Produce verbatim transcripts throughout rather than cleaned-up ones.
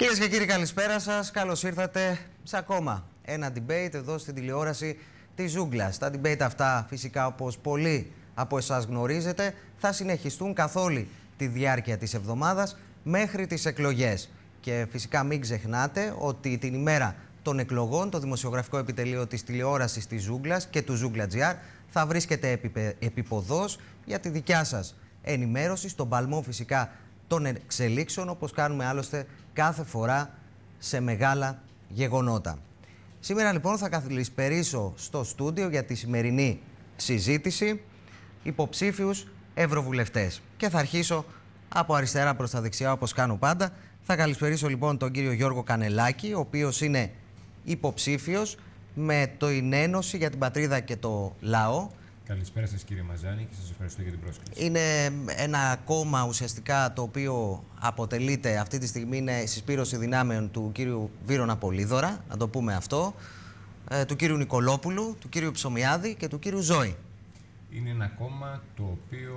Κυρίες και κύριοι, καλησπέρα σας. Καλώς ήρθατε σε ακόμα ένα debate εδώ στην τηλεόραση της Ζούγκλας. Τα debate αυτά, φυσικά, όπως πολλοί από εσάς γνωρίζετε, θα συνεχιστούν καθ' όλη τη διάρκεια της εβδομάδας μέχρι τις εκλογές. Και φυσικά μην ξεχνάτε ότι την ημέρα των εκλογών το δημοσιογραφικό επιτελείο της τηλεόρασης της Ζούγκλας και του Ζούγκλα τζι αρ θα βρίσκεται επίποδος για τη δικιά σας ενημέρωση, στον παλμό φυσικά των εξελίξεων, όπως κάνουμε άλλωστε κάθε φορά σε μεγάλα γεγονότα. Σήμερα λοιπόν θα καλησπερίσω στο στούντιο για τη σημερινή συζήτηση υποψήφιους ευρωβουλευτές. Και θα αρχίσω από αριστερά προς τα δεξιά, όπως κάνω πάντα. Θα καλησπερίσω λοιπόν τον κύριο Γιώργο Κανελάκη, ο οποίος είναι υποψήφιος με την Ένωση για την Πατρίδα και το Λαό. Καλησπέρα σας κύριε Μαζάνη και σας ευχαριστώ για την πρόσκληση. Είναι ένα κόμμα ουσιαστικά το οποίο αποτελείται αυτή τη στιγμή, είναι συσπήρωση δυνάμεων του κύριου Βύρωνα Πολύδωρα, να το πούμε αυτό, ε, του κύριου Νικολόπουλου, του κύριου Ψωμιάδη και του κύριου Ζώη. Είναι ένα κόμμα το οποίο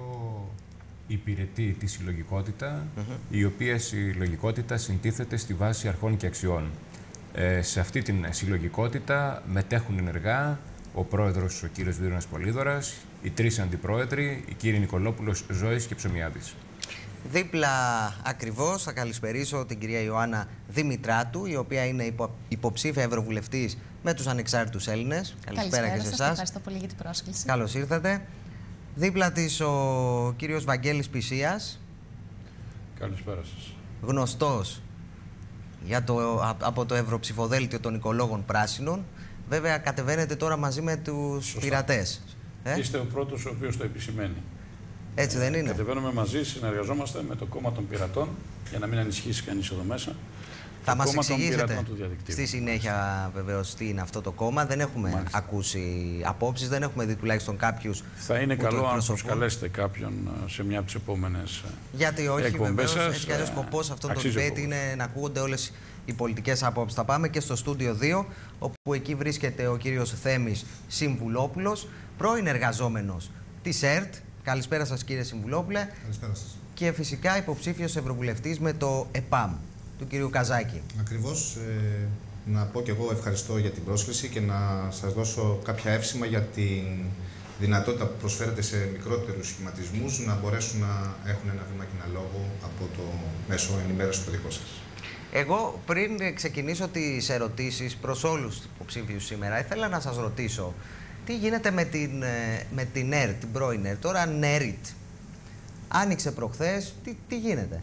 υπηρετεί τη συλλογικότητα, mm-hmm. η οποία συλλογικότητα συντίθεται στη βάση αρχών και αξιών. Ε, σε αυτή την συλλογικότητα μετέχουν ενεργά ο πρόεδρος, ο κύριος Βύρωνας Πολύδωρας, οι τρεις αντιπρόεδροι, οι κύριοι Νικολόπουλος, Ζώης και Ψωμιάδης. Δίπλα ακριβώς θα καλησπερίσω την κυρία Ιωάννα Δημητράτου, η οποία είναι υπο, υποψήφια ευρωβουλευτής με τους ανεξάρτητους Έλληνες. Καλησπέρα, καλησπέρα και σε εσάς. Ευχαριστώ πολύ για την πρόσκληση. Καλώς ήρθατε. Δίπλα της ο κύριος Βαγγέλης Πισίας. Καλησπέρα σας. Γνωστός για το, από το Ευρωψηφοδέλτιο των Οικολόγων Πράσινων. Βέβαια, κατεβαίνετε τώρα μαζί με τους Σωστά. πειρατές. Ε? Είστε ο πρώτος ο οποίος το επισημαίνει. Έτσι δεν είναι? Κατεβαίνουμε μαζί, συνεργαζόμαστε με το κόμμα των πειρατών, για να μην ανησυχήσει κανείς εδώ μέσα. Θα μας εξηγήσετε στη συνέχεια βεβαίως τι είναι αυτό το κόμμα. Δεν έχουμε Μάλιστα. ακούσει απόψεις, δεν έχουμε δει τουλάχιστον κάποιους. Θα είναι καλό αν προσκαλέσετε κάποιον σε μια από τις επόμενες Γιατί όχι, βεβαίως, έτσι κι αλλιώς σκοπός αυτόν τον debate είναι να ακούγονται όλες οι πολιτικές απόψεις. Θα πάμε και στο στούντιο δύο, όπου εκεί βρίσκεται ο κύριος Θέμης Συμβουλόπουλος, πρώην εργαζόμενος της ΕΡΤ. Καλησπέρα σας κύριε Συμβουλόπουλε. Καλησπέρα σας. Και φυσικά υποψήφιος ευρωβουλευτής με το ΕΠΑΜ, του κυρίου Καζάκη. Ακριβώς. Ε, να πω και εγώ ευχαριστώ για την πρόσκληση και να σας δώσω κάποια εύσημα για την δυνατότητα που προσφέρεται σε μικρότερους σχηματισμούς να μπορέσουν να έχουν ένα βήμα και ένα λόγο από το μέσο ενημέρωση το δικό σας. Εγώ πριν ξεκινήσω τις ερωτήσεις προς όλους τους υποψήφιους σήμερα, ήθελα να σας ρωτήσω τι γίνεται με την, με την ΕΡΤ, την πρώην ΕΡΤ, τώρα ΝΕΡΙΤ. Άνοιξε προχθές, τι, τι γίνεται?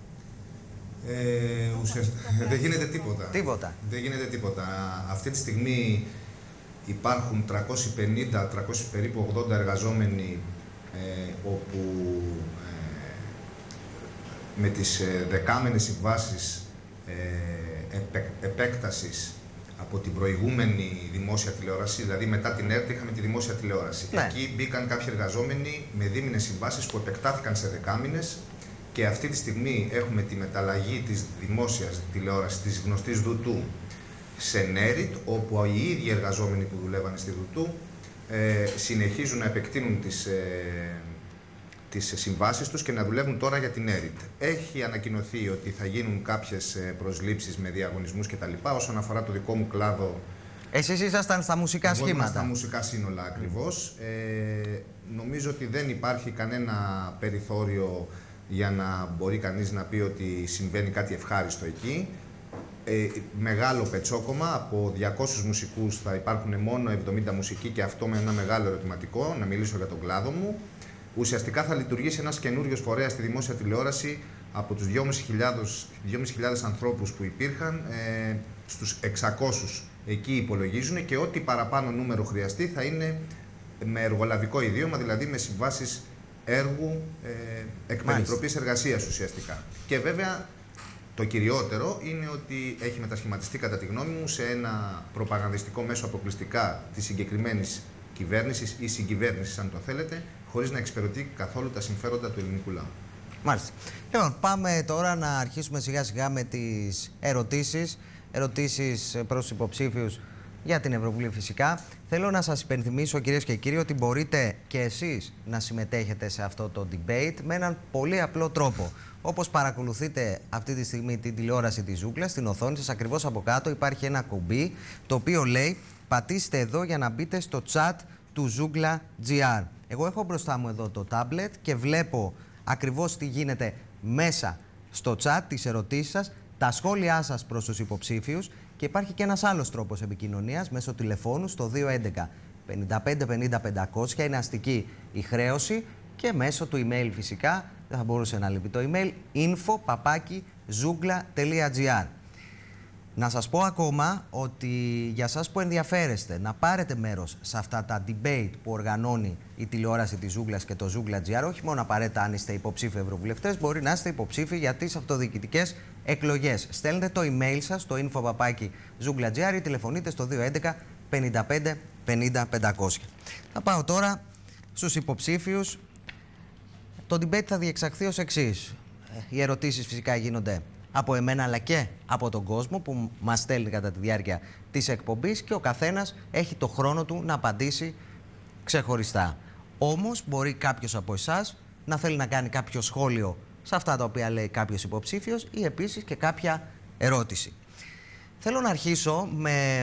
Ε, ουσιαστικά, δεν γίνεται τίποτα. Τίποτα. Δεν γίνεται τίποτα. Αυτή τη στιγμή υπάρχουν τριακόσιοι πενήντα, τριακόσιοι περίπου ογδόντα εργαζόμενοι ε, όπου ε, με τις ε, δεκάμενες συμβάσεις ε, επέ, επέκτασης από την προηγούμενη δημόσια τηλεόραση, δηλαδή μετά την ΕΡΤ είχαμε τη δημόσια τηλεόραση. Ναι. Εκεί μπήκαν κάποιοι εργαζόμενοι με δίμηνες συμβάσεις που επεκτάθηκαν σε δεκάμηνες. Και αυτή τη στιγμή έχουμε τη μεταλλαγή της δημόσιας τηλεόρασης, της γνωστής Δουτού, σε ΝΕΡΙΤ, όπου οι ίδιοι εργαζόμενοι που δουλεύανε στη Δουτού ε, συνεχίζουν να επεκτείνουν τις, ε, τις συμβάσεις τους και να δουλεύουν τώρα για την ΝΕΡΙΤ. Έχει ανακοινωθεί ότι θα γίνουν κάποιες προσλήψεις με διαγωνισμούς κτλ. Όσον αφορά το δικό μου κλάδο. Εσείς ήσασταν στα μουσικά εγώ σχήματα. Στα μουσικά σύνολα ακριβώς. Ε, νομίζω ότι δεν υπάρχει κανένα περιθώριο για να μπορεί κανείς να πει ότι συμβαίνει κάτι ευχάριστο εκεί. Ε, μεγάλο πετσόκομα, από διακόσιους μουσικούς θα υπάρχουν μόνο εβδομήντα μουσικοί και αυτό με ένα μεγάλο ερωτηματικό, να μιλήσω για τον κλάδο μου. Ουσιαστικά θα λειτουργήσει ένας καινούριος φορέας στη δημόσια τηλεόραση από τους δυόμισι χιλιάδες ανθρώπους που υπήρχαν, ε, στους εξακόσιους εκεί υπολογίζουν και ό,τι παραπάνω νούμερο χρειαστεί θα είναι με εργολαβικό ιδίωμα, δηλαδή με συμβάσεις έργου ε, εκπεριτροπής εργασίας ουσιαστικά. Και βέβαια το κυριότερο είναι ότι έχει μετασχηματιστεί κατά τη γνώμη μου σε ένα προπαγανδιστικό μέσο αποκλειστικά της συγκεκριμένης κυβέρνησης ή συγκυβέρνησης αν το θέλετε, χωρίς να εξυπηρετεί καθόλου τα συμφέροντα του ελληνικού λαού. Μάλιστα. Λοιπόν, πάμε τώρα να αρχίσουμε σιγά σιγά με τις ερωτήσεις. Ερωτήσεις προς τους υποψήφιους για την Ευρωβουλή φυσικά. Θέλω να σας υπενθυμίσω, κυρίες και κύριοι, ότι μπορείτε και εσείς να συμμετέχετε σε αυτό το debate με έναν πολύ απλό τρόπο. Όπως παρακολουθείτε αυτή τη στιγμή την τηλεόραση της Ζούγκλας, στην οθόνη σας ακριβώς από κάτω υπάρχει ένα κουμπί το οποίο λέει πατήστε εδώ για να μπείτε στο chat του Ζούγκλα τζι αρ. Εγώ έχω μπροστά μου εδώ το tablet και βλέπω ακριβώς τι γίνεται μέσα στο chat, τις ερωτήσεις σας, τα σχόλιά σας προς τους υποψήφιους και υπάρχει και ένας άλλος τρόπος επικοινωνίας μέσω τηλεφώνου στο δύο έντεκα πενήντα πέντε πενήντα πεντακόσια, είναι αστική η χρέωση, και μέσω του email φυσικά, δεν θα μπορούσε να λείπει το email, info παπάκι ζούγκλα τελεία τζι αρ. Να σας πω ακόμα ότι για σας που ενδιαφέρεστε να πάρετε μέρος σε αυτά τα debate που οργανώνει η τηλεόραση της Ζούγκλας και το Ζούγκλα τζι αρ, όχι μόνο απαραίτητα αν είστε υποψήφιοι ευρωβουλευτές, μπορεί να είστε υποψήφιοι για τις αυτοδιοικητικές εκλογές. Στέλνετε το email σας στο info παπάκι ζούγκλα τελεία τζι αρ ή τηλεφωνείτε στο δύο έντεκα πενήντα πέντε πενήντα πεντακόσια. Θα πάω τώρα στους υποψήφιους. Το debate θα διεξαχθεί ως εξής. Οι ερωτήσεις φυσικά γίνονται από εμένα αλλά και από τον κόσμο που μας στέλνει κατά τη διάρκεια της εκπομπής και ο καθένας έχει το χρόνο του να απαντήσει ξεχωριστά. Όμως μπορεί κάποιος από εσάς να θέλει να κάνει κάποιο σχόλιο σε αυτά τα οποία λέει κάποιος υποψήφιος ή επίσης και κάποια ερώτηση. Θέλω να αρχίσω με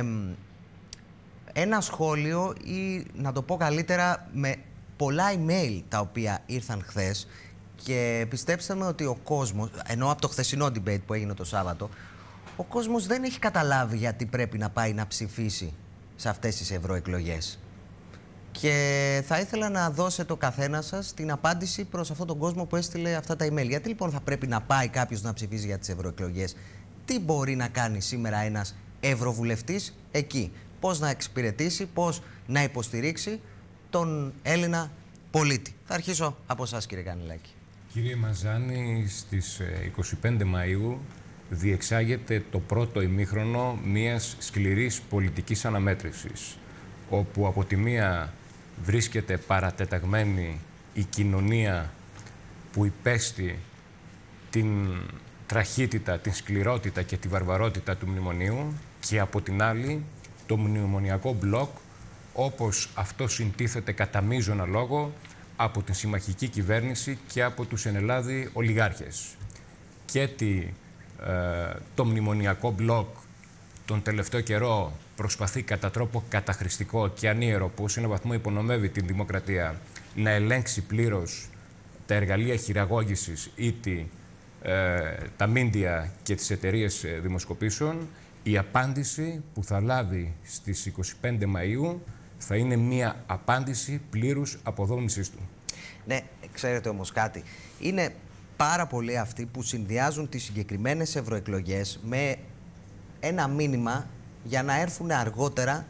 ένα σχόλιο ή να το πω καλύτερα με πολλά email τα οποία ήρθαν χθες. Και πιστέψτε με ότι ο κόσμος, ενώ από το χθεσινό debate που έγινε το Σάββατο, ο κόσμος δεν έχει καταλάβει γιατί πρέπει να πάει να ψηφίσει σε αυτές τις ευρωεκλογές. Και θα ήθελα να δώσετε ο καθένας σας την απάντηση προς αυτόν τον κόσμο που έστειλε αυτά τα email. Γιατί λοιπόν θα πρέπει να πάει κάποιος να ψηφίσει για τις ευρωεκλογές? Τι μπορεί να κάνει σήμερα ένας ευρωβουλευτής εκεί? Πώς να εξυπηρετήσει, πώς να υποστηρίξει τον Έλληνα πολίτη? Θα αρχίσω από εσάς, κύριε Κανελάκη. Κύριε Μαζάνη, στις είκοσι πέντε Μαΐου διεξάγεται το πρώτο ημίχρονο μιας σκληρής πολιτικής αναμέτρησης, όπου από τη μία βρίσκεται παρατεταγμένη η κοινωνία που υπέστη την τραχύτητα, την σκληρότητα και τη βαρβαρότητα του μνημονίου και από την άλλη το μνημονιακό μπλοκ, όπως αυτό συντίθεται κατά μείζωνα λόγο από την συμμαχική κυβέρνηση και από τους ενελάδη ολιγάρχες. Και τι, ε, το μνημονιακό μπλοκ τον τελευταίο καιρό προσπαθεί κατά τρόπο καταχρηστικό και ανίερο, που σε έναν βαθμό υπονομεύει την δημοκρατία, να ελέγξει πλήρως τα εργαλεία χειραγώγησης ή τη, ε, τα μίντια και τις εταιρείες δημοσκοπήσεων. Η απάντηση που θα λάβει στις είκοσι πέντε Μαΐου θα είναι μία απάντηση πλήρους αποδόμησης του. Ναι, ξέρετε όμως κάτι. Είναι πάρα πολλοί αυτοί που συνδυάζουν τις συγκεκριμένες ευρωεκλογές με ένα μήνυμα για να έρθουν αργότερα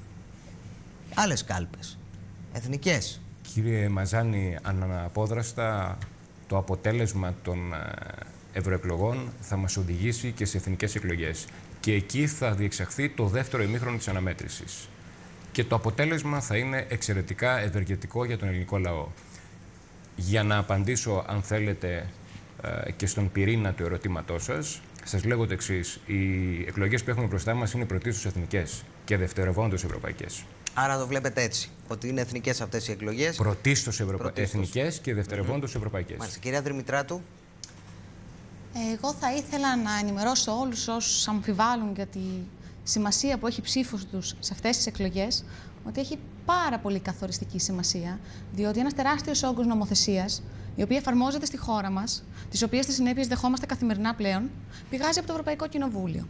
άλλες κάλπες, εθνικές. Κύριε Μαζάνη, αναπόδραστα το αποτέλεσμα των ευρωεκλογών θα μας οδηγήσει και σε εθνικές εκλογές. Και εκεί θα διεξαχθεί το δεύτερο ημίχρονο της αναμέτρησης. Και το αποτέλεσμα θα είναι εξαιρετικά ευεργετικό για τον ελληνικό λαό. Για να απαντήσω, αν θέλετε, και στον πυρήνα του ερωτήματός σας, σας λέγω το εξής. Οι εκλογές που έχουμε μπροστά μας είναι πρωτίστως εθνικές και δευτερευόντως ευρωπαϊκές. Άρα το βλέπετε έτσι, ότι είναι εθνικές αυτές οι εκλογές. Πρωτίστως ευρωπα... εθνικές και δευτερευόντως mm-hmm. ευρωπαϊκές. Μάλιστα. Κυρία Δρυμητράτου. Εγώ θα ήθελα να ενημερώσω όλους όσους αμφιβάλλουν για τη σημασία που έχει ψήφος τους σε αυτές τις εκλογές, ότι έχει πάρα πολύ καθοριστική σημασία, διότι ένας τεράστιος όγκος νομοθεσίας, η οποία εφαρμόζεται στη χώρα μας, τις οποίες τις συνέπειες δεχόμαστε καθημερινά πλέον, πηγάζει από το Ευρωπαϊκό Κοινοβούλιο.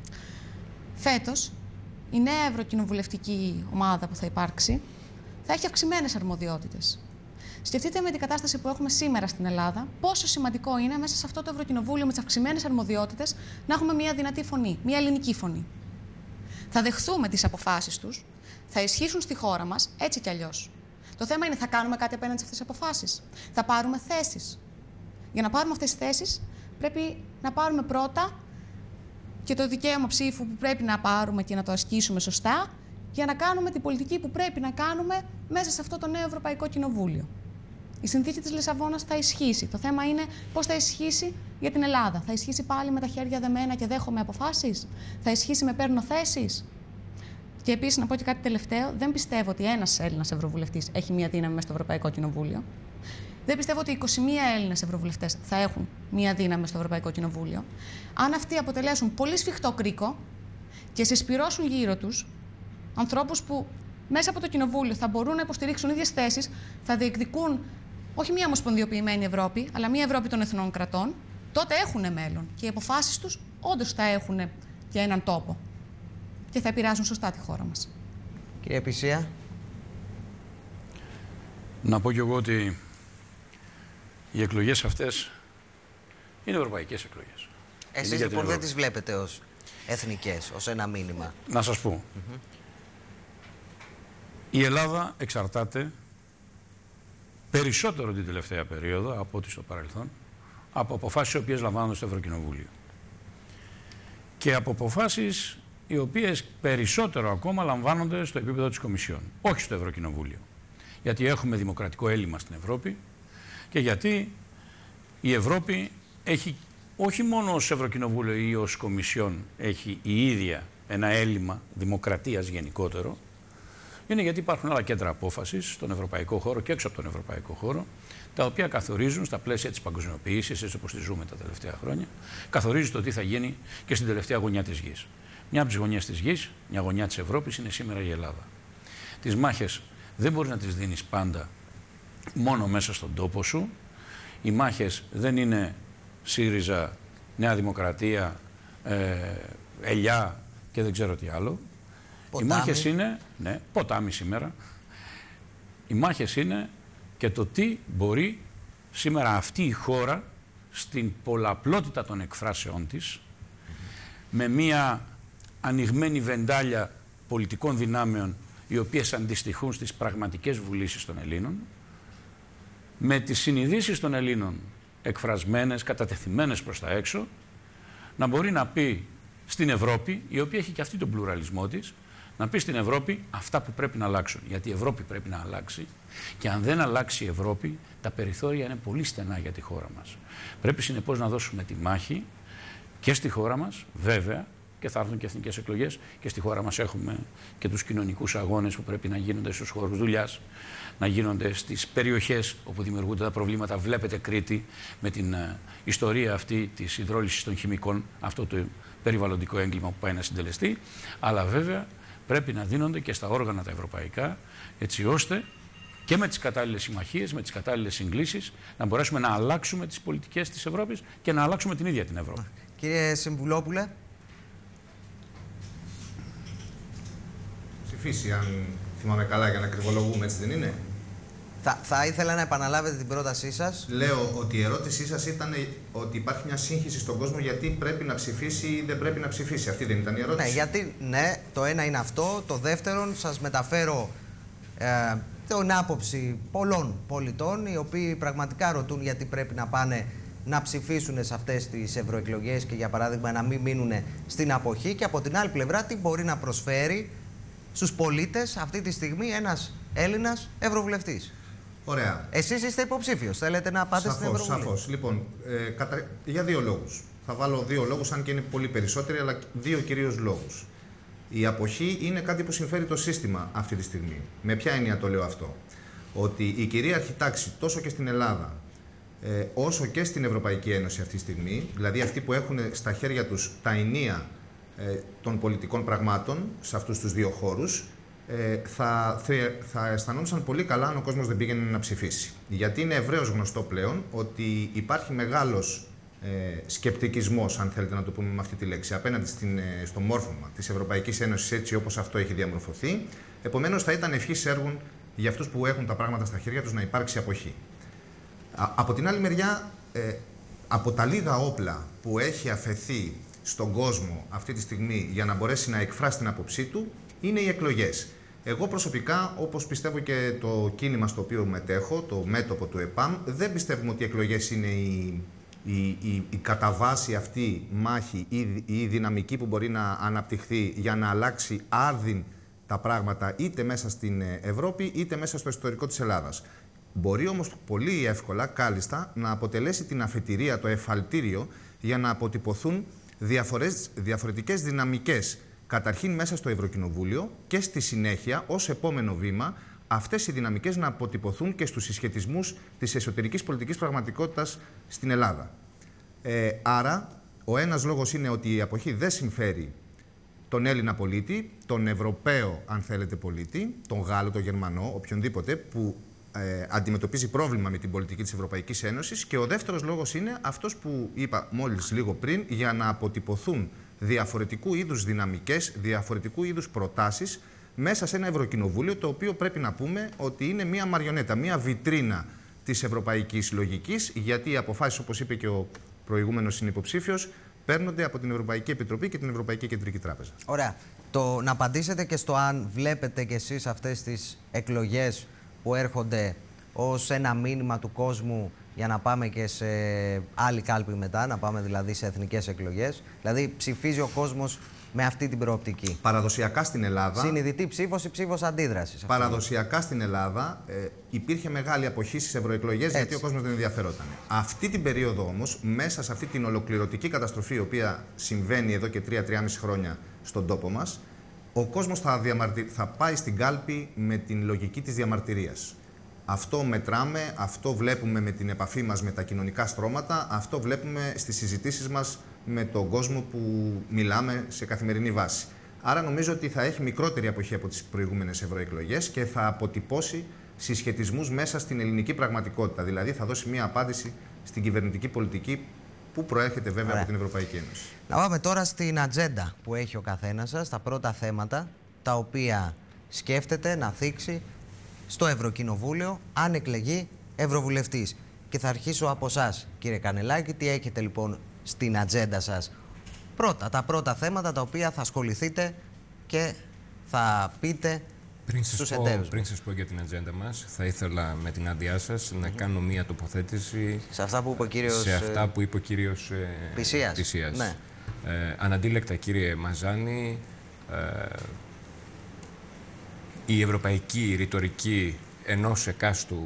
Φέτος, η νέα ευρωκοινοβουλευτική ομάδα που θα υπάρξει θα έχει αυξημένες αρμοδιότητες. Σκεφτείτε με την κατάσταση που έχουμε σήμερα στην Ελλάδα, πόσο σημαντικό είναι μέσα σε αυτό το Ευρωκοινοβούλιο με τις αυξημένες αρμοδιότητες να έχουμε μια δυνατή φωνή, μια ελληνική φωνή. Θα δεχθούμε τις αποφάσεις τους, θα ισχύσουν στη χώρα μας έτσι κι αλλιώς. Το θέμα είναι, θα κάνουμε κάτι απέναντι σε αυτές τις αποφάσεις. Θα πάρουμε θέσεις. Για να πάρουμε αυτές τις θέσεις, πρέπει να πάρουμε πρώτα και το δικαίωμα ψήφου που πρέπει να πάρουμε και να το ασκήσουμε σωστά, για να κάνουμε την πολιτική που πρέπει να κάνουμε μέσα σε αυτό το νέο Ευρωπαϊκό Κοινοβούλιο. Η συνθήκη της Λισαβόνας θα ισχύσει. Το θέμα είναι πώς θα ισχύσει για την Ελλάδα. Θα ισχύσει πάλι με τα χέρια δεμένα και δέχομαι αποφάσεις? Θα ισχύσει με παίρνω θέσεις? Και επίσης να πω και κάτι τελευταίο, δεν πιστεύω ότι ένας Έλληνας ευρωβουλευτής έχει μία δύναμη μέσα στο Ευρωπαϊκό Κοινοβούλιο. Δεν πιστεύω ότι είκοσι μία Έλληνες ευρωβουλευτές θα έχουν μία δύναμη στο Ευρωπαϊκό Κοινοβούλιο. Αν αυτοί αποτελέσουν πολύ σφιχτό κρίκο και συσπυρώσουν γύρω τους ανθρώπους που μέσα από το Κοινοβούλιο θα μπορούν να υποστηρίξουν ίδιες θέσεις, θα διεκδικούν όχι μία ομοσπονδιοποιημένη Ευρώπη, αλλά μία Ευρώπη των εθνών κρατών, τότε έχουν μέλλον και οι αποφάσεις τους όντως θα έχουν και έναν τόπο και θα επηρεάζουν σωστά τη χώρα μας. Κύριε Πησία. Να πω κι εγώ ότι οι εκλογές αυτές είναι ευρωπαϊκές εκλογές. Εσείς λοιπόν δεν τις βλέπετε ως εθνικές, ως ένα μήνυμα? Να σας πω. Mm-hmm. Η Ελλάδα εξαρτάται περισσότερο την τελευταία περίοδο από ό,τι στο παρελθόν από αποφάσεις οι οποίες λαμβάνονται στο Ευρωκοινοβούλιο. Και από αποφάσεις οι οποίες περισσότερο ακόμα λαμβάνονται στο επίπεδο της Κομισιόν, όχι στο Ευρωκοινοβούλιο. Γιατί έχουμε δημοκρατικό έλλειμμα στην Ευρώπη και γιατί η Ευρώπη έχει όχι μόνο ως Ευρωκοινοβούλιο ή ως Κομισιόν έχει η ίδια ένα έλλειμμα δημοκρατίας γενικότερο, είναι γιατί υπάρχουν άλλα κέντρα απόφασης στον ευρωπαϊκό χώρο και έξω από τον ευρωπαϊκό χώρο, τα οποία καθορίζουν στα πλαίσια της παγκοσμιοποίησης, έτσι όπως τη ζούμε τα τελευταία χρόνια, καθορίζουν το τι θα γίνει και στην τελευταία γωνιά της γης. Μια από τις γωνιές της γης, μια γωνιά της Ευρώπης, είναι σήμερα η Ελλάδα. Τις μάχες δεν μπορείς να τις δίνεις πάντα μόνο μέσα στον τόπο σου. Οι μάχες δεν είναι ΣΥΡΙΖΑ, Νέα Δημοκρατία, ε, Ελιά και δεν ξέρω τι άλλο. Ποτάμι. Οι μάχες είναι, ναι, ποτάμι σήμερα. Οι μάχες είναι και το τι μπορεί σήμερα αυτή η χώρα στην πολλαπλότητα των εκφράσεών της, με μία ανοιγμένη βεντάλια πολιτικών δυνάμεων οι οποίες αντιστοιχούν στις πραγματικές βουλήσεις των Ελλήνων, με τις συνειδήσεις των Ελλήνων εκφρασμένες, κατατεθειμένες προς τα έξω, να μπορεί να πει στην Ευρώπη, η οποία έχει και αυτή τον πλουραλισμό της, να πει στην Ευρώπη αυτά που πρέπει να αλλάξουν. Γιατί η Ευρώπη πρέπει να αλλάξει και αν δεν αλλάξει η Ευρώπη, τα περιθώρια είναι πολύ στενά για τη χώρα μας. Πρέπει συνεπώς να δώσουμε τη μάχη και στη χώρα μας, βέβαια, και θα έρθουν και εθνικές εκλογές και στη χώρα μας έχουμε και τους κοινωνικούς αγώνες που πρέπει να γίνονται στους χώρους δουλειάς, να γίνονται στις περιοχές όπου δημιουργούνται τα προβλήματα. Βλέπετε Κρήτη με την uh, ιστορία αυτή της υδρόλυσης των χημικών, αυτό το περιβαλλοντικό έγκλημα που πάει να συντελεστεί, αλλά βέβαια πρέπει να δίνονται και στα όργανα τα ευρωπαϊκά, έτσι ώστε και με τις κατάλληλες συμμαχίες, με τις κατάλληλες συγκλήσεις, να μπορέσουμε να αλλάξουμε τις πολιτικές της Ευρώπης και να αλλάξουμε την ίδια την Ευρώπη. Κύριε Συμβουλόπουλε. Ψηφίσει, αν θυμάμαι καλά, για να κρυβολογούμε, έτσι δεν είναι? Θα, θα ήθελα να επαναλάβετε την πρότασή σας. Λέω ότι η ερώτησή σας ήταν ότι υπάρχει μια σύγχυση στον κόσμο γιατί πρέπει να ψηφίσει ή δεν πρέπει να ψηφίσει. Αυτή δεν ήταν η ερώτηση? Ναι, γιατί, ναι, το ένα είναι αυτό. Το δεύτερον, σας μεταφέρω ε, την άποψη πολλών πολιτών, οι οποίοι πραγματικά ρωτούν γιατί πρέπει να πάνε να ψηφίσουν σε αυτές τις ευρωεκλογές και για παράδειγμα να μην μείνουν στην αποχή, και από την άλλη πλευρά τι μπορεί να προσφέρει στους πολίτες αυτή τη στιγμή ένας Έλληνας ευρωβουλευτής. Ωραία. Εσείς είστε υποψήφιος, θέλετε να πάτε σαφώς, στην Ευρωβουλή? Σαφώς. Λοιπόν, ε, κατα... για δύο λόγους. Θα βάλω δύο λόγους, αν και είναι πολύ περισσότεροι, αλλά δύο κυρίως λόγους. Η αποχή είναι κάτι που συμφέρει το σύστημα αυτή τη στιγμή. Με ποια έννοια το λέω αυτό? Ότι η κυρίαρχη τάξη τόσο και στην Ελλάδα, ε, όσο και στην Ευρωπαϊκή Ένωση αυτή τη στιγμή, δηλαδή αυτοί που έχουν στα χέρια τους τα ενία ε, των πολιτικών πραγμάτων σε αυτούς τους δύο χώρους, ε, θα, θα αισθανόντουσαν πολύ καλά αν ο κόσμος δεν πήγαινε να ψηφίσει. Γιατί είναι ευρέως γνωστό πλέον ότι υπάρχει μεγάλος ε, σκεπτικισμός, αν θέλετε να το πούμε με αυτή τη λέξη, απέναντι στην, ε, στο μόρφωμα της Ευρωπαϊκής Ένωσης έτσι όπως αυτό έχει διαμορφωθεί. Επομένως, θα ήταν ευχής έργων για αυτούς που έχουν τα πράγματα στα χέρια τους να υπάρξει αποχή. Α, από την άλλη μεριά, ε, από τα λίγα όπλα που έχει αφαιθεί στον κόσμο αυτή τη στιγμή για να μπορέσει να εκφράσει την άποψή του, είναι οι εκλογές. Εγώ προσωπικά, όπως πιστεύω και το κίνημα στο οποίο μετέχω, το μέτωπο του ΕΠΑΜ, δεν πιστεύουμε ότι οι εκλογές είναι η, η, η, η κατά βάση αυτή μάχη ή η, η δυναμική που μπορεί να αναπτυχθεί για να αλλάξει άρδιν τα πράγματα είτε μέσα στην Ευρώπη είτε μέσα στο ιστορικό της Ελλάδας. Μπορεί όμως πολύ εύκολα, κάλλιστα, να αποτελέσει την αφετηρία, το εφαλτήριο για να αποτυπωθούν διαφορές, διαφορετικές δυναμικές καταρχήν μέσα στο Ευρωκοινοβούλιο και στη συνέχεια, ως επόμενο βήμα, αυτές οι δυναμικές να αποτυπωθούν και στους συσχετισμούς της εσωτερικής πολιτικής πραγματικότητας στην Ελλάδα. Ε, άρα, ο ένας λόγος είναι ότι η αποχή δεν συμφέρει τον Έλληνα πολίτη, τον Ευρωπαίο, αν θέλετε, πολίτη, τον Γάλλο, τον Γερμανό, οποιονδήποτε που ε, αντιμετωπίζει πρόβλημα με την πολιτική της Ευρωπαϊκής Ένωσης. Και ο δεύτερος λόγος είναι αυτός που είπα μόλις λίγο πριν, για να αποτυπωθούν διαφορετικού είδους δυναμικές, διαφορετικού είδους προτάσεις μέσα σε ένα Ευρωκοινοβούλιο, το οποίο πρέπει να πούμε ότι είναι μία μαριονέτα, μία βιτρίνα της ευρωπαϊκής λογικής, γιατί οι αποφάσεις, όπως είπε και ο προηγούμενος συνυποψήφιος, παίρνονται από την Ευρωπαϊκή Επιτροπή και την Ευρωπαϊκή Κεντρική Τράπεζα. Ωραία. Το, να απαντήσετε και στο αν βλέπετε κι εσείς αυτές τις εκλογές που έρχονται ως ένα μήνυμα του κόσμου για να πάμε και σε άλλη κάλπη μετά, να πάμε δηλαδή σε εθνικές εκλογές. Δηλαδή ψηφίζει ο κόσμος με αυτή την προοπτική. Παραδοσιακά στην Ελλάδα. Συνειδητή ψήφος ή ψήφος αντίδρασης. Παραδοσιακά στην Ελλάδα ε, υπήρχε μεγάλη αποχή στις ευρωεκλογές, γιατί ο κόσμος δεν ενδιαφερόταν. Αυτή την περίοδο όμως, μέσα σε αυτή την ολοκληρωτική καταστροφή, η οποία συμβαίνει εδώ και τρία με τρία χρόνια στον τόπο μας, ο κόσμος θα, διαμαρτι... θα πάει στην κάλπη με την λογική της διαμαρτυρίας. Αυτό μετράμε, αυτό βλέπουμε με την επαφή μας με τα κοινωνικά στρώματα, αυτό βλέπουμε στις συζητήσεις μας με τον κόσμο που μιλάμε σε καθημερινή βάση. Άρα νομίζω ότι θα έχει μικρότερη αποχή από τις προηγούμενες ευρωεκλογές και θα αποτυπώσει συσχετισμούς μέσα στην ελληνική πραγματικότητα. Δηλαδή θα δώσει μια απάντηση στην κυβερνητική πολιτική που προέρχεται βέβαια Ωραία. από την Ευρωπαϊκή Ένωση. Να πάμε τώρα στην ατζέντα που έχει ο καθένας σας, τα πρώτα θέματα τα οποία σκέφτεται να θίξει στο Ευρωκοινοβούλιο αν εκλεγεί Ευρωβουλευτής. Και θα αρχίσω από εσάς, κύριε Κανελάκη. Τι έχετε λοιπόν στην ατζέντα σας? Πρώτα, τα πρώτα θέματα τα οποία θα ασχοληθείτε και θα πείτε πριν στους σας πω, εταίρους. Πριν σας πω για την ατζέντα μας, θα ήθελα με την άδειά σας mm-hmm. να κάνω μία τοποθέτηση σε αυτά που είπε ο κύριος, σε αυτά που είπε ο κύριος ε, Πησίας. Πησίας. Ναι. Ε, αναντίλεκτα, κύριε Μαζάνη, ε, η ευρωπαϊκή ρητορική ενός εκάστου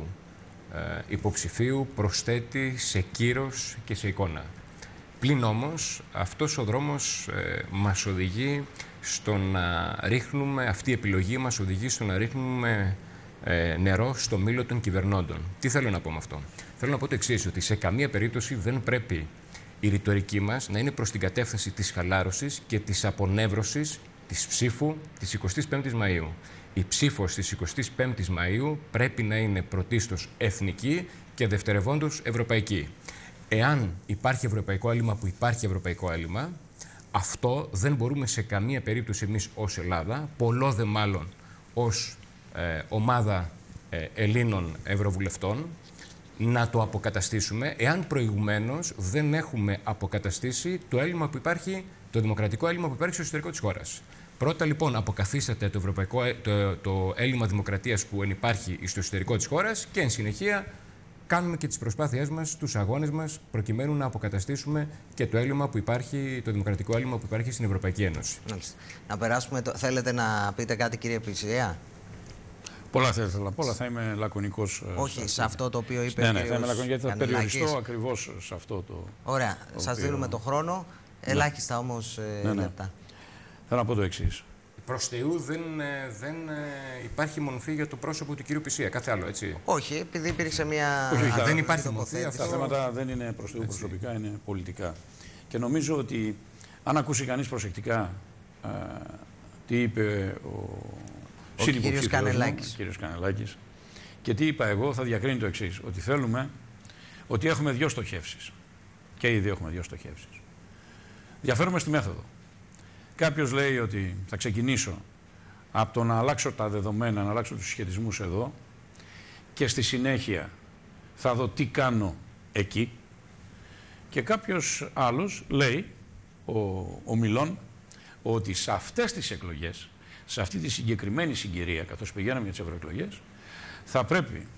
ε, υποψηφίου προσθέτει σε κύρος και σε εικόνα. Πλην όμως, αυτός ο δρόμος ε, μας οδηγεί στο να ρίχνουμε, αυτή η επιλογή μας οδηγεί στο να ρίχνουμε ε, νερό στο μήλο των κυβερνώντων. Τι θέλω να πω με αυτό? Θέλω να πω το εξής, ότι σε καμία περίπτωση δεν πρέπει η ρητορική μας να είναι προς την κατεύθυνση της χαλάρωσης και της απονεύρωσης της ψήφου της εικοστής πέμπτης Μαΐου. Η ψήφος της εικοστής πέμπτης Μαΐου πρέπει να είναι πρωτίστως εθνική και δευτερευόντως ευρωπαϊκή. Εάν υπάρχει ευρωπαϊκό έλλειμμα, που υπάρχει ευρωπαϊκό έλλειμμα, αυτό δεν μπορούμε σε καμία περίπτωση εμείς ως Ελλάδα, πολλό δε μάλλον ως ε, ομάδα ε, Ελλήνων Ευρωβουλευτών, να το αποκαταστήσουμε, εάν προηγουμένως δεν έχουμε αποκαταστήσει το έλλειμμα που υπάρχει, το δημοκρατικό έλλειμμα που υπάρχει στο εσωτερικό της χώρας. Πρώτα λοιπόν αποκαθίσταται το, ευρωπαϊκό, το, το έλλειμμα δημοκρατίας που υπάρχει στο εσωτερικό της χώρας και εν συνεχεία κάνουμε και τις προσπάθειές μας, τους αγώνες μας, προκειμένου να αποκαταστήσουμε και το έλλειμμα που υπάρχει, το δημοκρατικό έλλειμμα που υπάρχει στην Ευρωπαϊκή Ένωση. Να περάσουμε, το... θέλετε να πείτε κάτι, κύριε Πησία? Πολλά θα ήθελα, πολλά θα είμαι λακωνικός. Όχι σε, σε αυτό το οποίο είπε ναι, ο ναι, κύριος θα είμαι λακωνικός, γιατί θα Κανελάκης. περιοριστώ ακριβώς σε αυτό το... Ωραία, το σας οποίο... δίνουμε το χρόνο, ελάχιστα ναι. όμως ναι, ναι. λεπτά. Θέλω να πω το εξής. Προς Θεού δεν, δεν υπάρχει μορφή για το πρόσωπο του κύριου Πησία, κάθε άλλο, έτσι? Όχι, επειδή υπήρξε μια... Όχι, Α, δεν υπάρχει μορφή. Αυτά τα θέματα δεν είναι προς Θεού προσωπικά, είναι πολιτικά. Και νομίζω ότι αν ακούσει κανείς προσεκτικά α, τι είπε ο, ο κύριος Κανελάκης. Ο κύριος Κανελάκης και τι είπα εγώ, θα διακρίνει το εξής, ότι θέλουμε, ότι έχουμε δύο στοχεύσεις. Και οι δύο έχουμε δύο στοχεύσεις. Διαφέρουμε στη μέθοδο. Κάποιος λέει ότι θα ξεκινήσω από το να αλλάξω τα δεδομένα, να αλλάξω τους συσχετισμούς εδώ και στη συνέχεια θα δω τι κάνω εκεί. Και κάποιος άλλος λέει, ο, ο Μιλών, ότι σε αυτές τις εκλογές, σε αυτή τη συγκεκριμένη συγκυρία, καθώς πηγαίναμε για τις ευρωεκλογές, θα πρέπει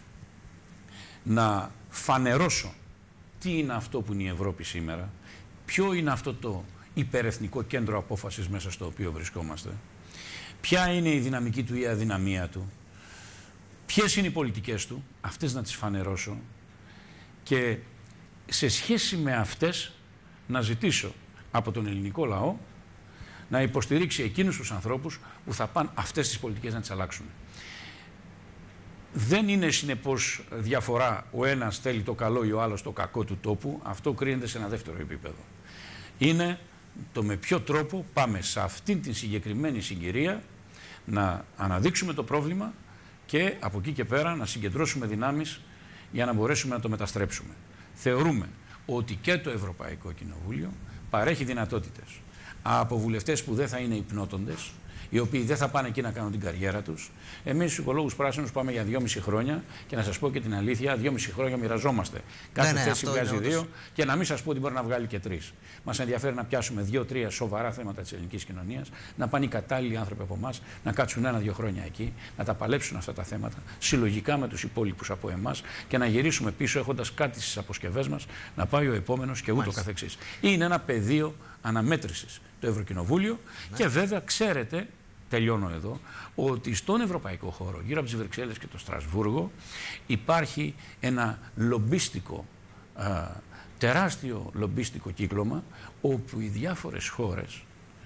να φανερώσω τι είναι αυτό που είναι η Ευρώπη σήμερα, ποιο είναι αυτό το υπερεθνικό κέντρο απόφασης μέσα στο οποίο βρισκόμαστε, ποια είναι η δυναμική του ή η αδυναμία του, ποιες είναι οι πολιτικές του, αυτές να τις φανερώσω και σε σχέση με αυτές να ζητήσω από τον ελληνικό λαό να υποστηρίξει εκείνους τους ανθρώπους που θα πάνε αυτές τις πολιτικές να τις αλλάξουν. Δεν είναι συνεπώς διαφορά ο ένας θέλει το καλό ή ο άλλος το κακό του τόπου. Αυτό κρίνεται σε ένα δεύτερο επίπεδο. Είναι το με ποιο τρόπο πάμε σε αυτήν την συγκεκριμένη συγκυρία να αναδείξουμε το πρόβλημα και από εκεί και πέρα να συγκεντρώσουμε δυνάμεις για να μπορέσουμε να το μεταστρέψουμε. Θεωρούμε ότι και το Ευρωπαϊκό Κοινοβούλιο παρέχει δυνατότητες από βουλευτές που δεν θα είναι υπνότοντες, οι οποίοι δεν θα πάνε εκεί να κάνουν την καριέρα τους. Εμείς στους Οικολόγους Πράσινους πάμε για δυόμιση χρόνια και να σας πω και την αλήθεια, δυόμιση χρόνια μοιραζόμαστε. Κάθε ναι, θέση ναι, βγάζει δύο όντως. Και να μην σας πω ότι μπορεί να βγάλει και τρεις. Μας ενδιαφέρει να πιάσουμε δύο-τρία σοβαρά θέματα της ελληνικής κοινωνίας, να πάνε οι κατάλληλοι άνθρωποι από εμάς, να κάτσουν ένα-δύο χρόνια εκεί, να τα παλέψουν αυτά τα θέματα συλλογικά με τους υπόλοιπους από εμάς και να γυρίσουμε πίσω έχοντας κάτι στις αποσκευές μας, να πάει ο επόμενος και ούτω καθεξής. Είναι ένα πεδίο αναμέτρησης το Ευρωκοινοβούλιο ναι. Και βέβαια ξέρετε. Τελειώνω εδώ, ότι στον ευρωπαϊκό χώρο, γύρω από τις Βρυξέλλες και το Στρασβούργο, υπάρχει ένα λομπίστικο, α, τεράστιο λομπίστικο κύκλωμα, όπου οι διάφορες χώρες,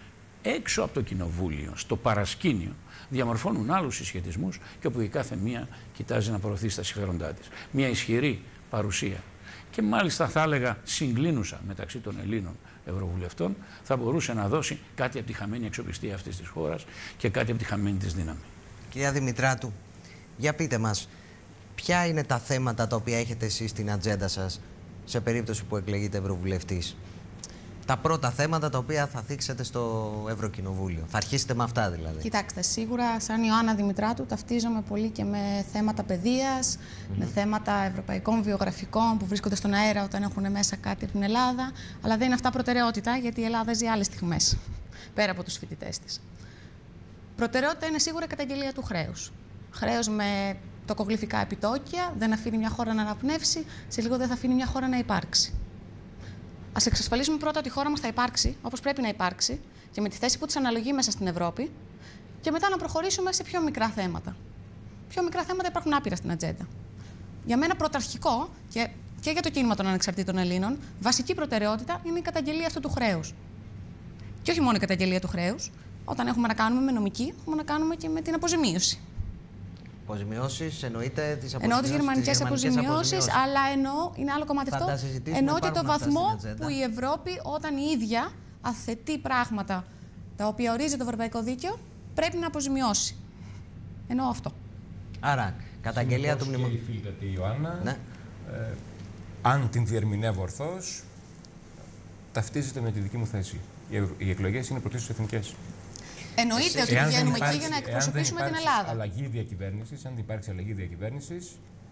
έξω από το κοινοβούλιο, στο παρασκήνιο, διαμορφώνουν άλλους συσχετισμούς και όπου η κάθε μία κοιτάζει να προωθήσει τα συμφέροντά της. Μια ισχυρή παρουσία. Και μάλιστα θα έλεγα συγκλίνουσα μεταξύ των Ελλήνων Ευρωβουλευτών, θα μπορούσε να δώσει κάτι από τη χαμένη αξιοπιστία αυτής της χώρας και κάτι από τη χαμένη της δύναμη. Κυρία Δημητράτου, για πείτε μας, ποια είναι τα θέματα τα οποία έχετε εσείς στην ατζέντα σας σε περίπτωση που εκλεγείτε Ευρωβουλευτής? Τα πρώτα θέματα τα οποία θα θίξετε στο Ευρωκοινοβούλιο. Θα αρχίσετε με αυτά δηλαδή? Κοιτάξτε, σίγουρα σαν Ιωάννα Δημητράτου ταυτίζομαι πολύ και με θέματα παιδείας, mm-hmm. με θέματα ευρωπαϊκών βιογραφικών που βρίσκονται στον αέρα όταν έχουν μέσα κάτι από την Ελλάδα. Αλλά δεν είναι αυτά προτεραιότητα, γιατί η Ελλάδα ζει άλλες στιγμές, πέρα από τους φοιτητές της. Προτεραιότητα είναι σίγουρα η καταγγελία του χρέους. Χρέος με τοκογλυφικά επιτόκια, δεν αφήνει μια χώρα να αναπνεύσει, σε λίγο δεν θα αφήνει μια χώρα να υπάρξει. Ας εξασφαλίσουμε πρώτα ότι η χώρα μας θα υπάρξει όπως πρέπει να υπάρξει και με τη θέση που της αναλογεί μέσα στην Ευρώπη, και μετά να προχωρήσουμε σε πιο μικρά θέματα. Πιο μικρά θέματα υπάρχουν άπειρα στην ατζέντα. Για μένα πρωταρχικό και, και για το κίνημα των ανεξαρτήτων Ελλήνων, βασική προτεραιότητα είναι η καταγγελία αυτού του χρέους. Και όχι μόνο η καταγγελία του χρέους, όταν έχουμε να κάνουμε με νομική, έχουμε να κάνουμε και με την αποζημίωση. Αποζημιώσεις, εννοείται τις αποζημιώσεις. Εννοώ τις γερμανικές αποζημιώσεις, αλλά εννοώ, είναι άλλο κομμάτι αυτό, εννοώ και το βαθμό που η Ευρώπη, όταν η ίδια αθετεί πράγματα τα οποία ορίζει το ευρωπαϊκό δίκαιο, πρέπει να αποζημιώσει. Εννοώ αυτό. Άρα, καταγγελία του μνημονίου. Και η φίλη Ιωάννα, ναι. ε, αν την διερμηνεύω ορθώς, ταυτίζεται με τη δική μου θέση. Οι εκλογές είναι πρωτίστως εθνικές. Εννοείται ότι πηγαίνουμε εκεί για να εκπροσωπήσουμε την Ελλάδα. Αν αλλαγή διακυβέρνησης, αν δεν υπάρξει αλλαγή διακυβέρνησης,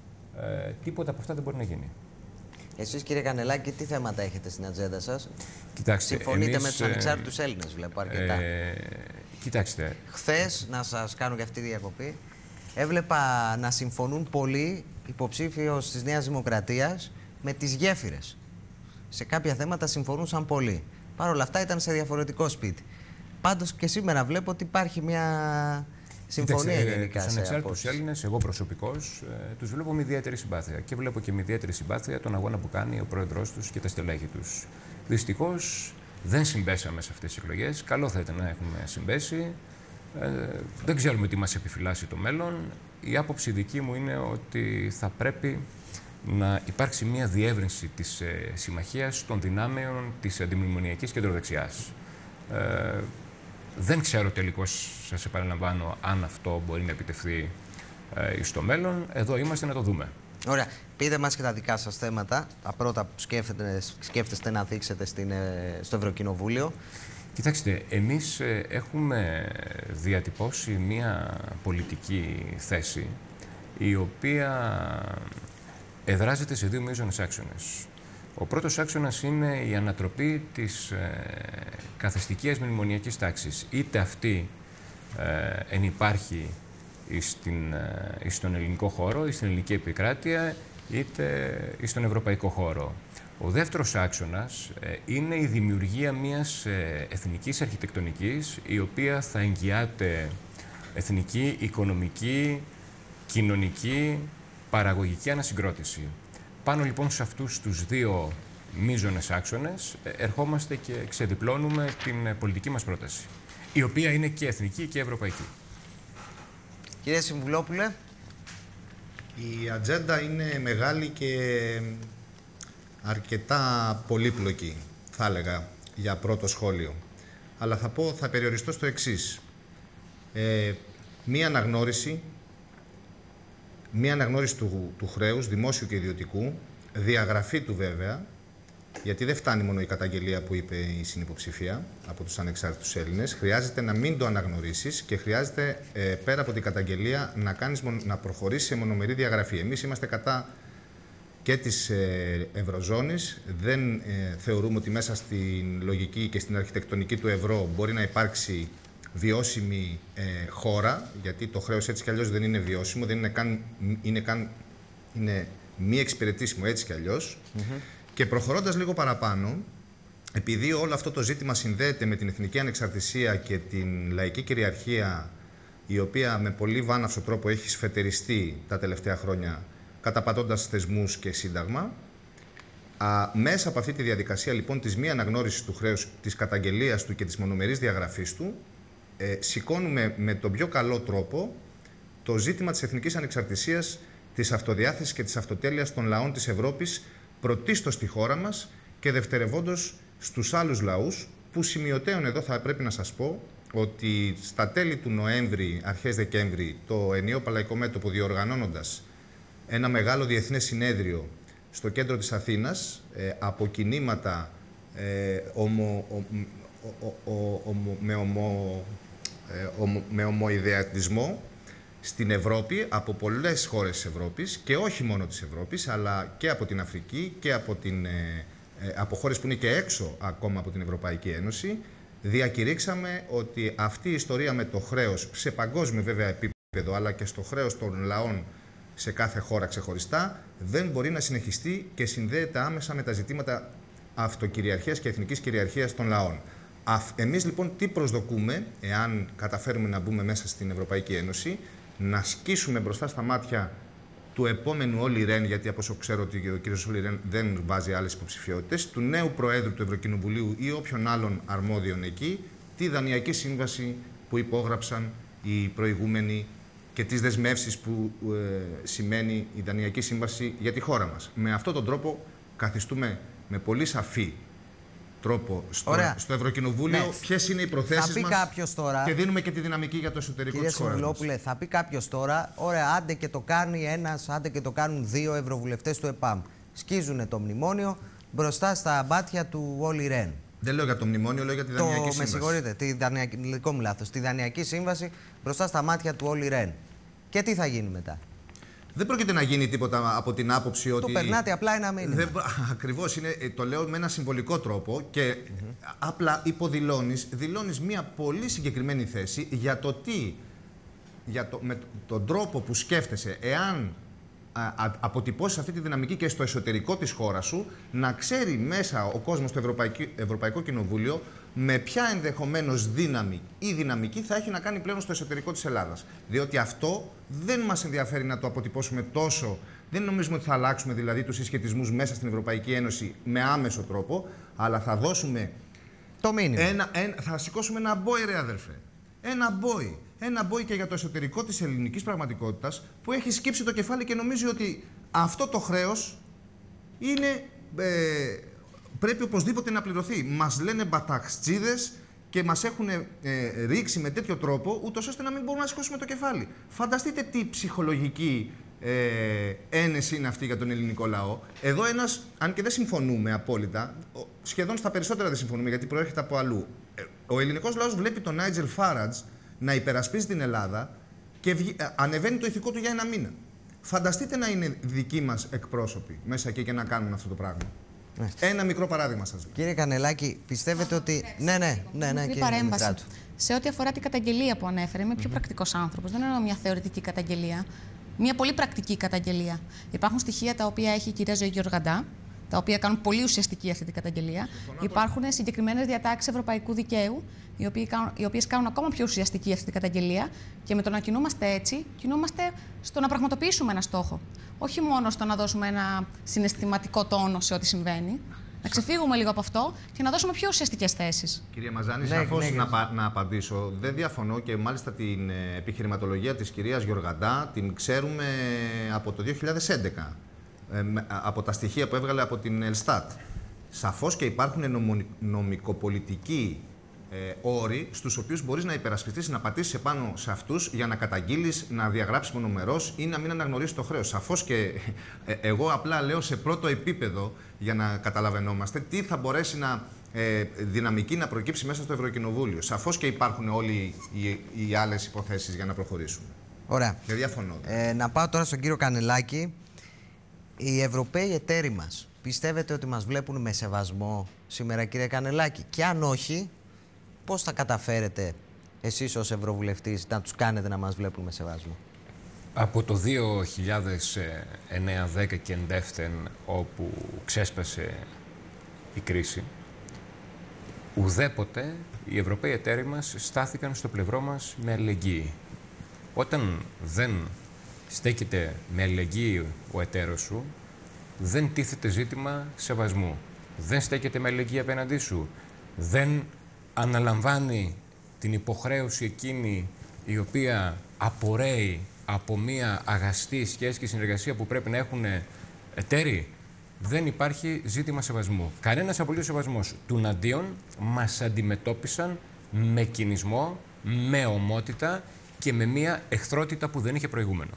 ε, τίποτα από αυτά δεν μπορεί να γίνει. Εσείς, κύριε Κανελάκη, τι θέματα έχετε στην ατζέντα σας? Κοιτάξτε, συμφωνείτε εμείς, με τους ανεξάρτητους Έλληνες, βλέπω αρκετά. Ε, κοιτάξτε. Χθες, να σας κάνω και αυτή τη διακοπή, έβλεπα να συμφωνούν πολλοί υποψήφιος της Νέας Δημοκρατίας με τις γέφυρες. Σε κάποια θέματα συμφωνούσαν πολλοί. Παρ' όλα αυτά ήταν σε διαφορετικό σπίτι. Πάντως και σήμερα βλέπω ότι υπάρχει μια συμφωνία Κοιτάξτε, γενικά. Τους ανεξάρτητους Έλληνες, εγώ προσωπικώς, ε, τους βλέπω με ιδιαίτερη συμπάθεια. Και βλέπω και με ιδιαίτερη συμπάθεια τον αγώνα που κάνει ο πρόεδρός τους και τα στελέχη τους. Δυστυχώς δεν συμπέσαμε σε αυτές τις εκλογές. Καλό θα ήταν να έχουμε συμπέσει. Ε, δεν ξέρουμε τι μας επιφυλάσσει το μέλλον. Η άποψη δική μου είναι ότι θα πρέπει να υπάρξει μια διεύρυνση της ε, συμμαχίας των δυνάμεων της αντιμνημονιακής κεντροδεξιάς. Ε, δεν ξέρω τελικώς, σας επαναλαμβάνω, αν αυτό μπορεί να επιτευχθεί ε, στο μέλλον. Εδώ είμαστε να το δούμε. Ωραία. Πείτε μας και τα δικά σας θέματα, τα πρώτα που σκέφτεστε, σκέφτεστε να δείξετε στην, στο Ευρωκοινοβούλιο. Κοιτάξτε, εμείς ε, έχουμε διατυπώσει μια πολιτική θέση η οποία εδράζεται σε δύο μείζονες άξονες. Ο πρώτος άξονας είναι η ανατροπή της ε, καθεστικής μνημονιακής τάξης. Είτε αυτή ε, ενυπάρχει στην, ε, στον ελληνικό χώρο ή στην ελληνική επικράτεια, είτε στον ευρωπαϊκό χώρο. Ο δεύτερος άξονας ε, είναι η δημιουργία μιας ε, εθνικής αρχιτεκτονικής, η οποία θα εγγυάται εθνική, οικονομική, κοινωνική, παραγωγική ανασυγκρότηση. Πάνω λοιπόν σε αυτούς τους δύο μείζονες άξονες ερχόμαστε και ξεδιπλώνουμε την πολιτική μας πρόταση. η οποία είναι και εθνική και ευρωπαϊκή. Κύριε Συμβουλόπουλε. Η ατζέντα είναι μεγάλη και αρκετά πολύπλοκη, θα έλεγα, για πρώτο σχόλιο. Αλλά θα πω, θα περιοριστώ στο εξής. Ε, μία αναγνώριση, μία αναγνώριση του, του χρέους, δημόσιου και ιδιωτικού, διαγραφή του βέβαια, γιατί δεν φτάνει μόνο η καταγγελία που είπε η συνυποψηφία από τους ανεξάρτητους Έλληνες, χρειάζεται να μην το αναγνωρίσεις και χρειάζεται ε, πέρα από την καταγγελία να, κάνεις, να προχωρήσεις σε μονομερή διαγραφή. Εμείς είμαστε κατά και της ε, Ευρωζώνης. Δεν ε, θεωρούμε ότι μέσα στην λογική και στην αρχιτεκτονική του ευρώ μπορεί να υπάρξει βιώσιμη ε, χώρα, γιατί το χρέος έτσι κι αλλιώς δεν είναι βιώσιμο, δεν είναι καν, είναι καν είναι μη εξυπηρετήσιμο έτσι κι αλλιώς. Mm-hmm. Και προχωρώντας λίγο παραπάνω, επειδή όλο αυτό το ζήτημα συνδέεται με την εθνική ανεξαρτησία και την λαϊκή κυριαρχία, η οποία με πολύ βάναυσο τρόπο έχει σφετεριστεί τα τελευταία χρόνια, καταπατώντας θεσμούς και σύνταγμα, α, μέσα από αυτή τη διαδικασία λοιπόν της μη αναγνώρισης του χρέους, της καταγγελίας του και της μονομερής διαγραφής του, ε, σηκώνουμε με τον πιο καλό τρόπο το ζήτημα της εθνικής ανεξαρτησίας, της αυτοδιάθεσης και της αυτοτέλειας των λαών της Ευρώπης, πρωτίστως στη χώρα μας και δευτερευόντως στους άλλους λαούς, που σημειωτέων εδώ θα πρέπει να σας πω ότι στα τέλη του Νοέμβρη, αρχές Δεκέμβρη, το ενιαίο Παλαϊκό Μέτωπο, διοργανώνοντας ένα μεγάλο διεθνές συνέδριο στο κέντρο της Αθήνας, ε, από κινήματα ε, ομο, ο, ο, ο, ο, με, ομο, ε, ομο, με ομοειδεατισμό στην Ευρώπη, από πολλές χώρες της Ευρώπης και όχι μόνο της Ευρώπης, αλλά και από την Αφρική και από, την, ε, ε, από χώρες που είναι και έξω ακόμα από την Ευρωπαϊκή Ένωση, διακηρύξαμε ότι αυτή η ιστορία με το χρέος, σε παγκόσμιο βέβαια επίπεδο, αλλά και στο χρέος των λαών σε κάθε χώρα ξεχωριστά, δεν μπορεί να συνεχιστεί και συνδέεται άμεσα με τα ζητήματα αυτοκυριαρχίας και εθνικής κυριαρχίας των λαών. Εμείς λοιπόν τι προσδοκούμε, εάν καταφέρουμε να μπούμε μέσα στην Ευρωπαϊκή Ένωση, να σκίσουμε μπροστά στα μάτια του επόμενου Όλι Ρεν, γιατί από όσο ξέρω ότι ο κ. Όλι Ρεν δεν βάζει άλλες υποψηφιότητες, του νέου Προέδρου του Ευρωκοινοβουλίου ή όποιον άλλον αρμόδιον εκεί, τη Δανειακή Σύμβαση που υπόγραψαν οι προηγούμενοι και τις δεσμεύσεις που ε, σημαίνει η Δανειακή Σύμβαση για τη χώρα μας. Με αυτόν τον τρόπο καθιστούμε με πολύ σαφή τρόπο στο, στο Ευρωκοινοβούλιο ναι. ποιες είναι οι προθέσεις μας τώρα, και δίνουμε και τη δυναμική για το εσωτερικό κύριε της χώρας μας. Συμβουλόπουλε, θα πει κάποιος τώρα, ωραία, άντε και το κάνει ένας, άντε και το κάνουν δύο ευρωβουλευτές του ΕΠΑΜ. Σκίζουνε το μνημόνιο μπροστά στα αμπάτια του Όλι Ρεν. Δεν λέω για το μνημόνιο, λέω για τη Δανειακή το, Σύμβαση. Με συγχωρείτε, τη δανειακή, δικό μου λάθος, τη Δανειακή Σύμβαση μπροστά στα μάτια του Όλι Ρεν. Και τι θα γίνει μετά? Δεν πρόκειται να γίνει τίποτα από την άποψη ότι. Το περνάτε απλά ένα μήνυμα. Δεν... Ακριβώς, είναι, το λέω με ένα συμβολικό τρόπο και mm-hmm. απλά υποδηλώνεις, δηλώνεις μια πολύ συγκεκριμένη θέση για το τι, για το, με τον τρόπο που σκέφτεσαι, εάν α, α, αποτυπώσεις αυτή τη δυναμική και στο εσωτερικό της χώρας σου, να ξέρει μέσα ο κόσμος στο Ευρωπαϊκό, Ευρωπαϊκό Κοινοβούλιο με ποια ενδεχομένως δύναμη ή δυναμική θα έχει να κάνει πλέον στο εσωτερικό της Ελλάδας. Διότι αυτό δεν μας ενδιαφέρει να το αποτυπώσουμε τόσο, δεν νομίζουμε ότι θα αλλάξουμε δηλαδή τους συσχετισμούς μέσα στην Ευρωπαϊκή Ένωση με άμεσο τρόπο, αλλά θα δώσουμε το μήνυμα. Ένα, ένα, θα σηκώσουμε ένα μπόι, ρε αδερφέ. Ένα μπόι. Ένα μπόι και για το εσωτερικό της ελληνικής πραγματικότητας που έχει σκύψει το κεφάλι και νομίζει ότι αυτό το χρέος είναι... Ε, πρέπει οπωσδήποτε να πληρωθεί. Μας λένε μπαταξίδες και μας έχουν ε, ρίξει με τέτοιο τρόπο, ούτως ώστε να μην μπορούμε να σηκώσουμε το κεφάλι. Φανταστείτε τι ψυχολογική ε, ένεση είναι αυτή για τον ελληνικό λαό. Εδώ ένας, αν και δεν συμφωνούμε απόλυτα, σχεδόν στα περισσότερα δεν συμφωνούμε γιατί προέρχεται από αλλού. Ο ελληνικός λαός βλέπει τον Νάιτζελ Φάραντζ να υπερασπίζει την Ελλάδα και βγει, ε, ανεβαίνει το ηθικό του για ένα μήνα. Φανταστείτε να είναι δικοί μας εκπρόσωποι μέσα εκεί και να κάνουν αυτό το πράγμα. Ένα μικρό παράδειγμα σας λέω. Κύριε Κανελάκη, πιστεύετε ότι. Ναι, ναι, ναι, ναι, κύριε παρέμβαση. Σε ό,τι αφορά την καταγγελία που ανέφερε, είμαι πιο mm-hmm. πρακτικός άνθρωπος. Δεν εννοώ μια θεωρητική καταγγελία. Μια πολύ πρακτική καταγγελία. Υπάρχουν στοιχεία τα οποία έχει η κυρία Ζωή Γεωργαντά, τα οποία κάνουν πολύ ουσιαστική αυτή την καταγγελία. Υπάρχουν συγκεκριμένες διατάξεις ευρωπαϊκού δικαίου, οι οποίες κάνουν ακόμα πιο ουσιαστική αυτή την καταγγελία. Και με το να κινούμαστε έτσι, κινούμαστε στο να πραγματοποιήσουμε ένα στόχο. Όχι μόνο στο να δώσουμε ένα συναισθηματικό τόνο σε ό,τι συμβαίνει. Να ξεφύγουμε λίγο από αυτό και να δώσουμε πιο ουσιαστικές θέσεις. Κυρία Μαζάνη, Ναι, σαφώς ναι, να, να απαντήσω. Δεν διαφωνώ και μάλιστα την επιχειρηματολογία της κυρίας Γιοργαντά την ξέρουμε από το δύο χιλιάδες έντεκα, ε, από τα στοιχεία που έβγαλε από την Ελστάτ. Σαφώς και υπάρχουν νομικοπολιτικοί ε, όροι στους οποίους μπορείς να υπερασπιστείς, να πατήσεις επάνω σε αυτούς για να καταγγείλεις, να διαγράψεις μονομερός ή να μην αναγνωρίσεις το χρέος. Σαφώς και ε, εγώ απλά λέω σε πρώτο επίπεδο για να καταλαβαίνόμαστε τι θα μπορέσει να ε, δυναμική να προκύψει μέσα στο Ευρωκοινοβούλιο. Σαφώς και υπάρχουν όλοι οι, οι άλλες υποθέσεις για να προχωρήσουμε. Ωραία. Και διαφωνώ. Ε, να πάω τώρα στον κύριο Κανελάκη. Οι Ευρωπαίοι εταίροι μας πιστεύετε ότι μας βλέπουν με σεβασμό σήμερα, κύριε Κανελάκη? Και αν όχι, πώς θα καταφέρετε εσείς ως Ευρωβουλευτής να τους κάνετε να μας βλέπουν με σεβασμό? Από το δύο χιλιάδες εννέα δέκα και εντεύθεν, όπου ξέσπασε η κρίση, ουδέποτε οι Ευρωπαίοι εταίροι μας στάθηκαν στο πλευρό μας με αλληλεγγύη. Όταν δεν στέκεται με αλληλεγγύη ο εταίρος σου, δεν τίθεται ζήτημα σεβασμού. Δεν στέκεται με αλληλεγγύη απέναντί σου. Δεν αναλαμβάνει την υποχρέωση εκείνη η οποία απορρέει από μια αγαστή σχέση και συνεργασία που πρέπει να έχουν εταίροι. Δεν υπάρχει ζήτημα σεβασμού. Κανένας απολύτως σεβασμός. Τουναντίον μας αντιμετώπισαν με κινησμό, με ομότητα και με μια εχθρότητα που δεν είχε προηγούμενο.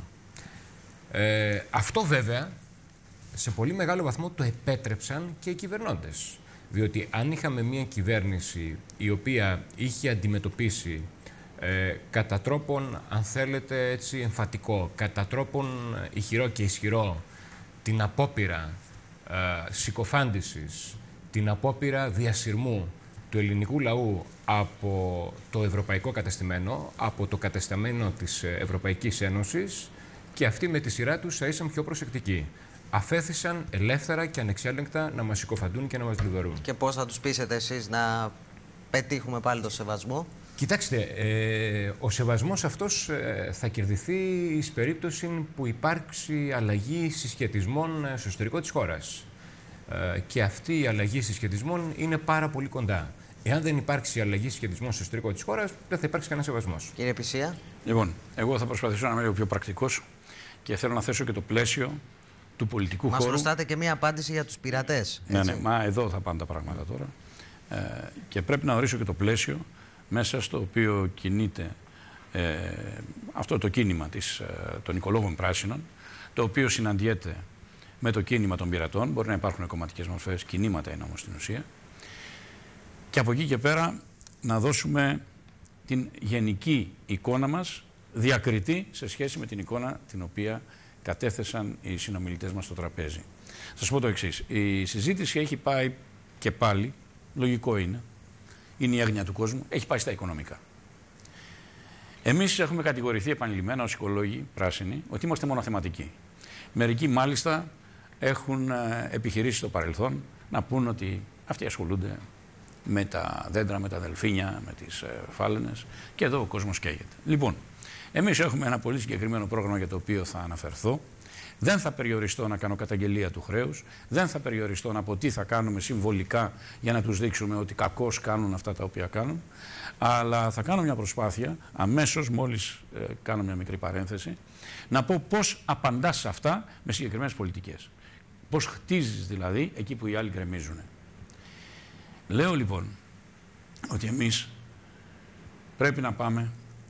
Ε, αυτό βέβαια σε πολύ μεγάλο βαθμό το επέτρεψαν και οι κυβερνώντες. Διότι αν είχαμε μια κυβέρνηση η οποία είχε αντιμετωπίσει ε, κατά τρόπον, αν θέλετε έτσι, εμφατικό, κατά τρόπον ηχηρό και ισχυρό την απόπειρα ε, συκοφάντησης, την απόπειρα διασυρμού του ελληνικού λαού από το ευρωπαϊκό κατεστημένο, από το κατεσταμένο της Ευρωπαϊκής Ένωσης, και αυτοί με τη σειρά τους θα ήσαν πιο προσεκτικοί. Αφέθησαν ελεύθερα και ανεξέλεγκτα να μας συκοφαντούν και να μας λιδωρούν. Και πώς θα τους πείσετε εσείς να πετύχουμε πάλι το σεβασμό? Κοιτάξτε, ε, ο σεβασμός αυτός ε, θα κερδιθεί εις περίπτωση που υπάρξει αλλαγή συσχετισμών στο εσωτερικό της χώρας. Ε, και αυτή η αλλαγή συσχετισμών είναι πάρα πολύ κοντά. Εάν δεν υπάρξει αλλαγή συσχετισμών στο εσωτερικό της χώρας, δεν θα υπάρξει κανένα σεβασμός. Κύριε Πησία. Λοιπόν, εγώ θα προσπαθήσω να είμαι λίγο πιο πρακτικός και θέλω να θέσω και το πλαίσιο του πολιτικού Μας χώρου. Μας χρωστάτε και μία απάντηση για τους πειρατές. Ναι, ναι, μα εδώ θα πάνε τα πράγματα τώρα. Ε, και πρέπει να ορίσω και το πλαίσιο μέσα στο οποίο κινείται ε, αυτό το κίνημα της, ε, των οικολόγων πράσινων, το οποίο συναντιέται με το κίνημα των πειρατών. Μπορεί να υπάρχουν κομματικές μορφές, κινήματα είναι όμως στην ουσία. Και από εκεί και πέρα να δώσουμε την γενική εικόνα μας, διακριτή σε σχέση με την εικόνα την οποία κατέθεσαν οι συνομιλητές μας στο τραπέζι. Θα σας πω το εξής. Η συζήτηση έχει πάει και πάλι, λογικό είναι, είναι η έγνοια του κόσμου, έχει πάει στα οικονομικά. Εμείς έχουμε κατηγορηθεί επανειλημμένα ως οικολόγοι πράσινοι ότι είμαστε μονοθεματικοί. Μερικοί μάλιστα έχουν επιχειρήσει στο παρελθόν να πούν ότι αυτοί ασχολούνται με τα δέντρα, με τα δελφίνια, με τις ε, φάλαινες, και εδώ ο κόσμος καίγεται. Λοιπόν, εμείς έχουμε ένα πολύ συγκεκριμένο πρόγραμμα για το οποίο θα αναφερθώ. Δεν θα περιοριστώ να κάνω καταγγελία του χρέους, δεν θα περιοριστώ να πω τι θα κάνουμε συμβολικά για να τους δείξουμε ότι κακώς κάνουν αυτά τα οποία κάνουν, αλλά θα κάνω μια προσπάθεια, αμέσως μόλις ε, κάνω μια μικρή παρένθεση, να πω πώς απαντάς σε αυτά με συγκεκριμένες πολιτικές. Πώς χτίζεις δηλαδή εκεί που οι άλλοι γκρεμίζουν. Λέω λοιπόν ότι εμείς πρέπει να πάμε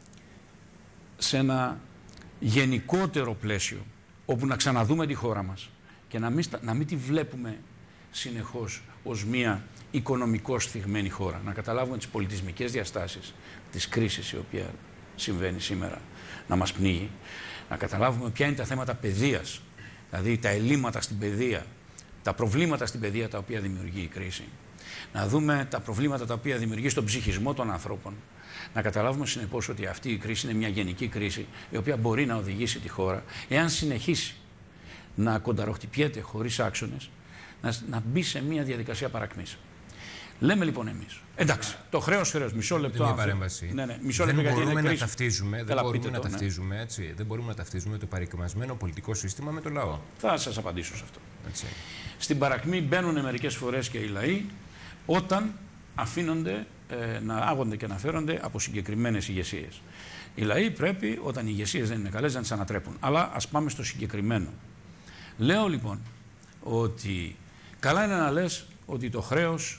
σε ένα γενικότερο πλαίσιο όπου να ξαναδούμε τη χώρα μας και να μην, να μην τη βλέπουμε συνεχώς ως μια οικονομικώς θυγμένη χώρα. Να καταλάβουμε τις πολιτισμικές διαστάσεις της κρίσης η οποία συμβαίνει σήμερα να μας πνίγει. Να καταλάβουμε ποια είναι τα θέματα παιδείας, δηλαδή τα ελλείμματα στην παιδεία, τα προβλήματα στην παιδεία τα οποία δημιουργεί η κρίση. Να δούμε τα προβλήματα τα οποία δημιουργεί στον ψυχισμό των ανθρώπων. Να καταλάβουμε συνεπώς ότι αυτή η κρίση είναι μια γενική κρίση η οποία μπορεί να οδηγήσει τη χώρα, εάν συνεχίσει να κονταροχτυπιέται χωρίς άξονες, να, να μπει σε μια διαδικασία παρακμής. Λέμε λοιπόν εμείς. Εντάξει, το χρέος χρέος. Μισό λεπτό. Μια παρέμβαση. Ναι, ναι, μισό δεν λεπτό, μπορούμε να κρίση. ταυτίζουμε, δεν Έλα, μπορούμε να το, ταυτίζουμε, ναι. έτσι, δεν μπορούμε να ταυτίζουμε το παρικμασμένο πολιτικό σύστημα με το λαό. Θα σας απαντήσω σε αυτό. Έτσι. Στην παρακμή μπαίνουν μερικές φορές και οι λαοί όταν αφήνονται ε, να άγονται και να φέρονται από συγκεκριμένες ηγεσίες. Οι λαοί πρέπει, όταν οι ηγεσίες δεν είναι καλές, να τις ανατρέπουν. Αλλά ας πάμε στο συγκεκριμένο. Λέω λοιπόν ότι καλά είναι να λες ότι το χρέος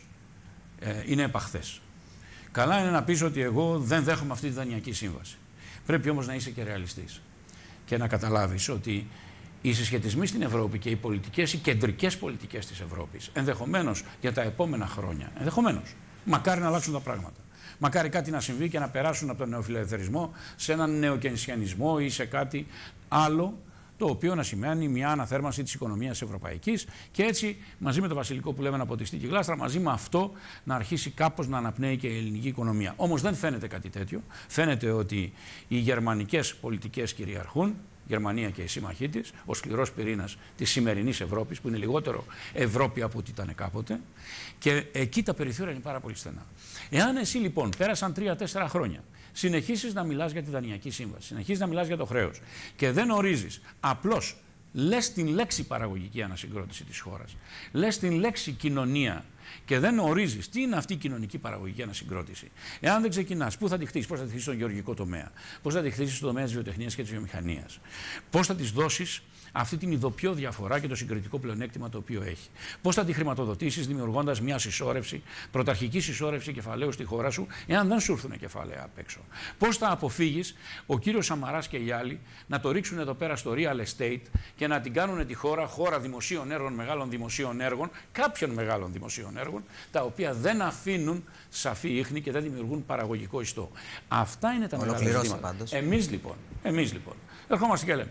ε, είναι επαχθές. Καλά είναι να πεις ότι εγώ δεν δέχομαι αυτή τη δανειακή σύμβαση. Πρέπει όμως να είσαι και ρεαλιστής και να καταλάβεις ότι οι συσχετισμοί στην Ευρώπη και οι πολιτικές, οι κεντρικές πολιτικές της Ευρώπης, ενδεχομένως για τα επόμενα χρόνια, ενδεχομένως, μακάρι να αλλάξουν τα πράγματα. Μακάρι κάτι να συμβεί και να περάσουν από τον νεοφιλελευθερισμό σε έναν νεοκενσιανισμό ή σε κάτι άλλο, το οποίο να σημαίνει μια αναθέρμανση της οικονομίας ευρωπαϊκής και έτσι μαζί με το βασιλικό που λέμε να ποτιστεί και γλάστρα, μαζί με αυτό να αρχίσει κάπως να αναπνέει και η ελληνική οικονομία. Όμως δεν φαίνεται κάτι τέτοιο. Φαίνεται ότι οι γερμανικές πολιτικές κυριαρχούν, Γερμανία και οι σύμμαχοί της, ο σκληρός πυρήνας της σημερινής Ευρώπης, που είναι λιγότερο Ευρώπη από ό,τι ήταν κάποτε, και εκεί τα περιθώρια είναι πάρα πολύ στενά. Εάν εσύ λοιπόν πέρασαν τρία-τέσσερα χρόνια, συνεχίσεις να μιλάς για τη δανειακή σύμβαση, συνεχίσεις να μιλάς για το χρέος και δεν ορίζεις, απλώς λες την λέξη παραγωγική ανασυγκρότηση της χώρας, λες την λέξη κοινωνία και δεν ορίζεις τι είναι αυτή η κοινωνική παραγωγική ανασυγκρότηση. Εάν δεν ξεκινάς, πού θα τη χτίσεις, πώς θα τη χτίσεις στον γεωργικό τομέα, πώς θα τη χτίσεις στον τομέα της βιοτεχνίας και της βιομηχανίας, πώς θα της δώσεις αυτή την ειδοποιώ διαφορά και το συγκριτικό πλεονέκτημα το οποίο έχει. Πώς θα τη χρηματοδοτήσεις δημιουργώντας μια συσσόρευση, πρωταρχική συσσόρευση κεφαλαίου στη χώρα σου, εάν δεν σου έρθουν κεφάλαια απ' έξω. Πώς θα αποφύγεις ο κύριος Σαμαράς και οι άλλοι να το ρίξουν εδώ πέρα στο real estate και να την κάνουν τη χώρα χώρα δημοσίων έργων, μεγάλων δημοσίων έργων, κάποιων μεγάλων δημοσίων έργων, τα οποία δεν αφήνουν σαφή ίχνη και δεν δημιουργούν παραγωγικό ιστό. Αυτά είναι τα μεγάλα ζητήματα. Εμείς λοιπόν, εμείς λοιπόν, ερχόμαστε και λέμε.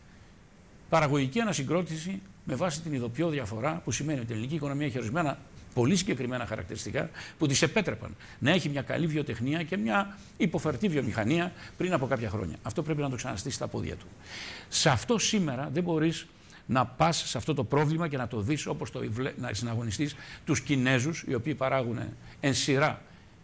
Παραγωγική ανασυγκρότηση με βάση την ειδοποιώ διαφορά, που σημαίνει ότι η ελληνική οικονομία έχει ορισμένα πολύ συγκεκριμένα χαρακτηριστικά που της επέτρεπαν να έχει μια καλή βιοτεχνία και μια υποφερτή βιομηχανία πριν από κάποια χρόνια. Αυτό πρέπει να το ξαναστήσει στα πόδια του. Σε αυτό σήμερα δεν μπορείς να πας σε αυτό το πρόβλημα και να το δεις όπως το να συναγωνιστείς τους Κινέζους, οι οποίοι παράγουν εν σειρά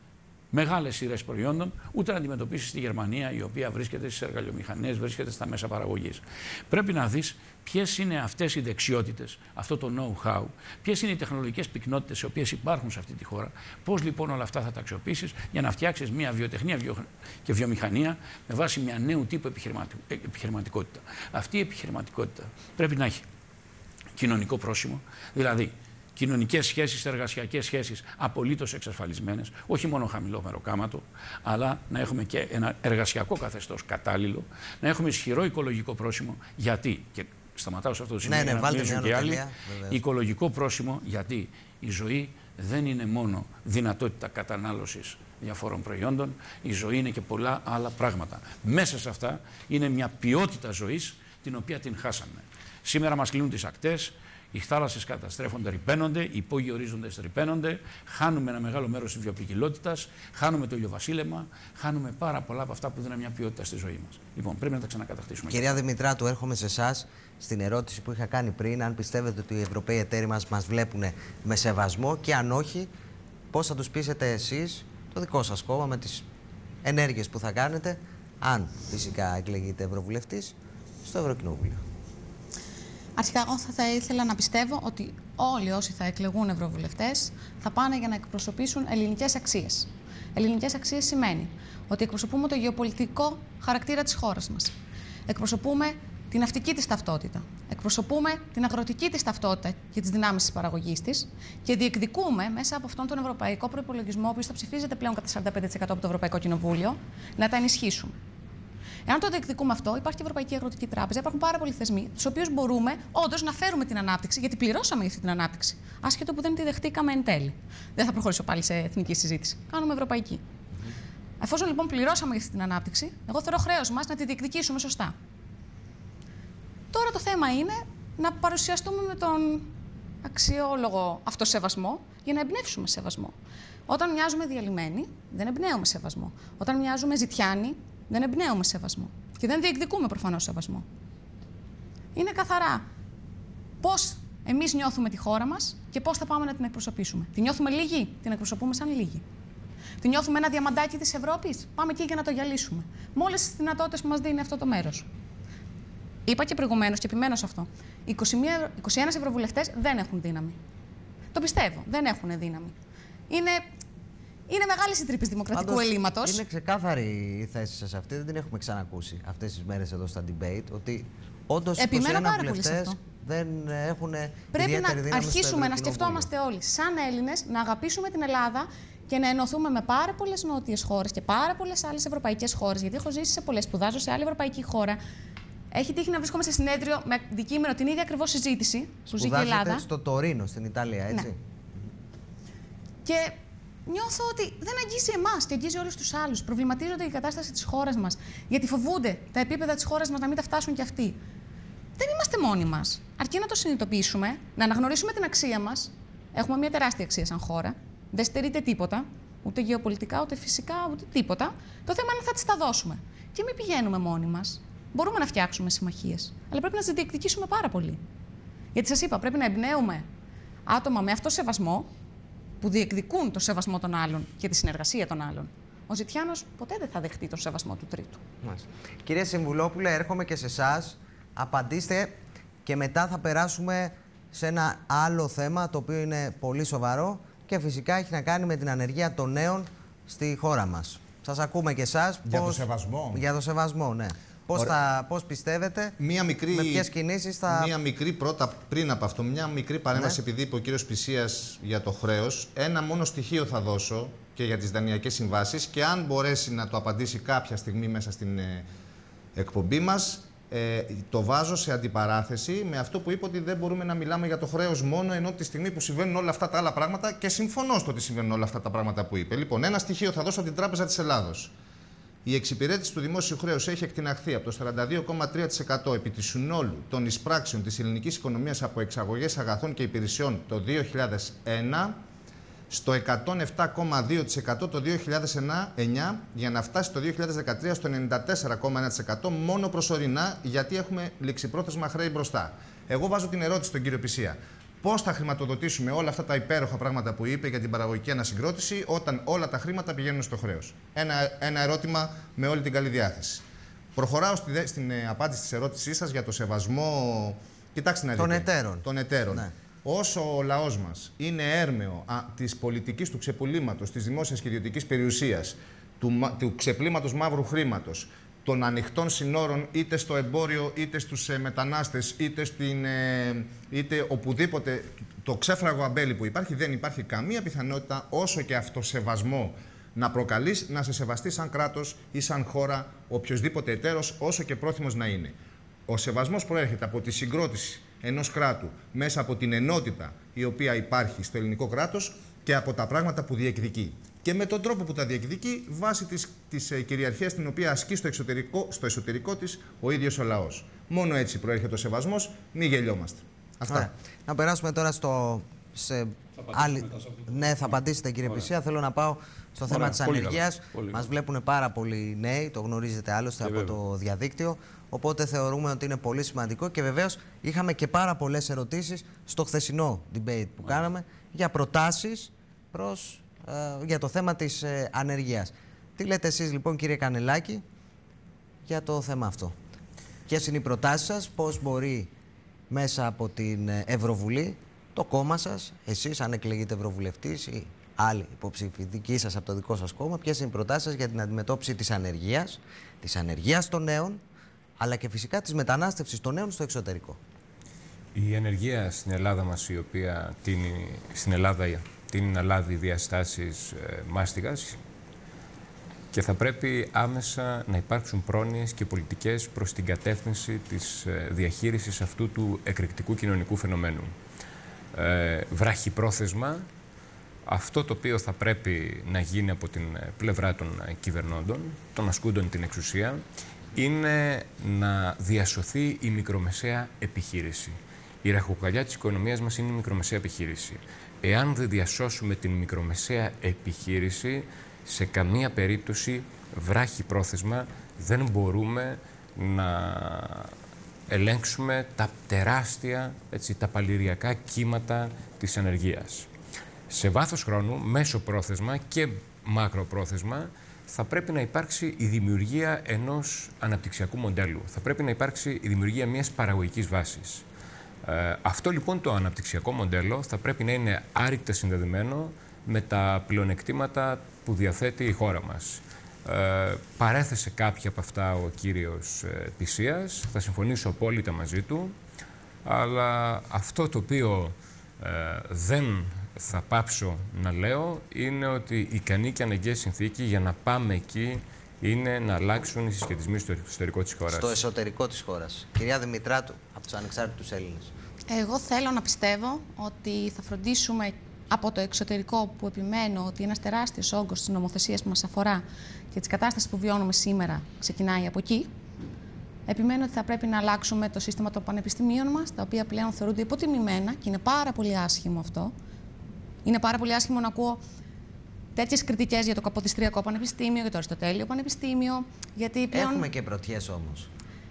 μεγάλες σειρές προϊόντων, ούτε να αντιμετωπίσεις τη Γερμανία, η οποία βρίσκεται στις εργαλειομηχανίες, βρίσκεται στα μέσα παραγωγής. Πρέπει να δεις ποιες είναι αυτές οι δεξιότητες, αυτό το know-how, ποιες είναι οι τεχνολογικές πυκνότητες οι οποίες υπάρχουν σε αυτή τη χώρα, πώς λοιπόν όλα αυτά θα τα αξιοποιήσεις για να φτιάξεις μια βιοτεχνία και βιομηχανία με βάση μια νέου τύπου επιχειρηματικότητα. Αυτή η επιχειρηματικότητα πρέπει να έχει κοινωνικό πρόσημο, δηλαδή κοινωνικές σχέσεις, εργασιακές σχέσεις απολύτως εξασφαλισμένες, όχι μόνο χαμηλό μεροκάματο, αλλά να έχουμε και ένα εργασιακό καθεστώς κατάλληλο, να έχουμε ισχυρό οικολογικό πρόσημο. Γιατί, και σταματάω σε αυτό το σημείο, ναι, ναι, να μιλήσουν και άλλοι, τελεία, οικολογικό πρόσημο, γιατί η ζωή δεν είναι μόνο δυνατότητα κατανάλωσης διαφόρων προϊόντων, η ζωή είναι και πολλά άλλα πράγματα. Μέσα σε αυτά είναι μια ποιότητα ζωής την οποία την χάσαμε. Σήμερα μας κλείνουν τις ακτές, οι θάλασσες καταστρέφονται, ρυπαίνονται, οι υπόγειοι ορίζοντες ρυπαίνονται, χάνουμε ένα μεγάλο μέρος της βιοποικιλότητας, χάνουμε το ηλιοβασίλεμα, χάνουμε πάρα πολλά από αυτά που δίνουν μια ποιότητα στη ζωή μας. Λοιπόν, πρέπει να τα ξανακατακτήσουμε. Κυρία Δημητράτου, έρχομαι σε εσάς στην ερώτηση που είχα κάνει πριν. Αν πιστεύετε ότι οι Ευρωπαίοι εταίροι μας μας βλέπουν με σεβασμό και αν όχι, πώς θα τους πείσετε εσείς, το δικό σας κόμμα, με τις ενέργειες που θα κάνετε, αν φυσικά εκλεγείτε Ευρωβουλευτής, στο Ευρωκοινοβούλιο. Αρχικά, εγώ θα ήθελα να πιστεύω ότι όλοι όσοι θα εκλεγούν ευρωβουλευτές θα πάνε για να εκπροσωπήσουν ελληνικές αξίες. Ελληνικές αξίες σημαίνει ότι εκπροσωπούμε το γεωπολιτικό χαρακτήρα της χώρας μας. Εκπροσωπούμε την ναυτική της ταυτότητα. Εκπροσωπούμε την αγροτική της ταυτότητα και τις δυνάμεις της παραγωγής της και διεκδικούμε μέσα από αυτόν τον ευρωπαϊκό προϋπολογισμό, ο οποίος θα ψηφίζεται πλέον κατά σαράντα πέντε τοις εκατό από το Ευρωπαϊκό Κοινοβούλιο, να τα ενισχύσουμε. Εάν το διεκδικούμε αυτό, υπάρχει και η Ευρωπαϊκή Αγροτική Τράπεζα, υπάρχουν πάρα πολλοί θεσμοί, τους οποίους μπορούμε όντως να φέρουμε την ανάπτυξη, γιατί πληρώσαμε για αυτή την ανάπτυξη. Άσχετο που δεν τη δεχτήκαμε εν τέλει. Δεν θα προχωρήσω πάλι σε εθνική συζήτηση. Κάνουμε ευρωπαϊκή. Mm-hmm. Εφόσον λοιπόν πληρώσαμε για αυτή την ανάπτυξη, εγώ θεωρώ χρέος μας να τη διεκδικήσουμε σωστά. Τώρα το θέμα είναι να παρουσιαστούμε με τον αξιόλογο αυτοσεβασμό για να εμπνεύσουμε σεβασμό. Όταν μοιάζουμε διαλυμένοι, δεν εμπνέουμε σεβασμό. Όταν μοιάζουμε ζητιάνοι, δεν εμπνέουμε σεβασμό. Και δεν διεκδικούμε προφανώς σεβασμό. Είναι καθαρά πώς εμείς νιώθουμε τη χώρα μας και πώς θα πάμε να την εκπροσωπήσουμε. Τη νιώθουμε λίγη, την εκπροσωπούμε σαν λίγη. Τη νιώθουμε ένα διαμαντάκι της Ευρώπης, πάμε εκεί για να το γυαλίσουμε. Με όλες τις δυνατότητες που μας δίνει αυτό το μέρος. Είπα και προηγουμένως και επιμένω σε αυτό. είκοσι ένα, είκοσι ένα ευρωβουλευτές δεν έχουν δύναμη. Το πιστεύω, δεν έχουν δύναμη. Είναι, είναι μεγάλη η τρύπη δημοκρατικού Πάντως, ελλείμματος. Είναι ξεκάθαρη η θέση σας αυτή, δεν την έχουμε ξανακούσει αυτές τις μέρες εδώ στα debate, ότι όντως είκοσι ένα βουλευτές δεν έχουν Πρέπει ιδιαίτερη να δύναμη αρχίσουμε να σκεφτόμαστε όλοι, σαν Έλληνες, να αγαπήσουμε την Ελλάδα και να ενωθούμε με πάρα πολλές νότιες χώρες και πάρα πολλές άλλες ευρωπαϊκές χώρες. Γιατί έχω ζήσει σε πολλές, σπουδάζω σε άλλη ευρωπαϊκή χώρα. Έχει τύχει να βρίσκομαι σε συνέδριο με αντικείμενο την ίδια ακριβώς συζήτηση που ζει και η Ελλάδα. Στο Τωρίνο, στην Ιταλία, έτσι. Ναι. Και νιώθω ότι δεν αγγίζει εμάς και αγγίζει όλους τους άλλους. Προβληματίζονται η κατάσταση της χώρας μας. Γιατί φοβούνται τα επίπεδα της χώρας μας να μην τα φτάσουν κι αυτοί. Δεν είμαστε μόνοι μας. Αρκεί να το συνειδητοποιήσουμε, να αναγνωρίσουμε την αξία μας. Έχουμε μια τεράστια αξία σαν χώρα. Δεν στερείται τίποτα. Ούτε γεωπολιτικά, ούτε φυσικά, ούτε τίποτα. Το θέμα είναι αν θα τις τα δώσουμε. Και μην πηγαίνουμε μόνοι μας. Μπορούμε να φτιάξουμε συμμαχίες, αλλά πρέπει να τις διεκδικήσουμε πάρα πολύ. Γιατί σας είπα, πρέπει να εμπνέουμε άτομα με αυτό σεβασμό που διεκδικούν το σεβασμό των άλλων και τη συνεργασία των άλλων. Ο Ζητιάνος ποτέ δεν θα δεχτεί τον σεβασμό του τρίτου. Μάλιστα. Κυρία Συμβουλόπουλε, έρχομαι και σε εσάς. Απαντήστε και μετά θα περάσουμε σε ένα άλλο θέμα το οποίο είναι πολύ σοβαρό και φυσικά έχει να κάνει με την ανεργία των νέων στη χώρα μας. Σας ακούμε και εσάς. Για πώς... το σεβασμό. Για το σεβασμό, ναι. Πώς, θα, πώς πιστεύετε, μία μικρή, με ποιες κινήσεις θα... Μία μικρή πρώτα, πριν από αυτό, μια μικρή παρέμβαση, ναι. Επειδή είπε ο κύριος Πησίας για το χρέος, ένα μόνο στοιχείο θα δώσω και για τις δανειακές συμβάσεις και αν μπορέσει να το απαντήσει κάποια στιγμή μέσα στην ε, εκπομπή μας, ε, το βάζω σε αντιπαράθεση με αυτό που είπε ότι δεν μπορούμε να μιλάμε για το χρέος μόνο, ενώ τη στιγμή που συμβαίνουν όλα αυτά τα άλλα πράγματα και συμφωνώ στο ότι συμβαίνουν όλα αυτά τα πράγματα που είπε. Λοιπόν, ένα στοιχείο θα δώσω από την Τράπεζα της Ελλάδος. Η εξυπηρέτηση του δημόσιου χρέους έχει εκτιναχθεί από το σαράντα δύο κόμμα τρία τοις εκατό επί της συνόλου των εισπράξεων της ελληνικής οικονομίας από εξαγωγές αγαθών και υπηρεσιών το δύο χιλιάδες ένα στο εκατόν επτά κόμμα δύο τοις εκατό το δύο χιλιάδες εννιά για να φτάσει το δύο χιλιάδες δεκατρία στο ενενήντα τέσσερα κόμμα ένα τοις εκατό μόνο προσωρινά, γιατί έχουμε ληξιπρόθεσμα χρέη μπροστά. Εγώ βάζω την ερώτηση στον κύριο Πησία. Πώς θα χρηματοδοτήσουμε όλα αυτά τα υπέροχα πράγματα που είπε για την παραγωγική ανασυγκρότηση όταν όλα τα χρήματα πηγαίνουν στο χρέος? Ένα, ένα ερώτημα με όλη την καλή διάθεση. Προχωράω στη, στην ε, απάντηση της ερώτησής σας για το σεβασμό. Κοιτάξτε να δείτε. Των εταίρων. Των εταίρων. Ναι. Όσο ο λαός μας είναι έρμεο α, της πολιτικής του ξεπουλήματος, της δημόσιας και ιδιωτικής περιουσίας, του, του ξεπλήματος μαύρου χρήματος, των ανοιχτών συνόρων είτε στο εμπόριο, είτε στους ε, μετανάστες, είτε, στην, ε, είτε οπουδήποτε, το ξέφραγο αμπέλι που υπάρχει, δεν υπάρχει καμία πιθανότητα όσο και αυτοσεβασμό να προκαλείς να σε σεβαστεί σαν κράτος ή σαν χώρα οποιοσδήποτε εταίρος, όσο και πρόθυμος να είναι. Ο σεβασμός προέρχεται από τη συγκρότηση ενός κράτου μέσα από την ενότητα η οποία υπάρχει στο ελληνικό κράτος και από τα πράγματα που διεκδικεί. Και με τον τρόπο που τα διεκδικεί βάσει της, της ε, κυριαρχίας την οποία ασκεί στο εξωτερικό, στο εσωτερικό της ο ίδιος ο λαός. Μόνο έτσι προέρχεται ο σεβασμός, μη γελιόμαστε. Αυτά. Άρα, να περάσουμε τώρα στο... Σε άλλη... Ναι, θα απαντήσετε κύριε Πησία. Θέλω να πάω στο Ωραία, θέμα της ανεργίας. Μας βλέπουν πάρα πολλοί νέοι, το γνωρίζετε άλλωστε από το διαδίκτυο. Οπότε θεωρούμε ότι είναι πολύ σημαντικό και βεβαίως είχαμε και πάρα πολλές ερωτήσεις στο χθεσινό debate που κάναμε για προτάσεις προς, ε, για το θέμα της ε, ανεργίας. Τι λέτε εσείς λοιπόν κύριε Κανελάκη για το θέμα αυτό? Ποιες είναι οι προτάσεις σας, πώς μπορεί μέσα από την Ευρωβουλή το κόμμα σας, εσείς αν εκλεγείτε ευρωβουλευτής ή άλλοι υποψήφοι δικοί σας από το δικό σας κόμμα, ποιες είναι οι προτάσεις σας για την αντιμετώπιση της ανεργίας, της ανεργίας των νέων, αλλά και φυσικά της μετανάστευσης των νέων στο εξωτερικό? Η ανεργία στην Ελλάδα μας, η οποία τίνει, στην Ελλάδα τίνει να λάβει διαστάσεις ε, μάστιγας και θα πρέπει άμεσα να υπάρξουν πρόνοιες και πολιτικές προς την κατεύθυνση της ε, διαχείρισης αυτού του εκρηκτικού κοινωνικού φαινομένου. Ε, βραχυπρόθεσμα, αυτό το οποίο θα πρέπει να γίνει από την πλευρά των κυβερνώντων, των ασκούντων την εξουσία, είναι να διασωθεί η μικρομεσαία επιχείρηση. Η ραχοκοκαλιά της οικονομίας μας είναι η μικρομεσαία επιχείρηση. Εάν δεν διασώσουμε την μικρομεσαία επιχείρηση, σε καμία περίπτωση βράχη πρόθεσμα δεν μπορούμε να ελέγξουμε τα τεράστια, έτσι, τα παλιριακά κύματα της ανεργίας. Σε βάθος χρόνου, μέσο πρόθεσμα και μακροπρόθεσμα, θα πρέπει να υπάρξει η δημιουργία ενός αναπτυξιακού μοντέλου. Θα πρέπει να υπάρξει η δημιουργία μιας παραγωγικής βάσης. Ε, αυτό λοιπόν το αναπτυξιακό μοντέλο θα πρέπει να είναι άρρηκτα συνδεδεμένο με τα πλεονεκτήματα που διαθέτει η χώρα μας. Ε, παρέθεσε κάποια από αυτά ο κύριος ε, Πησίας, θα συμφωνήσω απόλυτα μαζί του, αλλά αυτό το οποίο ε, δεν θα πάψω να λέω είναι ότι η ικανή και αναγκαία συνθήκη για να πάμε εκεί είναι να αλλάξουν οι συσχετισμοί στο εσωτερικό της χώρας. Στο εσωτερικό της χώρας. Κυρία Δημητράτου, από τους Ανεξάρτητους Έλληνες. Εγώ θέλω να πιστεύω ότι θα φροντίσουμε από το εξωτερικό, που επιμένω ότι ένας τεράστιος όγκος της νομοθεσίας που μας αφορά και της κατάστασης που βιώνουμε σήμερα ξεκινάει από εκεί. Επιμένω ότι θα πρέπει να αλλάξουμε το σύστημα των πανεπιστημίων μας, τα οποία πλέον θεωρούνται υποτιμημένα και είναι πάρα πολύ άσχημο αυτό. Είναι πάρα πολύ άσχημο να ακούω τέτοιες κριτικές για το Καποδιστριακό Πανεπιστήμιο, για το Αριστοτέλειο Πανεπιστήμιο. Γιατί πλέον... Έχουμε και πρωτιές όμως.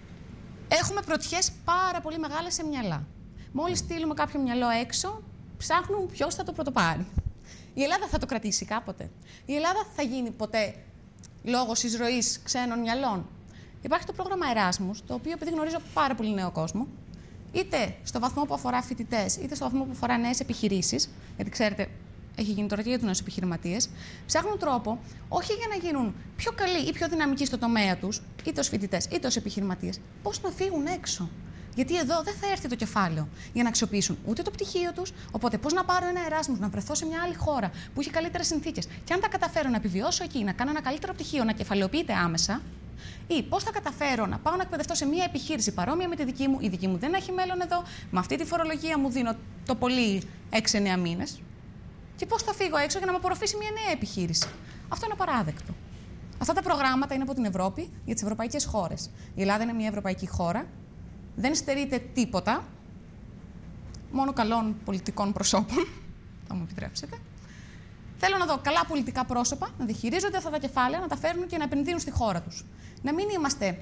Έχουμε πρωτιές πάρα πολύ μεγάλες σε μυαλά. Μόλις στείλουμε κάποιο μυαλό έξω, ψάχνουν ποιος θα το πρωτοπάρει. Η Ελλάδα θα το κρατήσει κάποτε. Η Ελλάδα θα γίνει ποτέ λόγος εισρωής ξένων μυαλών. Υπάρχει το πρόγραμμα Εράσμους, το οποίο, επειδή γνωρίζω πάρα πολύ νέο κόσμο, είτε στο βαθμό που αφορά φοιτητές, είτε στο βαθμό που αφορά νέες επιχειρήσεις, γιατί ξέρετε, έχει γίνει τώρα και για τους νέους επιχειρηματίες, ψάχνουν τρόπο όχι για να γίνουν πιο καλοί ή πιο δυναμικοί στο τομέα τους, είτε ως φοιτητές είτε ως επιχειρηματίες, πώς να φύγουν έξω. Γιατί εδώ δεν θα έρθει το κεφάλαιο για να αξιοποιήσουν ούτε το πτυχίο τους. Οπότε, πώς να πάρω ένα Εράσμους, να βρεθώ σε μια άλλη χώρα που έχει καλύτερες συνθήκες, και αν τα καταφέρω να επιβιώσω εκεί, να κάνω ένα καλύτερο πτυχίο, να κεφαλαιοποιείται άμεσα, ή πώς θα καταφέρω να πάω να εκπαιδευτώ σε μια επιχείρηση παρόμοια με τη δική μου, η δική μου δεν έχει μέλλον εδώ, με αυτή τη φορολογία μου δίνω το πολύ έξι εννέα μήνες, και πώς θα φύγω έξω για να με απορροφήσει μια νέα επιχείρηση. Αυτό είναι απαράδεκτο. Αυτά τα προγράμματα είναι από την Ευρώπη για τις ευρωπαϊκές χώρες. Η Ελλάδα είναι μια ευρωπαϊκή χώρα. Δεν στερείται τίποτα, μόνο καλών πολιτικών προσώπων, θα μου επιτρέψετε. Θέλω να δω καλά πολιτικά πρόσωπα να διαχειρίζονται αυτά τα κεφάλαια, να τα φέρνουν και να επενδύουν στη χώρα τους. Να μην είμαστε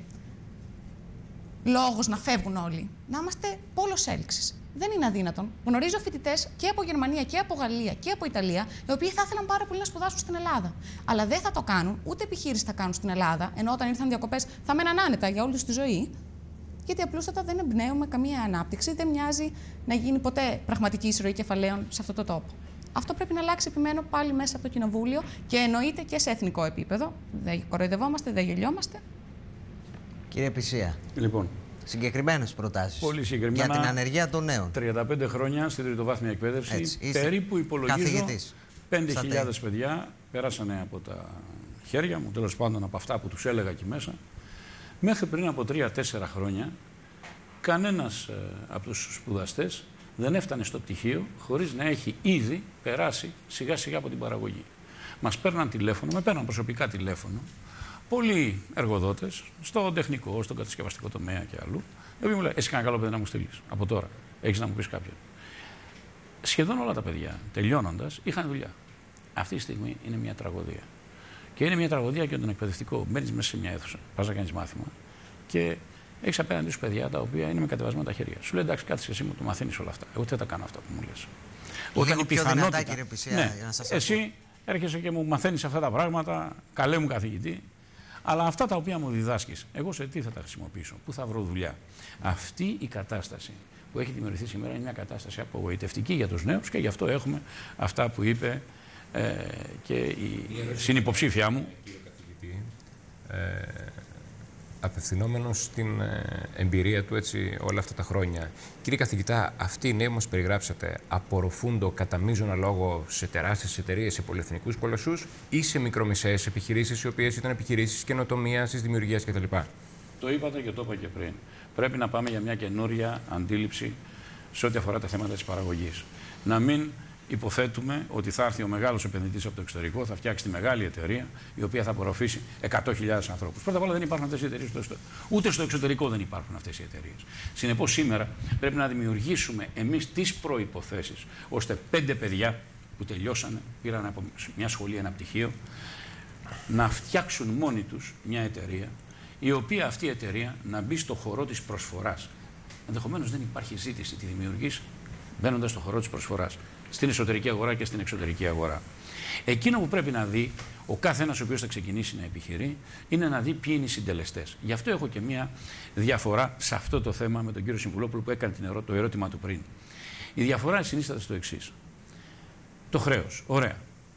λόγος να φεύγουν όλοι, να είμαστε πόλος έλξης. Δεν είναι αδύνατον. Γνωρίζω φοιτητές και από Γερμανία και από Γαλλία και από Ιταλία, οι οποίοι θα ήθελαν πάρα πολύ να σπουδάσουν στην Ελλάδα. Αλλά δεν θα το κάνουν, ούτε επιχείρηση θα κάνουν στην Ελλάδα, ενώ όταν ήρθαν διακοπές θα μέναν άνετα για όλη τους τη ζωή. Γιατί απλούστατα δεν εμπνέουμε καμία ανάπτυξη, δεν μοιάζει να γίνει ποτέ πραγματική εισρωή κεφαλαίων σε αυτό το τόπο. Αυτό πρέπει να αλλάξει, επιμένω, πάλι μέσα από το Κοινοβούλιο και εννοείται και σε εθνικό επίπεδο. Δεν κοροϊδευόμαστε, δεν γελιόμαστε. Κύριε Πησία, λοιπόν, συγκεκριμένες προτάσεις πολύ συγκεκριμένα, για την ανεργία των νέων. τριάντα πέντε χρόνια στην τριτοβάθμια εκπαίδευση, Έτσι, περίπου υπολογίζω πέντε χιλιάδες Σατε. παιδιά περάσανε από τα χέρια μου, τέλος πάντων από αυτά που τους έλεγα εκεί μέσα. Μέχρι πριν από τρία τέσσερα χρόνια, κανένας ε, από τους σπουδαστές δεν έφτανε στο πτυχίο χωρίς να έχει ήδη περάσει σιγά σιγά από την παραγωγή. Μας παίρναν τηλέφωνο, με παίρναν προσωπικά τηλέφωνο, πολλοί εργοδότες, στο τεχνικό, στον κατασκευαστικό τομέα και αλλού, οι οποίοι μου λένε: εσύ κανένα καλό παιδί να μου στείλεις από τώρα, έχεις να μου πεις κάποιον. Σχεδόν όλα τα παιδιά, τελειώνοντας, είχαν δουλειά. Αυτή τη στιγμή είναι μια τραγωδία. Και είναι μια τραγωδία και τον εκπαιδευτικό. Μπαίνεις μέσα σε μια αίθουσα, πας να κάνεις μάθημα και έχεις απέναντι σου παιδιά τα οποία είναι με κατεβασμένα τα χέρια. Σου λέει: εντάξει, κάθεσαι εσύ μου, το μαθαίνεις όλα αυτά. Εγώ δεν τα κάνω αυτά που μου λες. Όταν η πιθανότητα. Δυνατά, κύριε Πησία, ναι, για να σας εσύ ακούω. έρχεσαι και μου μαθαίνεις αυτά τα πράγματα, καλέ μου καθηγητή. Αλλά αυτά τα οποία μου διδάσκεις, εγώ σε τι θα τα χρησιμοποιήσω, πού θα βρω δουλειά. Αυτή η κατάσταση που έχει δημιουργηθεί σήμερα είναι μια κατάσταση απογοητευτική για τους νέους και γι' αυτό έχουμε αυτά που είπε ε, και η, η συνυποψήφιά μου. Κύριε καθηγητή, ε, απευθυνόμενος στην ε, εμπειρία του έτσι όλα αυτά τα χρόνια. Κύριε καθηγητά, αυτοί οι νέοι που μας περιγράψατε απορροφούνται κατά μείζωνα λόγο σε τεράστιες εταιρείες, σε πολυεθνικούς κολοσσούς ή σε μικρομεσαίες επιχειρήσεις, οι οποίες ήταν επιχειρήσεις καινοτομίας, της δημιουργίας κτλ. Το είπατε και το είπα και πριν. Πρέπει να πάμε για μια καινούρια αντίληψη σε ό,τι αφορά τα θέματα της παραγωγής. Να μην υποθέτουμε ότι θα έρθει ο μεγάλος επενδυτής από το εξωτερικό, θα φτιάξει τη μεγάλη εταιρεία, η οποία θα απορροφήσει εκατό χιλιάδες ανθρώπους. Πρώτα απ' όλα δεν υπάρχουν αυτές οι εταιρείες στο εξωτερικό. Ούτε στο εξωτερικό δεν υπάρχουν αυτές οι εταιρείες. Συνεπώς, σήμερα πρέπει να δημιουργήσουμε εμείς τις προϋποθέσεις, ώστε πέντε παιδιά που τελειώσανε, πήραν από μια σχολή ένα πτυχίο, να φτιάξουν μόνοι τους μια εταιρεία, η οποία αυτή η εταιρεία να μπει στο χορό της προσφοράς. ενδεχομένως δεν υπάρχει ζήτηση. Τη δημιουργείς μπαίνοντας στον χώρο της προσφοράς, στην εσωτερική αγορά και στην εξωτερική αγορά. Εκείνο που πρέπει να δει ο κάθε ένας ο οποίος θα ξεκινήσει να επιχειρεί είναι να δει ποιοι είναι οι συντελεστές. Γι' αυτό έχω και μία διαφορά σε αυτό το θέμα με τον κύριο Συμβουλόπουλο που έκανε το ερώτημα του πριν. Η διαφορά συνίσταται στο εξής. Το χρέος. Ωραία.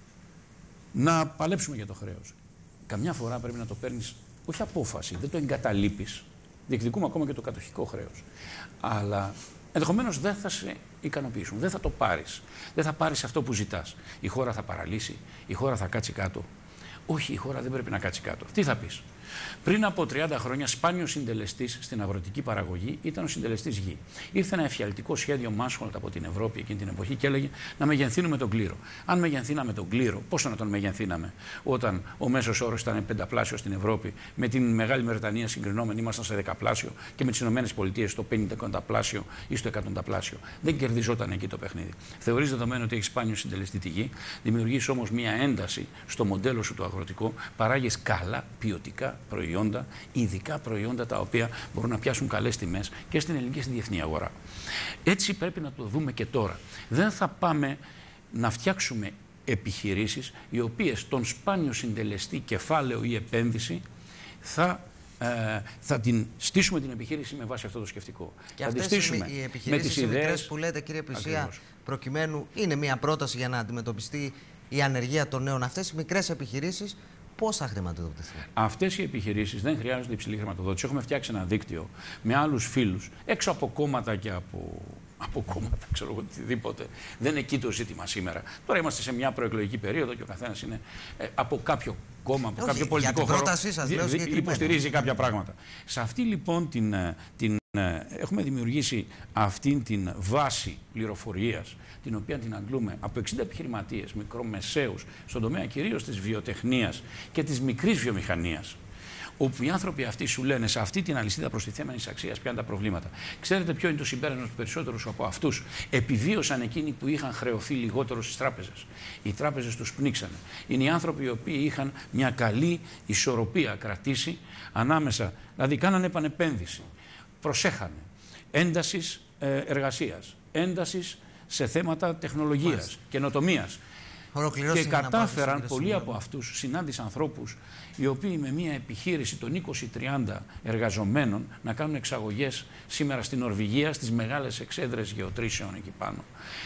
Να παλέψουμε για το χρέος. Καμιά φορά πρέπει να το παίρνεις, όχι απόφαση, δεν το εγκαταλείπεις. Διεκδικούμε ακόμα και το κατοχικό χρέος. Αλλά ενδεχομένως δεν θα σε ικανοποιήσουν, δεν θα το πάρεις. Δεν θα πάρεις αυτό που ζητάς. Η χώρα θα παραλύσει, η χώρα θα κάτσει κάτω. Όχι, η χώρα δεν πρέπει να κάτσει κάτω. Τι θα πεις? Πριν από τριάντα χρόνια, σπάνιος συντελεστής στην αγροτική παραγωγή ήταν ο συντελεστής γη. Ήρθε ένα εφιαλτικό σχέδιο Μάσχολτ από την Ευρώπη εκείνη την εποχή και έλεγε να μεγενθύνουμε τον κλήρο. Αν μεγενθύναμε τον κλήρο, πόσο να τον μεγενθύναμε, όταν ο μέσος όρος ήταν πενταπλάσιο στην Ευρώπη, με την Μεγάλη Βρετανία συγκρινόμενοι ήμασταν σε δεκαπλάσιο και με τις ΗΠΑ στο πενηκονταπλάσιο ή στο εκατονταπλάσιο. Δεν κερδιζόταν εκεί το παιχνίδι. Θεωρείς δεδομένο ότι έχει σπάνιο συντελεστή τη γη, δημιουργείς όμως μια ένταση στο μοντέλο σου το αγροτικό, παράγεις καλά, ποιοτικά προϊόντα, ειδικά προϊόντα τα οποία μπορούν να πιάσουν καλές τιμές και στην ελληνική και στη διεθνή αγορά. Έτσι πρέπει να το δούμε και τώρα. Δεν θα πάμε να φτιάξουμε επιχειρήσεις οι οποίες τον σπάνιο συντελεστή κεφάλαιο ή επένδυση θα, ε, θα την στήσουμε την επιχείρηση με βάση αυτό το σκεφτικό. Και θα αυτές τη στήσουμε οι επιχειρήσεις οι μικρές που λέτε, κύριε Πησία, προκειμένου είναι μια πρόταση για να αντιμετωπιστεί η ανεργία των νέων. Αυτές οι μικρές επιχειρήσεις πώς θα χρηματοδοτηθούν? Αυτές οι επιχειρήσεις δεν χρειάζονται υψηλή χρηματοδότηση. Έχουμε φτιάξει ένα δίκτυο με άλλους φίλους, έξω από κόμματα και από, από κόμματα, ξέρω εγώ, οτιδήποτε. Δεν είναι εκεί το ζήτημα σήμερα. Τώρα είμαστε σε μια προεκλογική περίοδο και ο καθένας είναι ε, από κάποιο κόμμα, από Όχι, κάποιο πολιτικό χώρο. Σας, δι, δι, υποστηρίζει κάποια πράγματα. Σε αυτή λοιπόν την, την, έχουμε δημιουργήσει αυτήν την βάση πληροφορίας, την οποία την αντλούμε από εξήντα επιχειρηματίες, μικρομεσαίους, στον τομέα κυρίως της βιοτεχνίας και της μικρής βιομηχανίας, όπου οι άνθρωποι αυτοί σου λένε σε αυτή την αλυσίδα προστιθέμενης αξίας ποια είναι τα προβλήματα. Ξέρετε ποιο είναι το συμπέρασμα του περισσότερους από αυτούς? Επιβίωσαν εκείνοι που είχαν χρεωθεί λιγότερο στις τράπεζες. Οι τράπεζες τους πνίξανε. Είναι οι άνθρωποι οι οποίοι είχαν μια καλή ισορροπία κρατήσει ανάμεσα, δηλαδή κάνανε επανεπένδυση, προσέχανε, έντασης ε, εργασίας, έντασης σε θέματα τεχνολογίας, καινοτομίας. Και κατάφεραν πολλοί από αυτούς, συνάντησαν ανθρώπους οι οποίοι με μια επιχείρηση των είκοσι τριάντα εργαζομένων να κάνουν εξαγωγές σήμερα στην Νορβηγία, στις μεγάλες εξέδρες γεωτρήσεων εκεί πάνω.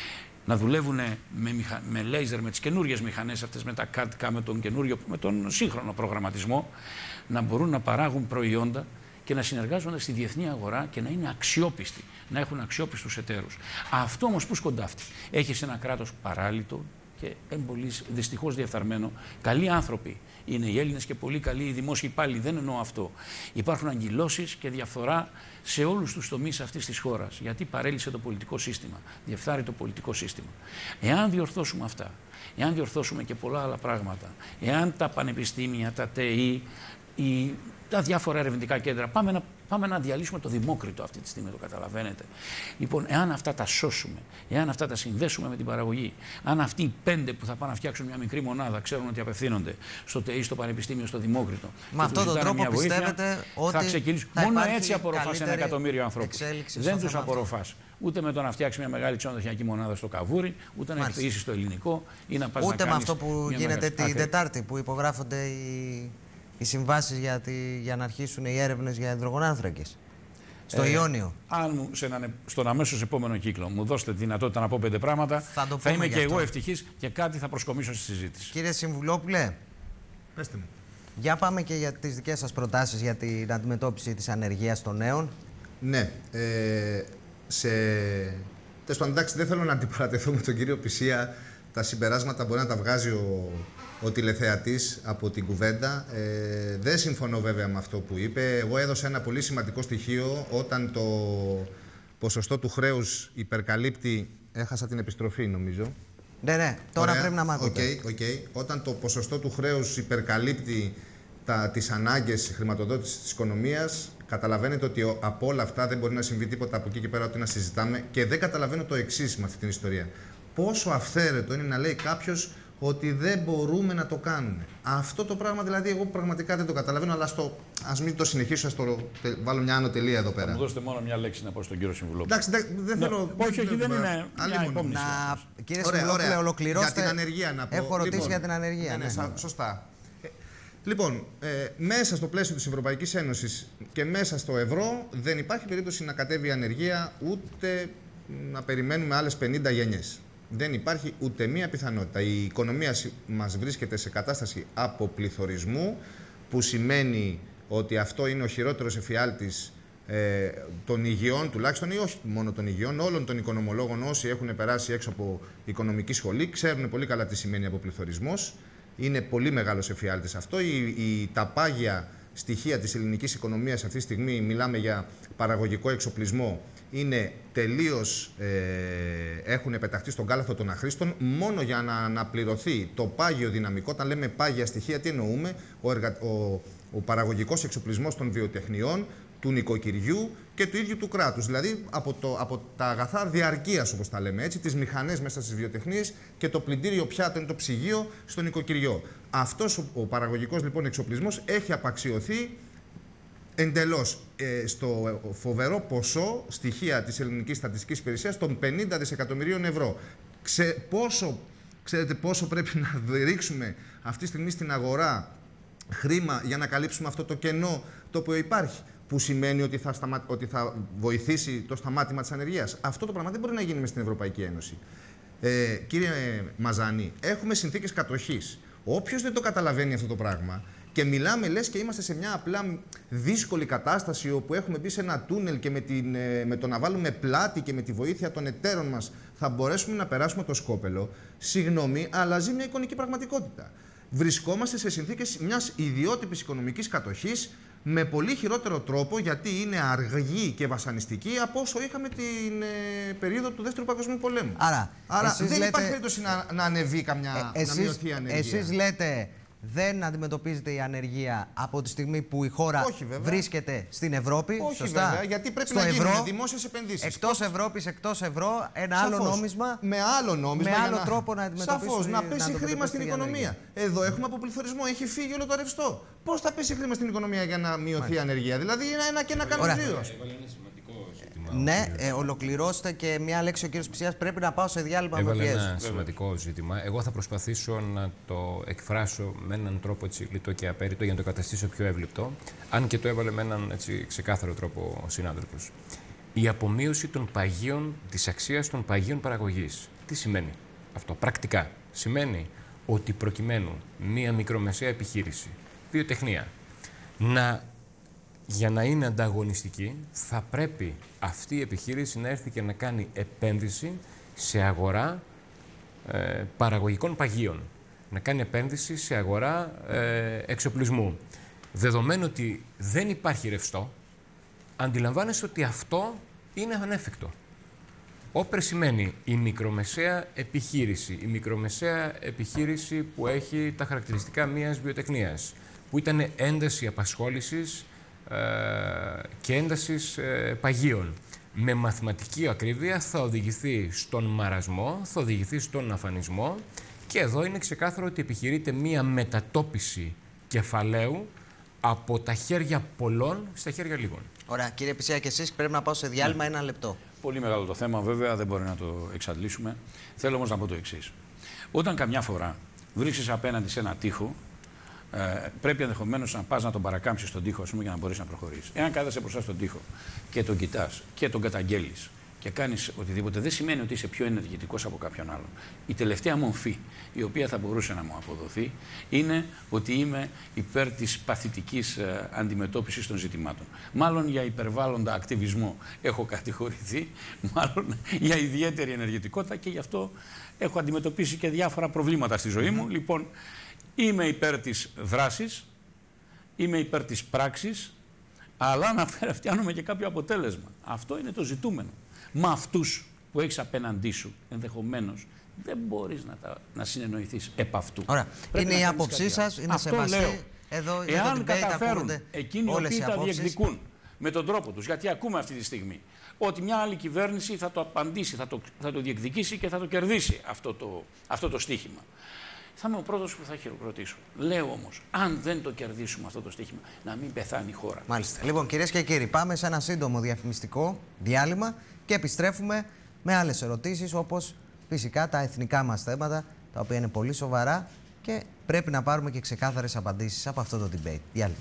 Να δουλεύουν με, μηχα... με λέιζερ, με τις καινούριες μηχανές αυτές, με τα κάτκα, με τον, καινούριο... με τον σύγχρονο προγραμματισμό, να μπορούν να παράγουν προϊόντα και να συνεργάζονται στη διεθνή αγορά και να είναι αξιόπιστοι, να έχουν αξιόπιστους εταίρους. Αυτό όμως που σκοντάφτει? Έχεις ένα κράτος παράλυτο και εμπολής, δυστυχώς διεφθαρμένο. Καλοί άνθρωποι είναι οι Έλληνες και πολύ καλοί οι δημόσιοι υπάλληλοι, δεν εννοώ αυτό. Υπάρχουν αγκυλώσεις και διαφθορά σε όλους τους τομείς αυτής της χώρας, γιατί παρέλυσε το πολιτικό σύστημα, διεφθάρει το πολιτικό σύστημα. Εάν διορθώσουμε αυτά, εάν διορθώσουμε και πολλά άλλα πράγματα, εάν τα πανεπιστήμια, τα ΤΕΙ, οι, τα διάφορα ερευνητικά κέντρα, πάμε να, πάμε να διαλύσουμε το Δημόκριτο αυτή τη στιγμή, το καταλαβαίνετε. Λοιπόν, εάν αυτά τα σώσουμε, εάν αυτά τα συνδέσουμε με την παραγωγή, αν αυτοί οι πέντε που θα πάνε να φτιάξουν μια μικρή μονάδα ξέρουν ότι απευθύνονται στο ΤΕΙ, στο Πανεπιστήμιο, στο Δημόκριτο, με αυτόν τον τρόπο πιστεύετε βοήθεια, ότι θα ξεκινήσουν. Θα Μόνο έτσι απορροφάς ένα εκατομμύριο ανθρώπους. Δεν τους απορροφάς. Ούτε με το να φτιάξει μια μεγάλη ξενοδοχειακή μονάδα στο Καβούρι, ούτε να εκποιήσεις το ελληνικό ή να πας να κάνεις. Ούτε με αυτό που γίνεται την Τετάρτη, που υπογράφονται οι. οι συμβάσεις για, τη, για να αρχίσουν οι έρευνες για υδρογονάνθρακες στο ε, Ιόνιο. Αν μου, σε έναν, στον αμέσως επόμενο κύκλο μου δώσετε τη δυνατότητα να πω πέντε πράγματα, θα, θα είμαι και εγώ ευτυχής και κάτι θα προσκομίσω στη συζήτηση. Κύριε Συμβουλόπουλε, πέστε μου. Για πάμε και για τις δικές σας προτάσεις για την αντιμετώπιση της ανεργίας των νέων. Ναι. Ε, σε... Τέλος πάντων, εντάξει, δεν θέλω να αντιπαρατεθώ με τον κύριο Πησία. Τα συμπεράσματα μπορεί να τα βγάζει ο, ο τηλεθεατής από την κουβέντα. Ε, δεν συμφωνώ βέβαια με αυτό που είπε. Εγώ έδωσα ένα πολύ σημαντικό στοιχείο όταν το ποσοστό του χρέους υπερκαλύπτει... Έχασα την επιστροφή νομίζω. Ναι, ναι, τώρα Ωραία. Πρέπει να μ' ακούτε. Okay, okay. Όταν το ποσοστό του χρέους υπερκαλύπτει τα, τις ανάγκες χρηματοδότησης της οικονομίας, καταλαβαίνετε ότι ο, από όλα αυτά δεν μπορεί να συμβεί τίποτα από εκεί και πέρα ότι να συζητάμε. Και δεν καταλαβαίνω το εξής με αυτή την ιστορία. Πόσο αυθαίρετο είναι να λέει κάποιος ότι δεν μπορούμε να το κάνουμε. Αυτό το πράγμα δηλαδή εγώ πραγματικά δεν το καταλαβαίνω, αλλά στο, ας μην το συνεχίσω, ας το βάλω μια άνω τελεία εδώ πέρα. Θα μου δώσετε μόνο μια λέξη να πω στον κύριο Συμβουλόπουλο. Εντάξει, δεν, δεν θέλω... Ναι. Όχι, όχι, δεν είναι μια υπόμνηση. Να, κύριε Συμβουλόπουλε, ολοκληρώστε. Για την ανεργία να πω. Έχω ρωτήσει λοιπόν, για την ανεργία. Ναι, ναι, ναι, σωστά. Ε, λοιπόν, ε, μέσα στο πλαίσιο της Ευρωπαϊκής Ένωσης και μέσα στο ευρώ δεν υπάρχει περίπτωση να κατέβει η ανεργία, ούτε να περιμένουμε άλλες πενήντα γενιές. Δεν υπάρχει ούτε μία πιθανότητα. Η οικονομία μας βρίσκεται σε κατάσταση αποπληθωρισμού, που σημαίνει ότι αυτό είναι ο χειρότερος εφιάλτης ε, των υγειών, τουλάχιστον, ή όχι μόνο των υγειών, όλων των οικονομολόγων. Όσοι έχουν περάσει έξω από οικονομική σχολή ξέρουν πολύ καλά τι σημαίνει αποπληθωρισμός. Είναι πολύ μεγάλος εφιάλτης αυτό. Η, η, τα πάγια στοιχεία της ελληνικής οικονομίας αυτή τη στιγμή, μιλάμε για παραγωγικό εξοπλισμό, είναι τελείως, ε, έχουν πεταχτεί στον κάλαθο των αχρήστων, μόνο για να αναπληρωθεί το πάγιο δυναμικό. Όταν λέμε πάγια στοιχεία, τι εννοούμε? Ο, εργα... ο, ο παραγωγικός εξοπλισμός των βιοτεχνιών, του νοικοκυριού και του ίδιου του κράτους. Δηλαδή από, το, από τα αγαθά διαρκείας, όπως τα λέμε έτσι, τις μηχανές μέσα στις βιοτεχνίες και το πλυντήριο πιάτο είναι το ψυγείο στο νοικοκυριό. Αυτός ο, ο παραγωγικός λοιπόν εξοπλισμός έχει απαξιωθεί εντελώς ε, στο φοβερό ποσό, στοιχεία της Ελληνικής Στατιστικής Υπηρεσίας, των πενήντα δισεκατομμυρίων ευρώ. Ξε, πόσο, ξέρετε πόσο πρέπει να ρίξουμε αυτή τη στιγμή στην αγορά χρήμα για να καλύψουμε αυτό το κενό το οποίο υπάρχει, που σημαίνει ότι θα, σταμα... ότι θα βοηθήσει το σταμάτημα της ανεργίας. Αυτό το πράγμα δεν μπορεί να γίνει μες στην Ευρωπαϊκή Ένωση. Ε, κύριε Μαζάνη, έχουμε συνθήκες κατοχής. Όποιος δεν το καταλαβαίνει αυτό το πράγμα, και μιλάμε λες και είμαστε σε μια απλά δύσκολη κατάσταση όπου έχουμε μπει σε ένα τούνελ και με, την, με το να βάλουμε πλάτη και με τη βοήθεια των εταίρων μας θα μπορέσουμε να περάσουμε το σκόπελο. Συγγνώμη, αλλά ζει μια εικονική πραγματικότητα. Βρισκόμαστε σε συνθήκες μιας ιδιότυπης οικονομικής κατοχής με πολύ χειρότερο τρόπο, γιατί είναι αργή και βασανιστική από όσο είχαμε την ε, περίοδο του Δεύτερου Παγκοσμίου Πολέμου. Άρα, Άρα δεν λέτε... υπάρχει περίπτωση να, να ανεβεί καμιά, ε, εσείς, να μειωθεί η ανεργία. Εσείς λέτε δεν αντιμετωπίζεται η ανεργία από τη στιγμή που η χώρα Όχι, βρίσκεται στην Ευρώπη. Όχι, σωστά. βέβαια, γιατί πρέπει στο να ευρώ, γίνουν δημόσιες επενδύσεις. Εκτός Ευρώπης, εκτός ευρώ, ένα Σαφώς. άλλο νόμισμα. Με άλλο νόμισμα. Με για άλλο να... τρόπο να αντιμετωπίσει. Σαφώς, να πέσει να χρήμα στην οικονομία. Εδώ έχουμε αποπληθωρισμό, έχει φύγει όλο το ρευστό. Πώς θα πέσει χρήμα στην οικονομία για να μειωθεί Μάλιστα. η ανεργία? Δηλαδή είναι ένα και ένα κάνουν δύο. Ναι, ε, ολοκληρώστε και μια λέξη ο κύριος Ψιάς. Πρέπει να πάω σε διάλειμμα. Έβαλε ένα σημαντικό ζήτημα. Εγώ θα προσπαθήσω να το εκφράσω με έναν τρόπο έτσι λιτό και απέριτο για να το καταστήσω πιο εύληπτο. Αν και το έβαλε με έναν έτσι ξεκάθαρο τρόπο ο συνάδελφος. Η απομείωση των παγίων, της αξίας των παγίων παραγωγής. Τι σημαίνει αυτό πρακτικά? Σημαίνει ότι προκειμένου μία μικρομεσαία επιχείρηση, βιοτεχνία, να για να είναι ανταγωνιστική, θα πρέπει αυτή η επιχείρηση να έρθει και να κάνει επένδυση σε αγορά ε, παραγωγικών παγίων. Να κάνει επένδυση σε αγορά ε, εξοπλισμού. Δεδομένου ότι δεν υπάρχει ρευστό, αντιλαμβάνεστε ότι αυτό είναι ανέφικτο. Όπερ σημαίνει η μικρομεσαία επιχείρηση, η μικρομεσαία επιχείρηση που έχει τα χαρακτηριστικά μιας βιοτεχνίας, που ήταν ένταση απασχόλησης και έντασης παγίων. Με μαθηματική ακρίβεια θα οδηγηθεί στον μαρασμό, θα οδηγηθεί στον αφανισμό, και εδώ είναι ξεκάθαρο ότι επιχειρείται μία μετατόπιση κεφαλαίου από τα χέρια πολλών στα χέρια λίγων. Ωραία, κύριε Ψιά, και εσείς πρέπει να πάω σε διάλειμμα ναι. ένα λεπτό. Πολύ μεγάλο το θέμα, βέβαια, δεν μπορεί να το εξαντλήσουμε. Θέλω όμως να πω το εξής. Όταν καμιά φορά βρίσκεις απέναντι σε ένα τοίχο, Ε, πρέπει ενδεχομένως να πας να τον παρακάμψεις στον τοίχο, ας πούμε, για να μπορείς να προχωρήσεις. Εάν κάθεσαι μπροστά στον τοίχο και τον κοιτάς και τον καταγγέλεις και κάνεις οτιδήποτε, δεν σημαίνει ότι είσαι πιο ενεργητικός από κάποιον άλλον. Η τελευταία μορφή, η οποία θα μπορούσε να μου αποδοθεί, είναι ότι είμαι υπέρ της παθητικής ε, αντιμετώπισης των ζητημάτων. Μάλλον για υπερβάλλοντα ακτιβισμό έχω κατηγορηθεί, μάλλον για ιδιαίτερη ενεργητικότητα, και γι' αυτό έχω αντιμετωπίσει και διάφορα προβλήματα στη ζωή μου. Λοιπόν, είμαι υπέρ της δράσης, είμαι υπέρ της πράξης, αλλά να φτιάνουμε και κάποιο αποτέλεσμα. Αυτό είναι το ζητούμενο. Με αυτούς που έχεις απέναντί σου, ενδεχομένως, δεν μπορείς να, τα, να συνεννοηθείς επ' αυτού. Ωραία. Είναι η άποψή σας, είναι σεβαστή. Εδώ, εάν καταφέρουν εκείνοι οι οποίοι τα διεκδικούν με τον τρόπο τους, γιατί ακούμε αυτή τη στιγμή ότι μια άλλη κυβέρνηση θα το απαντήσει, θα το, θα το διεκδικήσει και θα το κερδίσει αυτό το, αυτό το στίχημα. θα είμαι ο πρώτος που θα χειροκροτήσω. Λέω όμως, αν δεν το κερδίσουμε αυτό το στοίχημα, να μην πεθάνει η χώρα. Μάλιστα. Λοιπόν, κυρίες και κύριοι, πάμε σε ένα σύντομο διαφημιστικό διάλειμμα και επιστρέφουμε με άλλες ερωτήσεις, όπως φυσικά τα εθνικά μας θέματα, τα οποία είναι πολύ σοβαρά και πρέπει να πάρουμε και ξεκάθαρες απαντήσεις από αυτό το debate. Διάλειμμα.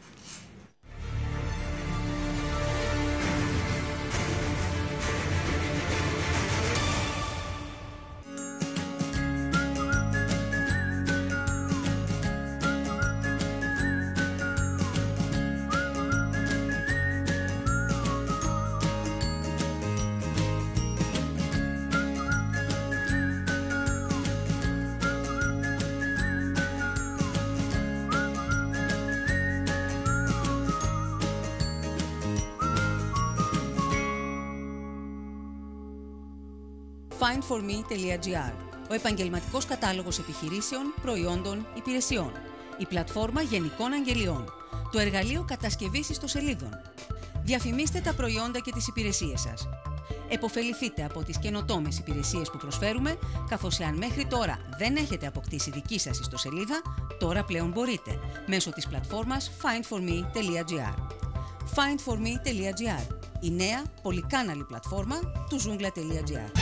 φάιντ φορ μι τελεία τζι άρ, ο επαγγελματικός κατάλογος επιχειρήσεων, προϊόντων, υπηρεσιών, η πλατφόρμα γενικών αγγελιών, το εργαλείο κατασκευής ιστοσελίδων. Διαφημίστε τα προϊόντα και τις υπηρεσίες σας. Εποφεληθείτε από τις καινοτόμες υπηρεσίες που προσφέρουμε, καθώς εάν μέχρι τώρα δεν έχετε αποκτήσει δική σας ιστοσελίδα, τώρα πλέον μπορείτε, μέσω της πλατφόρμας φάιντ φορ μι τελεία τζι άρ. φάιντ φορ μι τελεία τζι άρ, η νέα πολυκάναλη πλατφόρμα του ζούγκλα τελεία τζι άρ.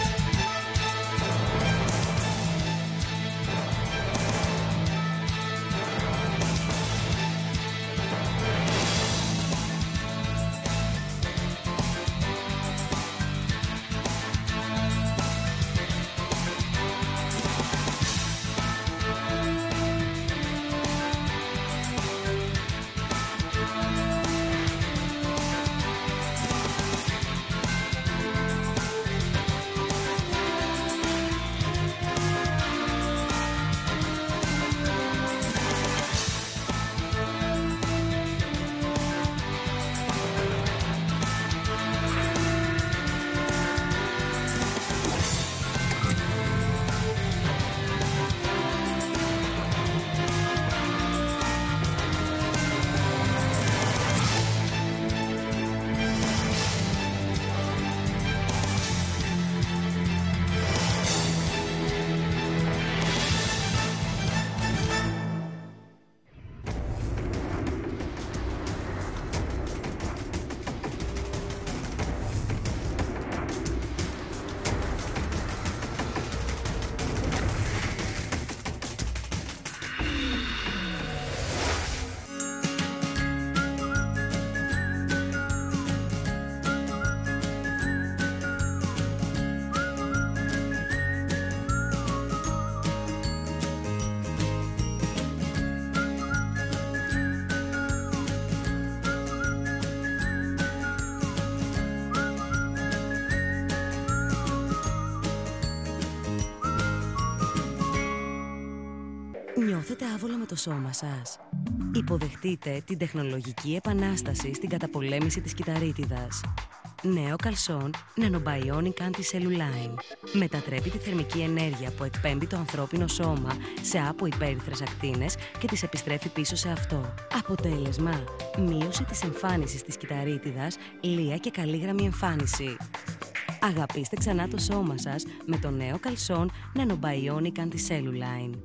Νιώθετε άβολα με το σώμα σας? Υποδεχτείτε την τεχνολογική επανάσταση στην καταπολέμηση της κυταρίτιδας. Νέο καλσόν Nanobionic Anti-Cellulline. Μετατρέπει τη θερμική ενέργεια που εκπέμπει το ανθρώπινο σώμα σε αποϊπέρυθρες ακτίνες και τις επιστρέφει πίσω σε αυτό. Αποτέλεσμα, μείωση της εμφάνισης της κυταρίτιδας, λία και καλή γραμμή εμφάνιση. Αγαπήστε ξανά το σώμα σας με το νέο καλσόν Nanobionic Anti-Cellulline.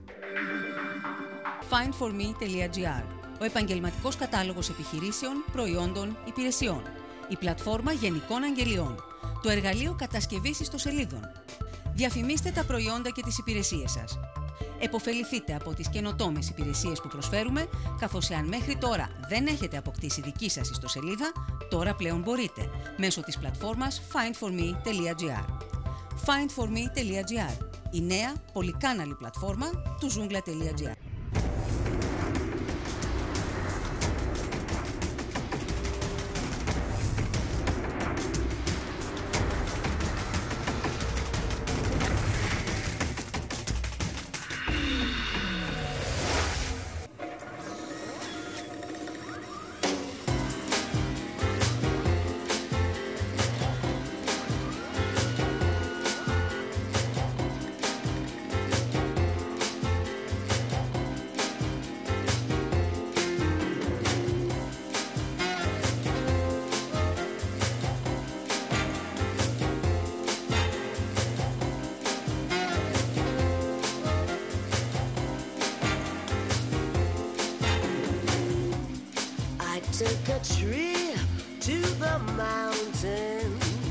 φάιντ φορ μι τελεία τζι άρ, ο επαγγελματικός κατάλογος επιχειρήσεων, προϊόντων, υπηρεσιών, η πλατφόρμα γενικών αγγελιών, το εργαλείο κατασκευής ιστοσελίδων. Διαφημίστε τα προϊόντα και τις υπηρεσίες σας. Εποφεληθείτε από τις καινοτόμες υπηρεσίες που προσφέρουμε, καθώς εάν μέχρι τώρα δεν έχετε αποκτήσει δική σας ιστοσελίδα, τώρα πλέον μπορείτε, μέσω της πλατφόρμας φάιντ φορ μι τελεία τζι άρ. φάιντ φορ μι τελεία τζι άρ, η νέα πολυκάναλη πλατφόρμα του ζούγκλα τελεία τζι άρ. Took a trip to the mountain.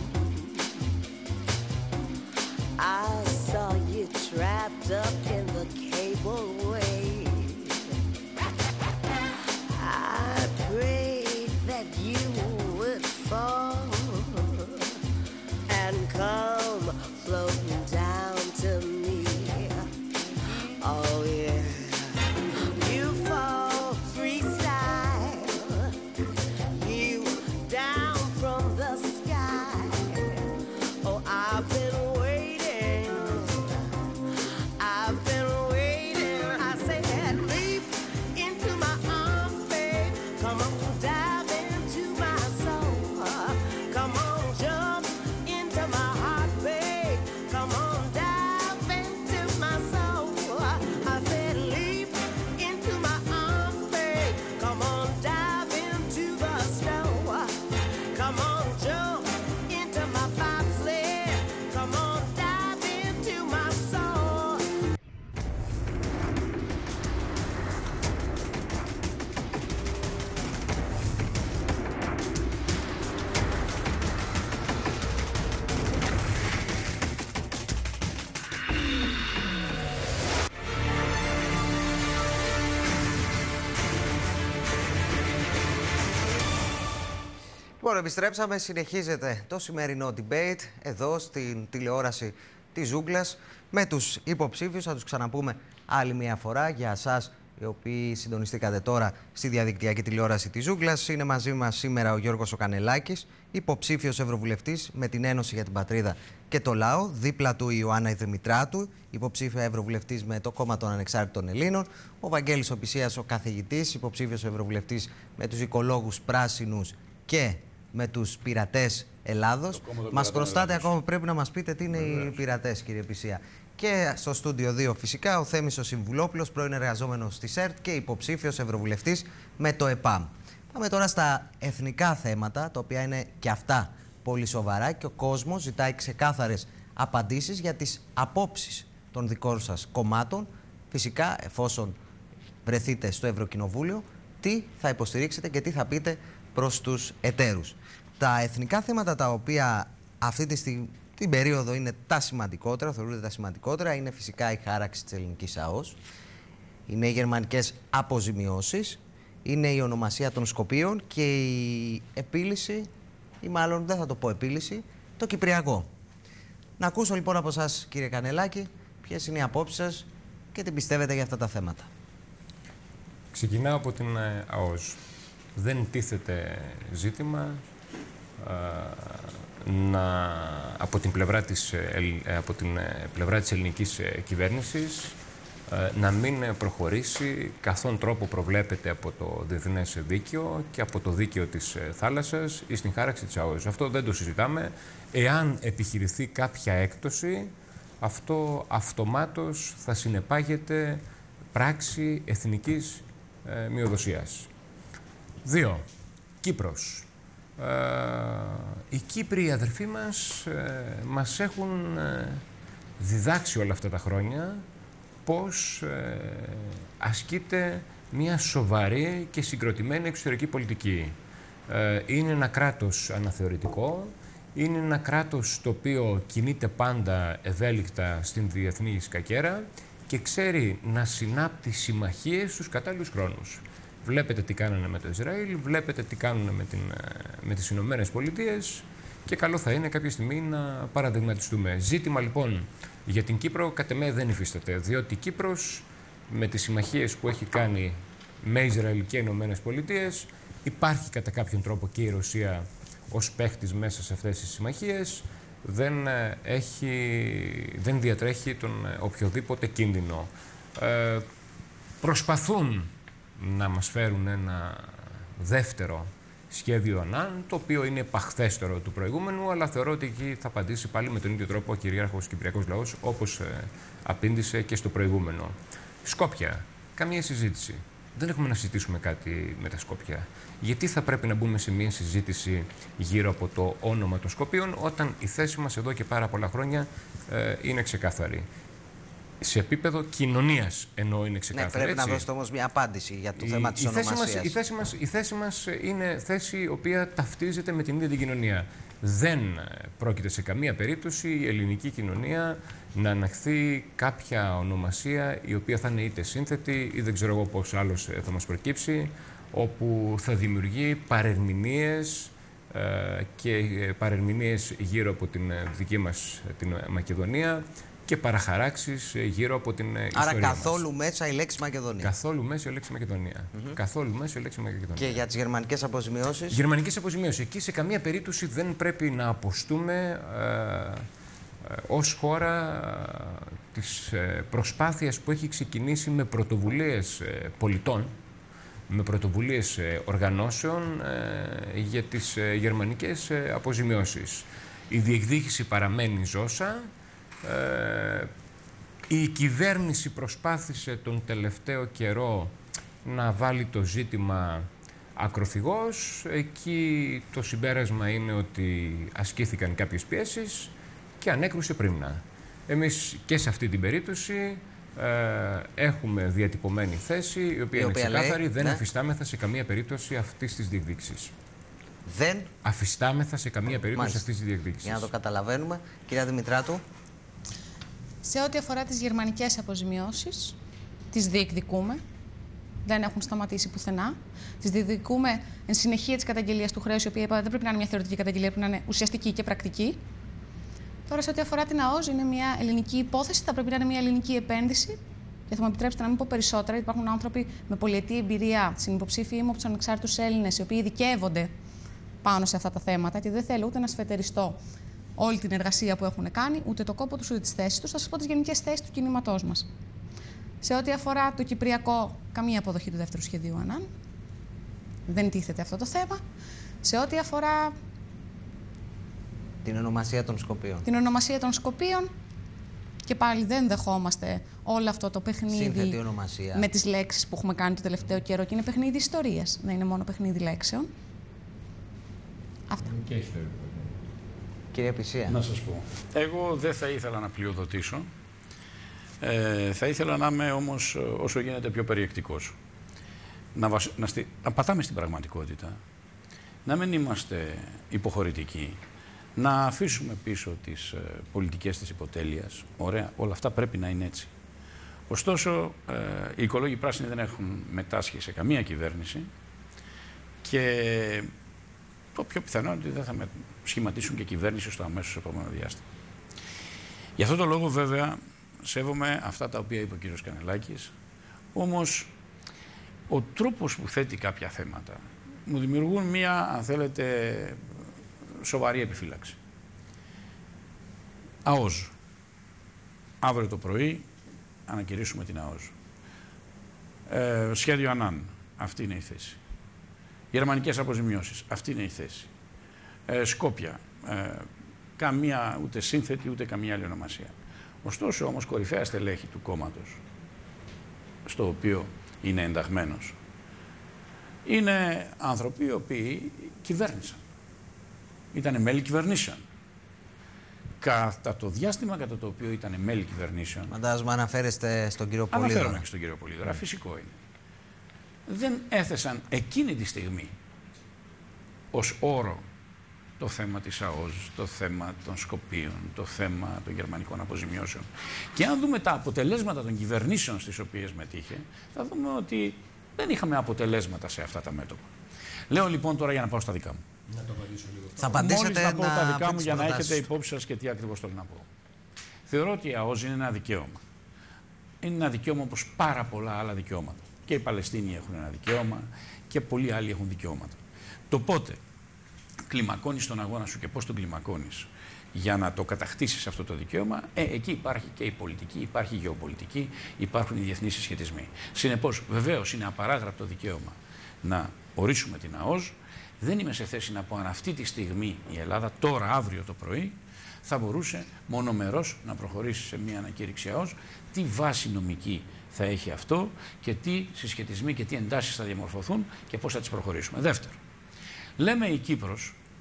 I saw you trapped up in the cableway. I prayed that you would fall and come floating down to me. Oh yeah, you fall freestyle, you down from the sky. Oh, I've been waiting, I've been waiting. I said, leap into my arms, babe. Come on, dive into my soul. Come on, jump into my heart, babe. Come on, dive into my soul. I said, leap into my arms, babe. Come on, dive into the snow. Come on, jump into my bobsled. Come on, dive into my soul. Λοιπόν, επιστρέψαμε. Συνεχίζεται το σημερινό debate εδώ στην τηλεόραση της Ζούγκλας με τους υποψήφιους. Θα τους ξαναπούμε άλλη μια φορά για εσάς οι οποίοι συντονιστήκατε τώρα στη διαδικτυακή τηλεόραση της Ζούγκλας. Είναι μαζί μας σήμερα ο Γιώργος ο Κανελάκης, υποψήφιος ευρωβουλευτής με την Ένωση για την Πατρίδα και το Λαό. Δίπλα του η Ιωάννα Δημητράτου, υποψήφια ευρωβουλευτής με το Κόμμα των Ανεξάρτητων Ελλήνων. Ο Βαγγέλης Οπισίας, ο καθηγητής, υποψήφιος ευρωβουλευτής με τους Οικολόγους Πράσινους και με τους Πειρατές Ελλάδος. Μας χρωστάτε ακόμα, πρέπει να μας πείτε τι είναι Βεβαίως. οι Πειρατές, κύριε Πισία. Και στο στούντιο δύο φυσικά ο Θέμης ο Συμβουλόπουλος, πρώην εργαζόμενος της ΕΡΤ και υποψήφιος ευρωβουλευτής με το ΕΠΑΜ. Πάμε τώρα στα εθνικά θέματα, τα οποία είναι και αυτά πολύ σοβαρά και ο κόσμος ζητάει ξεκάθαρες απαντήσεις για τις απόψεις των δικών σας κομμάτων. Φυσικά, εφόσον βρεθείτε στο Ευρωκοινοβούλιο, τι θα υποστηρίξετε και τι θα πείτε προς τους εταίρους. Τα εθνικά θέματα τα οποία αυτή τη στιγμή, την περίοδο είναι τα σημαντικότερα, θεωρούνται τα σημαντικότερα, είναι φυσικά η χάραξη της ελληνικής ΑΟΣ, είναι οι γερμανικές αποζημιώσεις, είναι η ονομασία των Σκοπίων και η επίλυση, ή μάλλον δεν θα το πω επίλυση, το Κυπριακό. Να ακούσω λοιπόν από εσάς, κύριε Κανελάκη, ποιες είναι οι απόψεις σας και τι πιστεύετε για αυτά τα θέματα. Ξεκινάω από την ΑΟΣ. Δεν τίθεται ζήτημα α, να, από, την πλευρά της, από την πλευρά της ελληνικής κυβέρνησης α, να μην προχωρήσει καθόν τρόπο προβλέπεται από το διεθνές δίκαιο και από το δίκαιο της θάλασσας ή στην χάραξη της ΑΟΣ. Αυτό δεν το συζητάμε. Εάν επιχειρηθεί κάποια έκπτωση, αυτό αυτομάτως θα συνεπάγεται πράξη εθνικής ε, μειοδοσίας. Δύο. Κύπρος. Ε, οι Κύπροι οι αδερφοί μας ε, μας έχουν ε, διδάξει όλα αυτά τα χρόνια πώς ε, ασκείται μια σοβαρή και συγκροτημένη εξωτερική πολιτική. Ε, είναι ένα κράτος αναθεωρητικό, είναι ένα κράτος το οποίο κινείται πάντα ευέλικτα στην διεθνή σκακέρα και ξέρει να συνάπτει συμμαχίες στους κατάλληλους χρόνους. Βλέπετε τι κάνανε με το Ισραήλ, βλέπετε τι κάνουν με, την, με τις Ηνωμένες Πολιτείες και καλό θα είναι κάποια στιγμή να παραδειγματιστούμε. Ζήτημα λοιπόν για την Κύπρο κατ' εμέ δεν υφίσταται, διότι η Κύπρος με τις συμμαχίες που έχει κάνει με Ισραήλ και Ηνωμένες Πολιτείες υπάρχει κατά κάποιον τρόπο και η Ρωσία ως παίχτης μέσα σε αυτές τις συμμαχίες, δεν, έχει, δεν διατρέχει τον οποιοδήποτε κίνδυνο. Ε, προσπαθούν να μας φέρουν ένα δεύτερο σχέδιο ΑΝΑΝ, το οποίο είναι επαχθέστερο του προηγούμενου, αλλά θεωρώ ότι εκεί θα απαντήσει πάλι με τον ίδιο τρόπο ο κυρίαρχος Κυπριακός λαός, όπως ε, απήντησε και στο προηγούμενο. Σκόπια, καμία συζήτηση. Δεν έχουμε να συζητήσουμε κάτι με τα Σκόπια. Γιατί θα πρέπει να μπούμε σε μια συζήτηση γύρω από το όνομα των Σκοπίων, όταν η θέση μας εδώ και πάρα πολλά χρόνια ε, είναι ξεκάθαρη. σε επίπεδο κοινωνίας, ενώ είναι ξεκάθαρο. Ναι, πρέπει έτσι. να δώσετε όμως μια απάντηση για το η, θέμα της η θέση ονομασίας. μας, η, θέση μας, η θέση μας είναι θέση η οποία ταυτίζεται με την ίδια την κοινωνία. Δεν πρόκειται σε καμία περίπτωση η ελληνική κοινωνία να αναχθεί κάποια ονομασία η οποία θα είναι είτε σύνθετη ή δεν ξέρω εγώ πώς άλλος θα μας προκύψει, όπου θα δημιουργεί παρερμηνίες ε, και παρερμηνίες γύρω από την δική μας την Μακεδονία και παραχαράξεις γύρω από την Άρα ιστορία καθόλου μας. μέσα η λέξη Μακεδονία. Καθόλου μέσα η λέξη Μακεδονία. Mm-hmm. Καθόλου μέσα η λέξη Μακεδονία. Και για τις γερμανικές αποζημιώσεις. Γερμανικές αποζημιώσεις. Εκεί σε καμία περίπτωση δεν πρέπει να αποστούμε ε, ε, ως χώρα ε, της ε, προσπάθειας που έχει ξεκινήσει με πρωτοβουλίες ε, πολιτών, με πρωτοβουλίες ε, οργανώσεων ε, για τις ε, γερμανικές ε, αποζημιώσεις. Η διεκδίκηση παραμένει ζώσα. Ε, η κυβέρνηση προσπάθησε τον τελευταίο καιρό να βάλει το ζήτημα ακροθυγώς. Εκεί το συμπέρασμα είναι ότι ασκήθηκαν κάποιες πιέσεις και ανέκρουσε πρίμνα. Εμείς και σε αυτή την περίπτωση ε, έχουμε διατυπωμένη θέση, η οποία, η οποία είναι ξεκάθαρη, δεν ναι. αφιστάμεθα σε καμία περίπτωση αυτής της διεκδίκησης. Δεν αφιστάμεθα σε καμία περίπτωση αυτής της διεκδίκησης. Για να το καταλαβαίνουμε. Κυρία Δημητράτου. Σε ό,τι αφορά τις γερμανικές αποζημιώσεις, τις διεκδικούμε. Δεν έχουν σταματήσει πουθενά. Τις διεκδικούμε εν συνεχεία της καταγγελίας του χρέους, η οποία είπα, δεν πρέπει να είναι μια θεωρητική καταγγελία, πρέπει να είναι ουσιαστική και πρακτική. Τώρα, σε ό,τι αφορά την ΑΟΣ, είναι μια ελληνική υπόθεση, θα πρέπει να είναι μια ελληνική επένδυση. Και θα μου επιτρέψετε να μην πω περισσότερα, γιατί υπάρχουν άνθρωποι με πολυετή εμπειρία, συνυποψήφοι μου από τους ανεξάρτητους Έλληνες, οι οποίοι ειδικεύονται πάνω σε αυτά τα θέματα, και δεν θέλω ούτε να σφετεριστώ όλη την εργασία που έχουν κάνει, ούτε το κόπο τους, ούτε τις θέσεις τους. Θα σας πω τις γενικές θέσεις του κινήματός μας. Σε ό,τι αφορά το Κυπριακό, καμία αποδοχή του δεύτερου σχεδίου Ανάν. Δεν τίθεται αυτό το θέμα. Σε ό,τι αφορά την ονομασία των Σκοπίων. Την ονομασία των Σκοπίων, και πάλι δεν δεχόμαστε όλο αυτό το παιχνίδι με τις λέξεις που έχουμε κάνει το τελευταίο καιρό, και είναι παιχνίδι ιστορίας, δεν είναι μόνο παιχνίδι λέξεων. Αυτά. Και ιστορία. Κύριε Πησία. Να σας πω. Εγώ δεν θα ήθελα να πλειοδοτήσω. Ε, θα ήθελα να είμαι όμως όσο γίνεται πιο περιεκτικός. Να, βασ... να, στη... να πατάμε στην πραγματικότητα. Να μην είμαστε υποχωρητικοί. Να αφήσουμε πίσω τις ε, πολιτικές της υποτέλειας. Ωραία, όλα αυτά πρέπει να είναι έτσι. Ωστόσο, ε, οι οικολόγοι πράσινοι δεν έχουν μετάσχει σε καμία κυβέρνηση και το πιο πιθανό είναι ότι δεν θα σχηματίσουν και κυβέρνηση στο αμέσως επόμενο διάστημα. Γι' αυτό το λόγο, βέβαια, σέβομαι αυτά τα οποία είπε ο κύριος Κανελάκης, όμως ο τρόπος που θέτει κάποια θέματα μου δημιουργούν μία, αν θέλετε, σοβαρή επιφύλαξη. ΑΟΣ. Αύριο το πρωί ανακηρύσουμε την ΑΟΣ. Ε, σχέδιο Ανάν. Αυτή είναι η θέση. Γερμανικές αποζημιώσεις. Αυτή είναι η θέση. Ε, Σκόπια. Ε, καμία ούτε σύνθετη ούτε καμία άλλη ονομασία. Ωστόσο όμως κορυφαία στελέχη του κόμματος, στο οποίο είναι ενταγμένος, είναι άνθρωποι οι οποίοι κυβέρνησαν. Ήτανε μέλη κυβερνήσεων. Κατά το διάστημα κατά το οποίο ήταν μέλη κυβερνήσεων. Φαντάζομαι αναφέρεστε στον κύριο Πολύδωρα. Αναφέρομαι και στον κύριο Πολύδωρα, mm. φυσικό είναι. Δεν έθεσαν εκείνη τη στιγμή ως όρο το θέμα της ΑΟΣ, το θέμα των Σκοπίων, το θέμα των γερμανικών αποζημιώσεων. Και αν δούμε τα αποτελέσματα των κυβερνήσεων στις οποίες μετήχε, θα δούμε ότι δεν είχαμε αποτελέσματα σε αυτά τα μέτωπα. Λέω λοιπόν τώρα για να πάω στα δικά μου. Να το απαντήσω λίγο. Θα απαντήσετε. Μόλις να πω να τα δικά μου για να προτάσεις. έχετε υπόψη σας και τι ακριβώς θέλω να πω. Θεωρώ ότι η ΑΟΣ είναι ένα δικαίωμα. Είναι ένα δικαίωμα όπως πάρα πολλά άλλα δικαιώματα. Και οι Παλαιστίνοι έχουν ένα δικαίωμα και πολλοί άλλοι έχουν δικαιώματα. Το πότε κλιμακώνεις τον αγώνα σου και πώς τον κλιμακώνεις για να το κατακτήσεις αυτό το δικαίωμα, ε, εκεί υπάρχει και η πολιτική, υπάρχει η γεωπολιτική, υπάρχουν οι διεθνείς συσχετισμοί. Συνεπώς, βεβαίως είναι απαράγραπτο δικαίωμα να ορίσουμε την ΑΟΣ. Δεν είμαι σε θέση να πω αν αυτή τη στιγμή η Ελλάδα, τώρα, αύριο το πρωί, θα μπορούσε μονομερώς να προχωρήσει σε μια ανακήρυξη ΑΟΣ. Τι βάση νομική θα έχει αυτό και τι συσχετισμοί και τι εντάσεις θα διαμορφωθούν και πώς θα τις προχωρήσουμε. Δεύτερο, λέμε η Κύπρος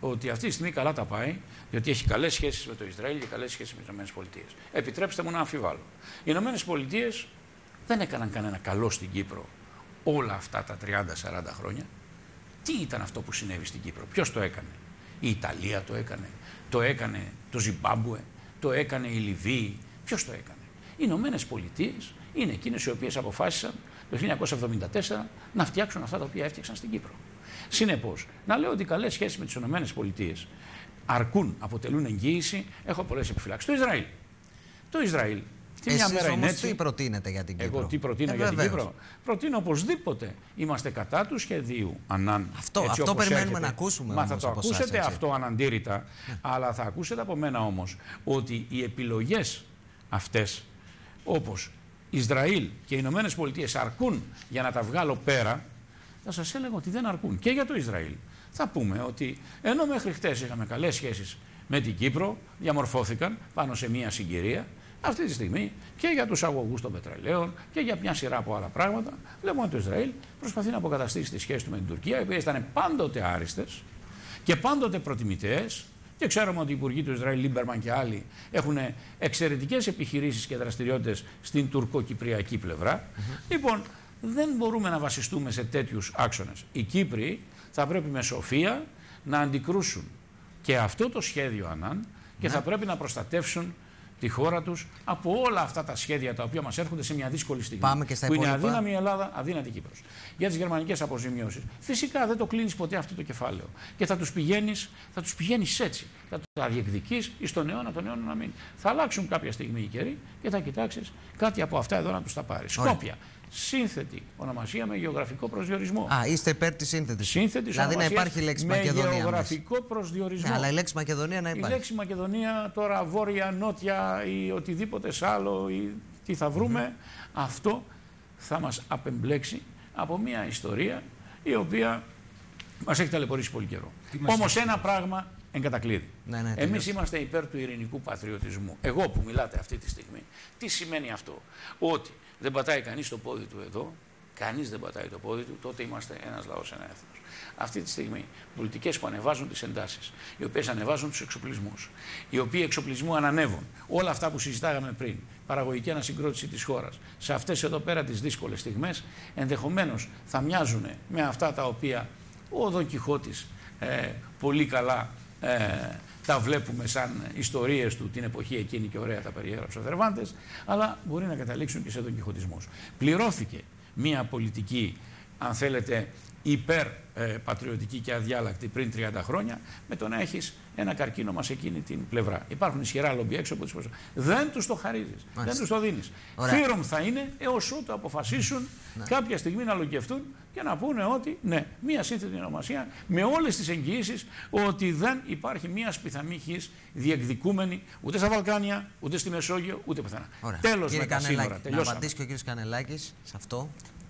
ότι αυτή τη στιγμή καλά τα πάει, διότι έχει καλές σχέσεις με το Ισραήλ και καλές σχέσεις με τις ΗΠΑ. Επιτρέψτε μου να αμφιβάλλω. Οι ΗΠΑ δεν έκαναν κανένα καλό στην Κύπρο όλα αυτά τα τριάντα σαράντα χρόνια. Τι ήταν αυτό που συνέβη στην Κύπρο, ποιος το έκανε? Η Ιταλία το έκανε, το έκανε το Ζιμπάμπουε, το έκανε η Λιβύη. Ποιος το έκανε? Οι Ηνωμένες Πολιτείες είναι εκείνες οι οποίες αποφάσισαν το χίλια εννιακόσια εβδομήντα τέσσερα να φτιάξουν αυτά τα οποία έφτιαξαν στην Κύπρο. Συνεπώς, να λέω ότι οι καλές σχέσεις με τις Ηνωμένες Πολιτείες αρκούν, αποτελούν εγγύηση, έχω πολλές επιφυλάξεις. Το Ισραήλ. Το Ισραήλ. Τι μια μέρα είναι έτσι. Τι προτείνετε για την Κύπρο? Εγώ τι προτείνω ε, για βεβαίως. την Κύπρο? Προτείνω οπωσδήποτε. Είμαστε κατά του σχεδίου Ανάν. Αυτό, έτσι αυτό περιμένουμε έρχεται. να ακούσουμε. Μα όμως θα το από ακούσετε εσάς, αυτό αναντήρητα, αλλά θα ακούσετε από μένα όμως ότι οι επιλογές αυτές, όπως Ισραήλ και οι Ηνωμένες Πολιτείες, αρκούν για να τα βγάλω πέρα. Θα σας έλεγα ότι δεν αρκούν και για το Ισραήλ. Θα πούμε ότι ενώ μέχρι χτες είχαμε καλές σχέσεις με την Κύπρο, διαμορφώθηκαν πάνω σε μια συγκυρία. Αυτή τη στιγμή και για τους αγωγούς των πετρελαίων και για μια σειρά από άλλα πράγματα, βλέπουμε ότι το Ισραήλ προσπαθεί να αποκαταστήσει τη σχέση του με την Τουρκία, οι οποίες ήταν πάντοτε άριστες και πάντοτε προτιμητές. Και ξέρουμε ότι οι υπουργοί του Ισραήλ, Λίμπερμαν και άλλοι, έχουν εξαιρετικές επιχειρήσεις και δραστηριότητες στην τουρκο-κυπριακή πλευρά. Mm-hmm. Λοιπόν, δεν μπορούμε να βασιστούμε σε τέτοιους άξονες. Οι Κύπροι θα πρέπει με σοφία να αντικρούσουν και αυτό το σχέδιο Ανάν και mm-hmm. θα πρέπει να προστατεύσουν τη χώρα τους από όλα αυτά τα σχέδια τα οποία μας έρχονται σε μια δύσκολη στιγμή. Πάμε και στα που υπόλοιπα. είναι αδύναμη η Ελλάδα, αδύνατη η Κύπρος. Για τις γερμανικές αποζημιώσεις. Φυσικά δεν το κλείνεις ποτέ αυτό το κεφάλαιο. Και θα τους πηγαίνεις, θα τους πηγαίνεις έτσι. Θα τα διεκδικείς εις τον αιώνα, τον αιώνα να μείνει. Θα αλλάξουν κάποια στιγμή οι καιροί και θα κοιτάξεις κάτι από αυτά εδώ να τους τα πάρεις. Σκόπια. Σύνθετη ονομασία με γεωγραφικό προσδιορισμό. Α, είστε υπέρ της σύνθετης. Σύνθετης δηλαδή να υπάρχει λέξη με Μακεδονία. Με γεωγραφικό προσδιορισμό. Ναι, αλλά η λέξη Μακεδονία να υπάρχει. Η λέξη Μακεδονία τώρα βόρεια, νότια ή οτιδήποτε σ' άλλο ή τι θα βρούμε, mm-hmm. αυτό θα μας απεμπλέξει από μια ιστορία η οποία μας έχει ταλαιπωρήσει πολύ καιρό. Όμως ένα πράγμα εγκατακλείδη. Ναι, ναι, Εμείς είμαστε υπέρ του ειρηνικού πατριωτισμού. Εγώ που μιλάτε αυτή τη στιγμή, τι σημαίνει αυτό? Ότι δεν πατάει κανείς το πόδι του εδώ, κανείς δεν πατάει το πόδι του, τότε είμαστε ένας λαός, ένα έθνος. Αυτή τη στιγμή, πολιτικές που ανεβάζουν τις εντάσεις, οι οποίες ανεβάζουν τους εξοπλισμούς, οι οποίοι εξοπλισμού ανανεύουν, όλα αυτά που συζητάγαμε πριν, παραγωγική ανασυγκρότηση της χώρας, σε αυτές εδώ πέρα τις δύσκολες στιγμές, ενδεχομένως θα μοιάζουν με αυτά τα οποία ο Δον Κιχώτης ε, πολύ καλά ε, τα βλέπουμε σαν ιστορίες του την εποχή εκείνη και ωραία τα περιέγραψε ο Θερβάντες, αλλά μπορεί να καταλήξουν και σε Δον Κιχωτισμούς. Πληρώθηκε μια πολιτική, αν θέλετε, υπερ ε, πατριωτική και αδιάλακτη πριν τριάντα χρόνια, με το να έχεις ένα καρκίνωμα σε εκείνη την πλευρά. Υπάρχουν ισχυρά λόμπι έξω από τις προσωπικές. Δεν τους το χαρίζεις, δεν τους το δίνεις. Θύρομ θα είναι έως ότου αποφασίσουν ναι. κάποια στιγμή να λογευτούν και να πούνε ότι ναι, μία σύνθετη ονομασία με όλες τις εγγυήσεις ότι δεν υπάρχει μία σπιθαμίχης διεκδικούμενη ούτε στα Βαλκάνια, ούτε στη Μεσόγειο, ούτε πουθενά. Τέλος με τα σύνορα. Να απαντήσει και ο κύριος Κανελάκης σε αυτό.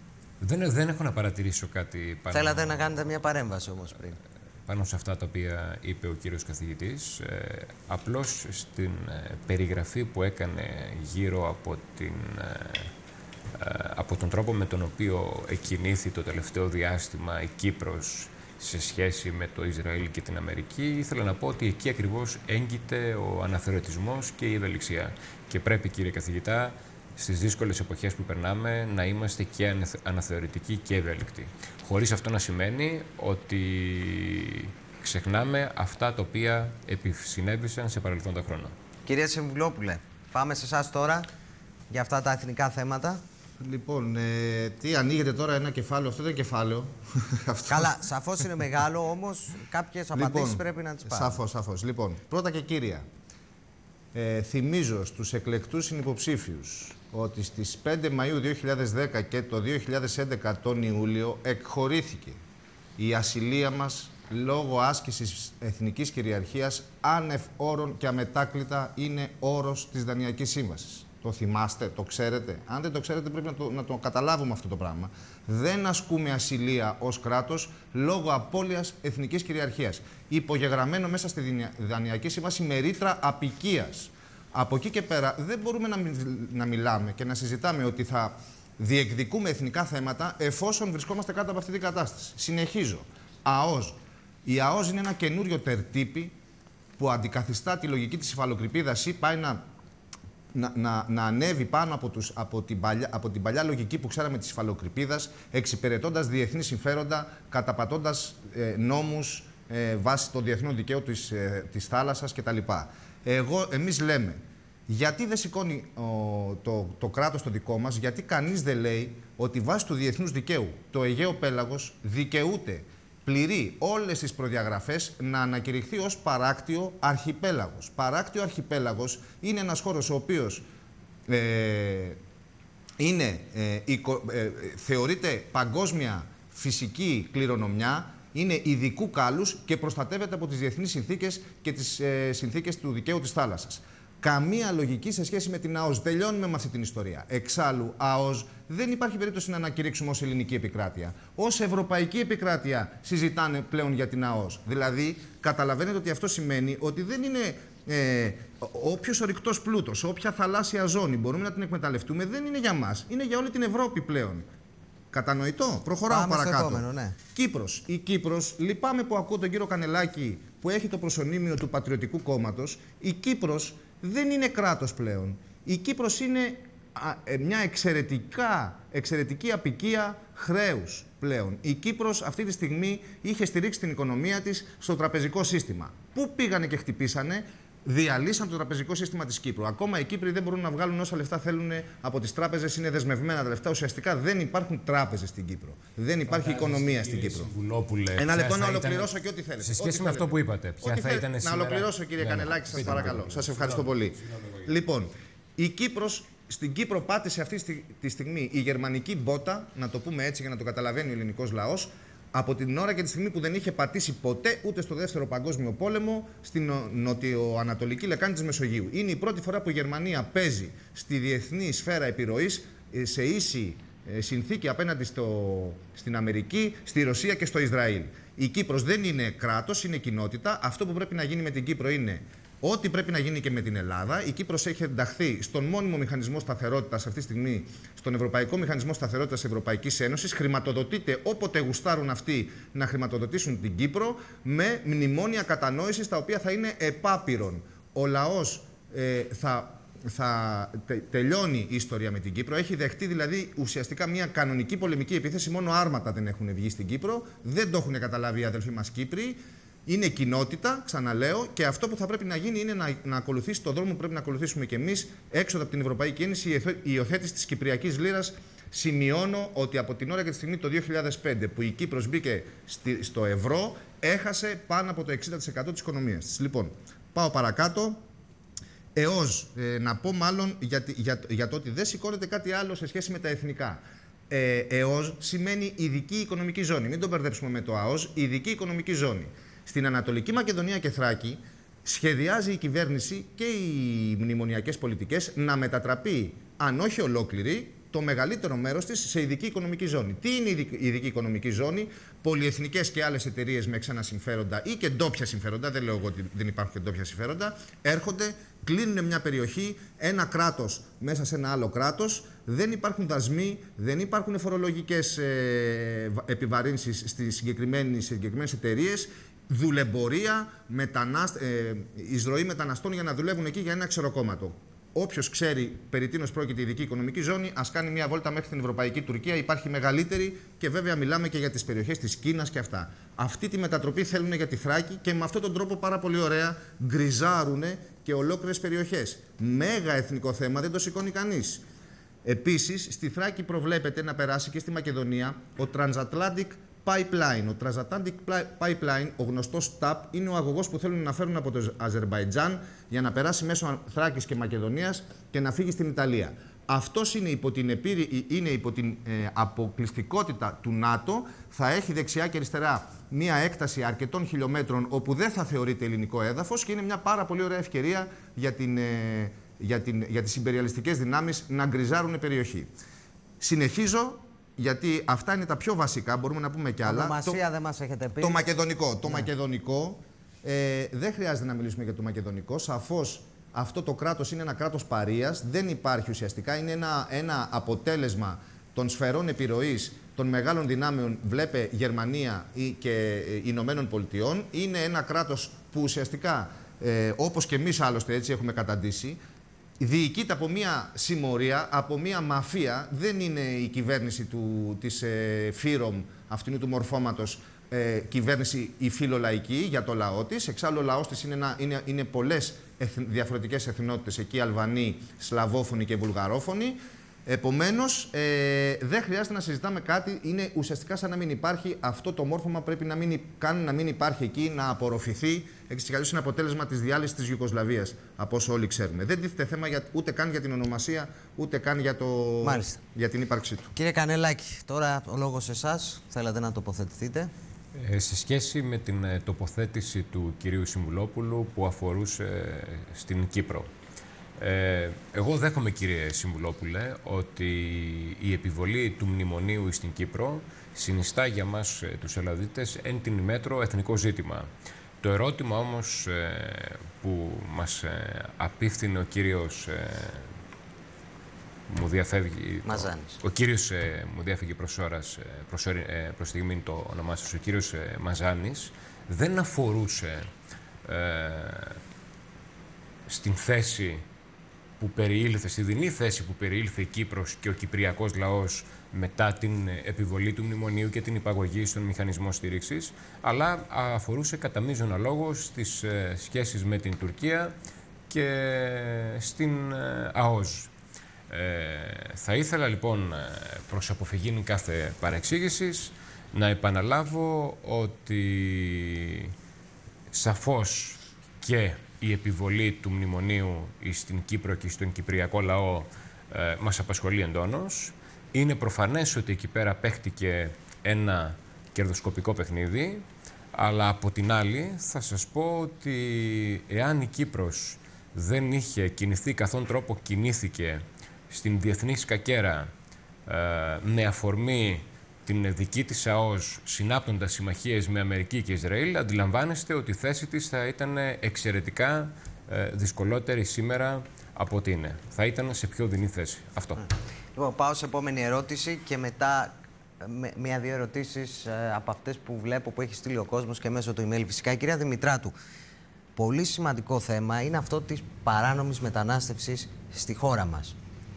Δεν, δεν έχω να παρατηρήσω κάτι πάνω... Θέλατε να κάνετε μια παρέμβαση όμως πριν. Πάνω σε αυτά τα οποία είπε ο κύριος καθηγητής. Ε, απλώς στην ε, περιγραφή που έκανε γύρω από, την, ε, ε, από τον τρόπο με τον οποίο εκκινήθη το τελευταίο διάστημα η Κύπρος σε σχέση με το Ισραήλ και την Αμερική, ήθελα να πω ότι εκεί ακριβώς έγκυται ο αναθεωρητισμός και η ευελιξία. Και πρέπει, κύριε καθηγητά, στις δύσκολες εποχές που περνάμε να είμαστε και αναθεωρητικοί και ευέλικτοι. Χωρίς αυτό να σημαίνει ότι ξεχνάμε αυτά τα οποία συνέβησαν σε παρελθόντα χρόνια. Κυρία Συμβουλόπουλε, πάμε σε εσάς τώρα για αυτά τα εθνικά θέματα. Λοιπόν, ε, τι ανοίγεται τώρα ένα κεφάλαιο, αυτό δεν είναι κεφάλαιο. Καλά, σαφώς είναι μεγάλο, όμως κάποιες απαντήσεις λοιπόν, πρέπει να τις πάρουμε. Σαφώς, σαφώς. Λοιπόν, πρώτα και κύρια, ε, θυμίζω στους εκλεκτούς συνυποψήφιους ότι στις πέντε Μαΐου δύο χιλιάδες δέκα και το δύο χιλιάδες έντεκα τον Ιούλιο εκχωρήθηκε η ασυλία μας λόγω άσκησης εθνικής κυριαρχίας άνευ όρων και αμετάκλητα είναι όρος της Δανειακής Σύμβασης. Το θυμάστε, το ξέρετε. Αν δεν το ξέρετε πρέπει να το, να το καταλάβουμε αυτό το πράγμα. Δεν ασκούμε ασυλία ως κράτος λόγω απώλειας εθνικής κυριαρχίας. Υπογεγραμμένο μέσα στη Δανειακή Σύμβαση με ρήτρα απικίας. Από εκεί και πέρα δεν μπορούμε να, μι, να μιλάμε και να συζητάμε ότι θα διεκδικούμε εθνικά θέματα εφόσον βρισκόμαστε κάτω από αυτή την κατάσταση. Συνεχίζω. ΑΟΣ. Η ΑΟΣ είναι ένα καινούριο τερτύπι που αντικαθιστά τη λογική της υφαλοκρηπίδας ή πάει να, να, να, να ανέβει πάνω από, τους, από, την παλιά, από την παλιά λογική που ξέραμε της υφαλοκρηπίδας, εξυπηρετώντας διεθνή συμφέροντα, καταπατώντας ε, νόμους ε, βάσει το διεθνών δικαίου της, ε, της θάλασσας κτλ. Εγώ, εμείς λέμε, γιατί δεν σηκώνει ο, το, το κράτος το δικό μας, γιατί κανείς δεν λέει ότι βάσει του διεθνούς δικαίου το Αιγαίο Πέλαγος δικαιούται, πληρεί όλες τις προδιαγραφές να ανακηρυχθεί ως παράκτιο αρχιπέλαγος. Παράκτιο αρχιπέλαγος είναι ένας χώρος ο οποίος ε, είναι, ε, οικο, ε, θεωρείται παγκόσμια φυσική κληρονομιά, είναι ειδικού κάλους και προστατεύεται από τις διεθνείς συνθήκες και τις ε, συνθήκες του δικαίου της θάλασσας. Καμία λογική σε σχέση με την ΑΟΣ. Τελειώνουμε με αυτή την ιστορία. Εξάλλου, ΑΟΣ δεν υπάρχει περίπτωση να ανακηρύξουμε ως ελληνική επικράτεια. Ως ευρωπαϊκή επικράτεια συζητάνε πλέον για την ΑΟΣ. Δηλαδή, καταλαβαίνετε ότι αυτό σημαίνει ότι δεν είναι ε, όποιος ορυκτός πλούτος, όποια θαλάσσια ζώνη μπορούμε να την εκμεταλλευτούμε, δεν είναι για μας. Είναι για όλη την Ευρώπη πλέον. Κατανοητό. Προχωράω Πάμε παρακάτω. στο επόμενο, ναι. Κύπρος. Η Κύπρος, λυπάμαι που ακούω τον κύριο Κανελάκη που έχει το προσωνύμιο του Πατριωτικού Κόμματος. Η Κύπρος δεν είναι κράτος πλέον. Η Κύπρος είναι α, ε, μια εξαιρετικά, εξαιρετική απικία χρέους πλέον. Η Κύπρος αυτή τη στιγμή είχε στηρίξει την οικονομία της στο τραπεζικό σύστημα. Πού πήγανε και χτυπήσανε? Διαλύσαν το τραπεζικό σύστημα της Κύπρου. Ακόμα οι Κύπροι δεν μπορούν να βγάλουν όσα λεφτά θέλουν από τις τράπεζες, είναι δεσμευμένα τα λεφτά. Ουσιαστικά δεν υπάρχουν τράπεζες στην Κύπρο. Δεν υπάρχει Φαντάζεστε, οικονομία στην Κύπρο. Ένα λεπτό να ολοκληρώσω και ό,τι θέλετε. Σε σχέση ό,τι με αυτό θέλετε. που είπατε, ποια ό,τι θα θέλετε. ήταν Να σήμερα... ολοκληρώσω, κύριε ναι, Κανελάκη, σας παρακαλώ. Σας ευχαριστώ πολύ. Λοιπόν, η Κύπρος, στην Κύπρο πάτησε αυτή τη στιγμή η γερμανική μπότα, να το πούμε έτσι για να το καταλαβαίνει ο ελληνικός λαός, από την ώρα και τη στιγμή που δεν είχε πατήσει ποτέ ούτε στο Δεύτερο Παγκόσμιο Πόλεμο στην νοτιοανατολική λεκάνη της Μεσογείου. Είναι η πρώτη φορά που η Γερμανία παίζει στη διεθνή σφαίρα επιρροής σε ίση συνθήκη απέναντι στο, στην Αμερική, στη Ρωσία και στο Ισραήλ. Η Κύπρος δεν είναι κράτος, είναι κοινότητα. Αυτό που πρέπει να γίνει με την Κύπρο είναι ό,τι πρέπει να γίνει και με την Ελλάδα. Η Κύπρος έχει ενταχθεί στον μόνιμο μηχανισμό σταθερότητας αυτή τη στιγμή, στον Ευρωπαϊκό Μηχανισμό Σταθερότητας Ευρωπαϊκής Ένωσης. Χρηματοδοτείται όποτε γουστάρουν αυτοί να χρηματοδοτήσουν την Κύπρο με μνημόνια κατανόησης τα οποία θα είναι επάπειρον. Ο λαός ε, θα. Θα τε, τελειώνει η ιστορία με την Κύπρο. Έχει δεχτεί δηλαδή ουσιαστικά μια κανονική πολεμική επίθεση. Μόνο άρματα δεν έχουν βγει στην Κύπρο. Δεν το έχουν καταλάβει οι αδελφοί μας Κύπροι. Είναι κοινότητα, ξαναλέω, και αυτό που θα πρέπει να γίνει είναι να, να ακολουθήσει τον δρόμο που πρέπει να ακολουθήσουμε κι εμείς έξω από την Ευρωπαϊκή Ένωση, η υιοθέτηση της Κυπριακής Λίρας. Σημειώνω ότι από την ώρα και τη στιγμή το δύο χιλιάδες πέντε που η Κύπρος μπήκε στη, στο ευρώ, έχασε πάνω από το εξήντα τοις εκατό της οικονομίας της. Λοιπόν, πάω παρακάτω. ΕΟΣ, ε, να πω μάλλον για, για, για το ότι δεν σηκώνεται κάτι άλλο σε σχέση με τα εθνικά. Ε, ΕΟΣ σημαίνει ειδική οικονομική ζώνη. Μην το μπερδέψουμε με το ΑΟΣ. Ειδική οικονομική ζώνη. Στην Ανατολική Μακεδονία και Θράκη σχεδιάζει η κυβέρνηση και οι μνημονιακές πολιτικές να μετατραπεί, αν όχι ολόκληρη, το μεγαλύτερο μέρος της σε ειδική οικονομική ζώνη. Τι είναι η ειδική οικονομική ζώνη? Πολυεθνικές και άλλες εταιρείες με ξένα συμφέροντα ή και ντόπια συμφέροντα, δεν λέω εγώ ότι δεν υπάρχουν και ντόπια συμφέροντα, έρχονται, κλείνουν μια περιοχή, ένα κράτος μέσα σε ένα άλλο κράτος, δεν υπάρχουν δασμοί, δεν υπάρχουν φορολογικές ε, επιβαρύνσεις στις συγκεκριμένες εταιρείες, δουλεμπορία, μετανάσ... ε, εισρωή μεταναστών για να δουλεύουν εκεί για ένα ξεροκόμματο. Όποιος ξέρει περί τίνος πρόκειται η ειδική οικονομική ζώνη, ας κάνει μια βόλτα μέχρι την Ευρωπαϊκή Τουρκία. Υπάρχει μεγαλύτερη και βέβαια μιλάμε και για τις περιοχές της Κίνας και αυτά. Αυτή τη μετατροπή θέλουν για τη Θράκη και με αυτόν τον τρόπο πάρα πολύ ωραία γκριζάρουν και ολόκληρες περιοχές. Μέγα εθνικό θέμα, δεν το σηκώνει κανείς. Επίσης, στη Θράκη προβλέπεται να περάσει και στη Μακεδονία ο Transatlantic Pipeline. Ο Transatlantic Pipeline, ο γνωστός ταπ, είναι ο αγωγός που θέλουν να φέρουν από το Αζερμπαϊτζάν για να περάσει μέσω Θράκης και Μακεδονίας και να φύγει στην Ιταλία. Αυτός είναι υπό την, επίρρη, είναι υπό την ε, αποκλειστικότητα του ΝΑΤΟ. Θα έχει δεξιά και αριστερά μία έκταση αρκετών χιλιόμετρων όπου δεν θα θεωρείται ελληνικό έδαφος και είναι μια πάρα πολύ ωραία ευκαιρία για, την, ε, για, την, για τις ιμπεριαλιστικές δυνάμεις να γκριζάρουν περιοχή. Συνεχίζω. Γιατί αυτά είναι τα πιο βασικά, μπορούμε να πούμε κι άλλα. Ονομασία το, δεν μας έχετε πει. Το μακεδονικό. Το ναι. μακεδονικό ε, δεν χρειάζεται να μιλήσουμε για το μακεδονικό. Σαφώς αυτό το κράτος είναι ένα κράτος παρείας. Δεν υπάρχει ουσιαστικά. Είναι ένα, ένα αποτέλεσμα των σφαιρών επιρροής των μεγάλων δυνάμεων, βλέπε Γερμανία ή και Ηνωμένων Πολιτειών, είναι ένα κράτος που ουσιαστικά, ε, όπως και εμείς άλλωστε έτσι έχουμε καταντήσει, διοικείται από μια συμμορία, από μια μαφία. Δεν είναι η κυβέρνηση του, της ε, Φύρομ, αυτού του μορφώματος, ε, κυβέρνηση η φιλολαϊκή για το λαό της. Εξάλλου ο λαός της είναι, ένα, είναι, είναι πολλές εθ, διαφορετικές εθνότητες, εκεί Αλβανοί, Σλαβόφωνοι και Βουλγαρόφωνοι. Επομένως, ε, δεν χρειάζεται να συζητάμε κάτι. Είναι ουσιαστικά σαν να μην υπάρχει. Αυτό το μόρφωμα πρέπει να μην, κάνει να μην υπάρχει εκεί, να απορροφηθεί. Έτσι κι αλλιώς είναι αποτέλεσμα της διάλυσης της Ιουγκοσλαβίας, από όσο όλοι ξέρουμε. Δεν τίθεται θέμα για, ούτε καν για την ονομασία, ούτε καν για, το, για την ύπαρξή του. Κύριε Κανελάκη, τώρα ο λόγος σε εσάς. Θέλατε να τοποθετηθείτε. Ε, σε σχέση με την ε, τοποθέτηση του κυρίου Συμβουλόπουλου που αφορούσε ε, στην Κύπρο. Ε, εγώ δέχομαι, κύριε Συμβουλόπουλε, ότι η επιβολή του μνημονίου στην Κύπρο συνιστά για μας ε, τους Ελλαδίτες εν την μέτρο εθνικό ζήτημα. Το ερώτημα όμως ε, που μας ε, απίφθινε ο κύριος ε, μου διαφεύγει Μαζάνης. Ο, ο κύριος ε, μου διαφεύγει προς ώρας, ε, προς, ε, προς στιγμή το όνομά σας, ο κύριος ε, Μαζάνης, δεν αφορούσε ε, στην θέση που περιήλθε, στη δινή θέση που περιήλθε η Κύπρος και ο κυπριακός λαός μετά την επιβολή του μνημονίου και την υπαγωγή στον μηχανισμό στήριξης, αλλά αφορούσε κατά μείζωνα λόγο στις ε, σχέσεις με την Τουρκία και στην ε, ΑΟΣ. Ε, θα ήθελα λοιπόν προς αποφυγή κάθε παρεξήγησης να επαναλάβω ότι σαφώς και η επιβολή του μνημονίου στην Κύπρο και στον κυπριακό λαό ε, μας απασχολεί εντόνως. Είναι προφανές ότι εκεί πέρα παίχτηκε ένα κερδοσκοπικό παιχνίδι, αλλά από την άλλη θα σας πω ότι εάν η Κύπρος δεν είχε κινηθεί καθόν τρόπο κινήθηκε στην διεθνή σκακέρα ε, με αφορμή την δική της ΑΟΣ συνάπτοντας συμμαχίες με Αμερική και Ισραήλ, αντιλαμβάνεστε ότι η θέση της θα ήταν εξαιρετικά ε, δυσκολότερη σήμερα από ό,τι είναι. Θα ήταν σε πιο δεινή θέση. Αυτό. Λοιπόν, πάω σε επόμενη ερώτηση και μετά μία-δύο ερωτήσεις ε, από αυτές που βλέπω που έχει στείλει ο κόσμος και μέσω του email φυσικά. Η κυρία Δημητράτου, πολύ σημαντικό θέμα είναι αυτό της παράνομης μετανάστευσης στη χώρα μας.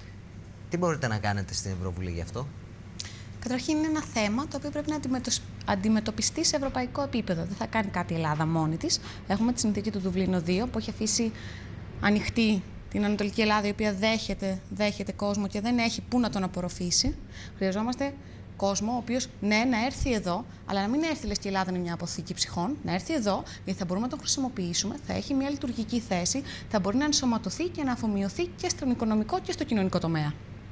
Τι μπορείτε να κάνετε στην Ευρωβουλή γι' αυτό? Καταρχήν είναι ένα θέμα το οποίο πρέπει να αντιμετωπιστεί σε ευρωπαϊκό επίπεδο. Δεν θα κάνει κάτι η Ελλάδα μόνη της. Έχουμε τη συνθήκη του Δουβλίνο δύο που έχει αφήσει ανοιχτή την Ανατολική Ελλάδα, η οποία δέχεται, δέχεται κόσμο και δεν έχει πού να τον απορροφήσει. Χρειαζόμαστε κόσμο ο οποίος ναι, να έρθει εδώ, αλλά να μην έρθει λες και η Ελλάδα είναι μια αποθήκη ψυχών. Να έρθει εδώ, γιατί θα μπορούμε να τον χρησιμοποιήσουμε, θα έχει μια λειτουργική θέση, θα μπορεί να ενσωματωθεί και να αφομοιωθεί και στον οικονομικό και στο κοινωνικό τομέα.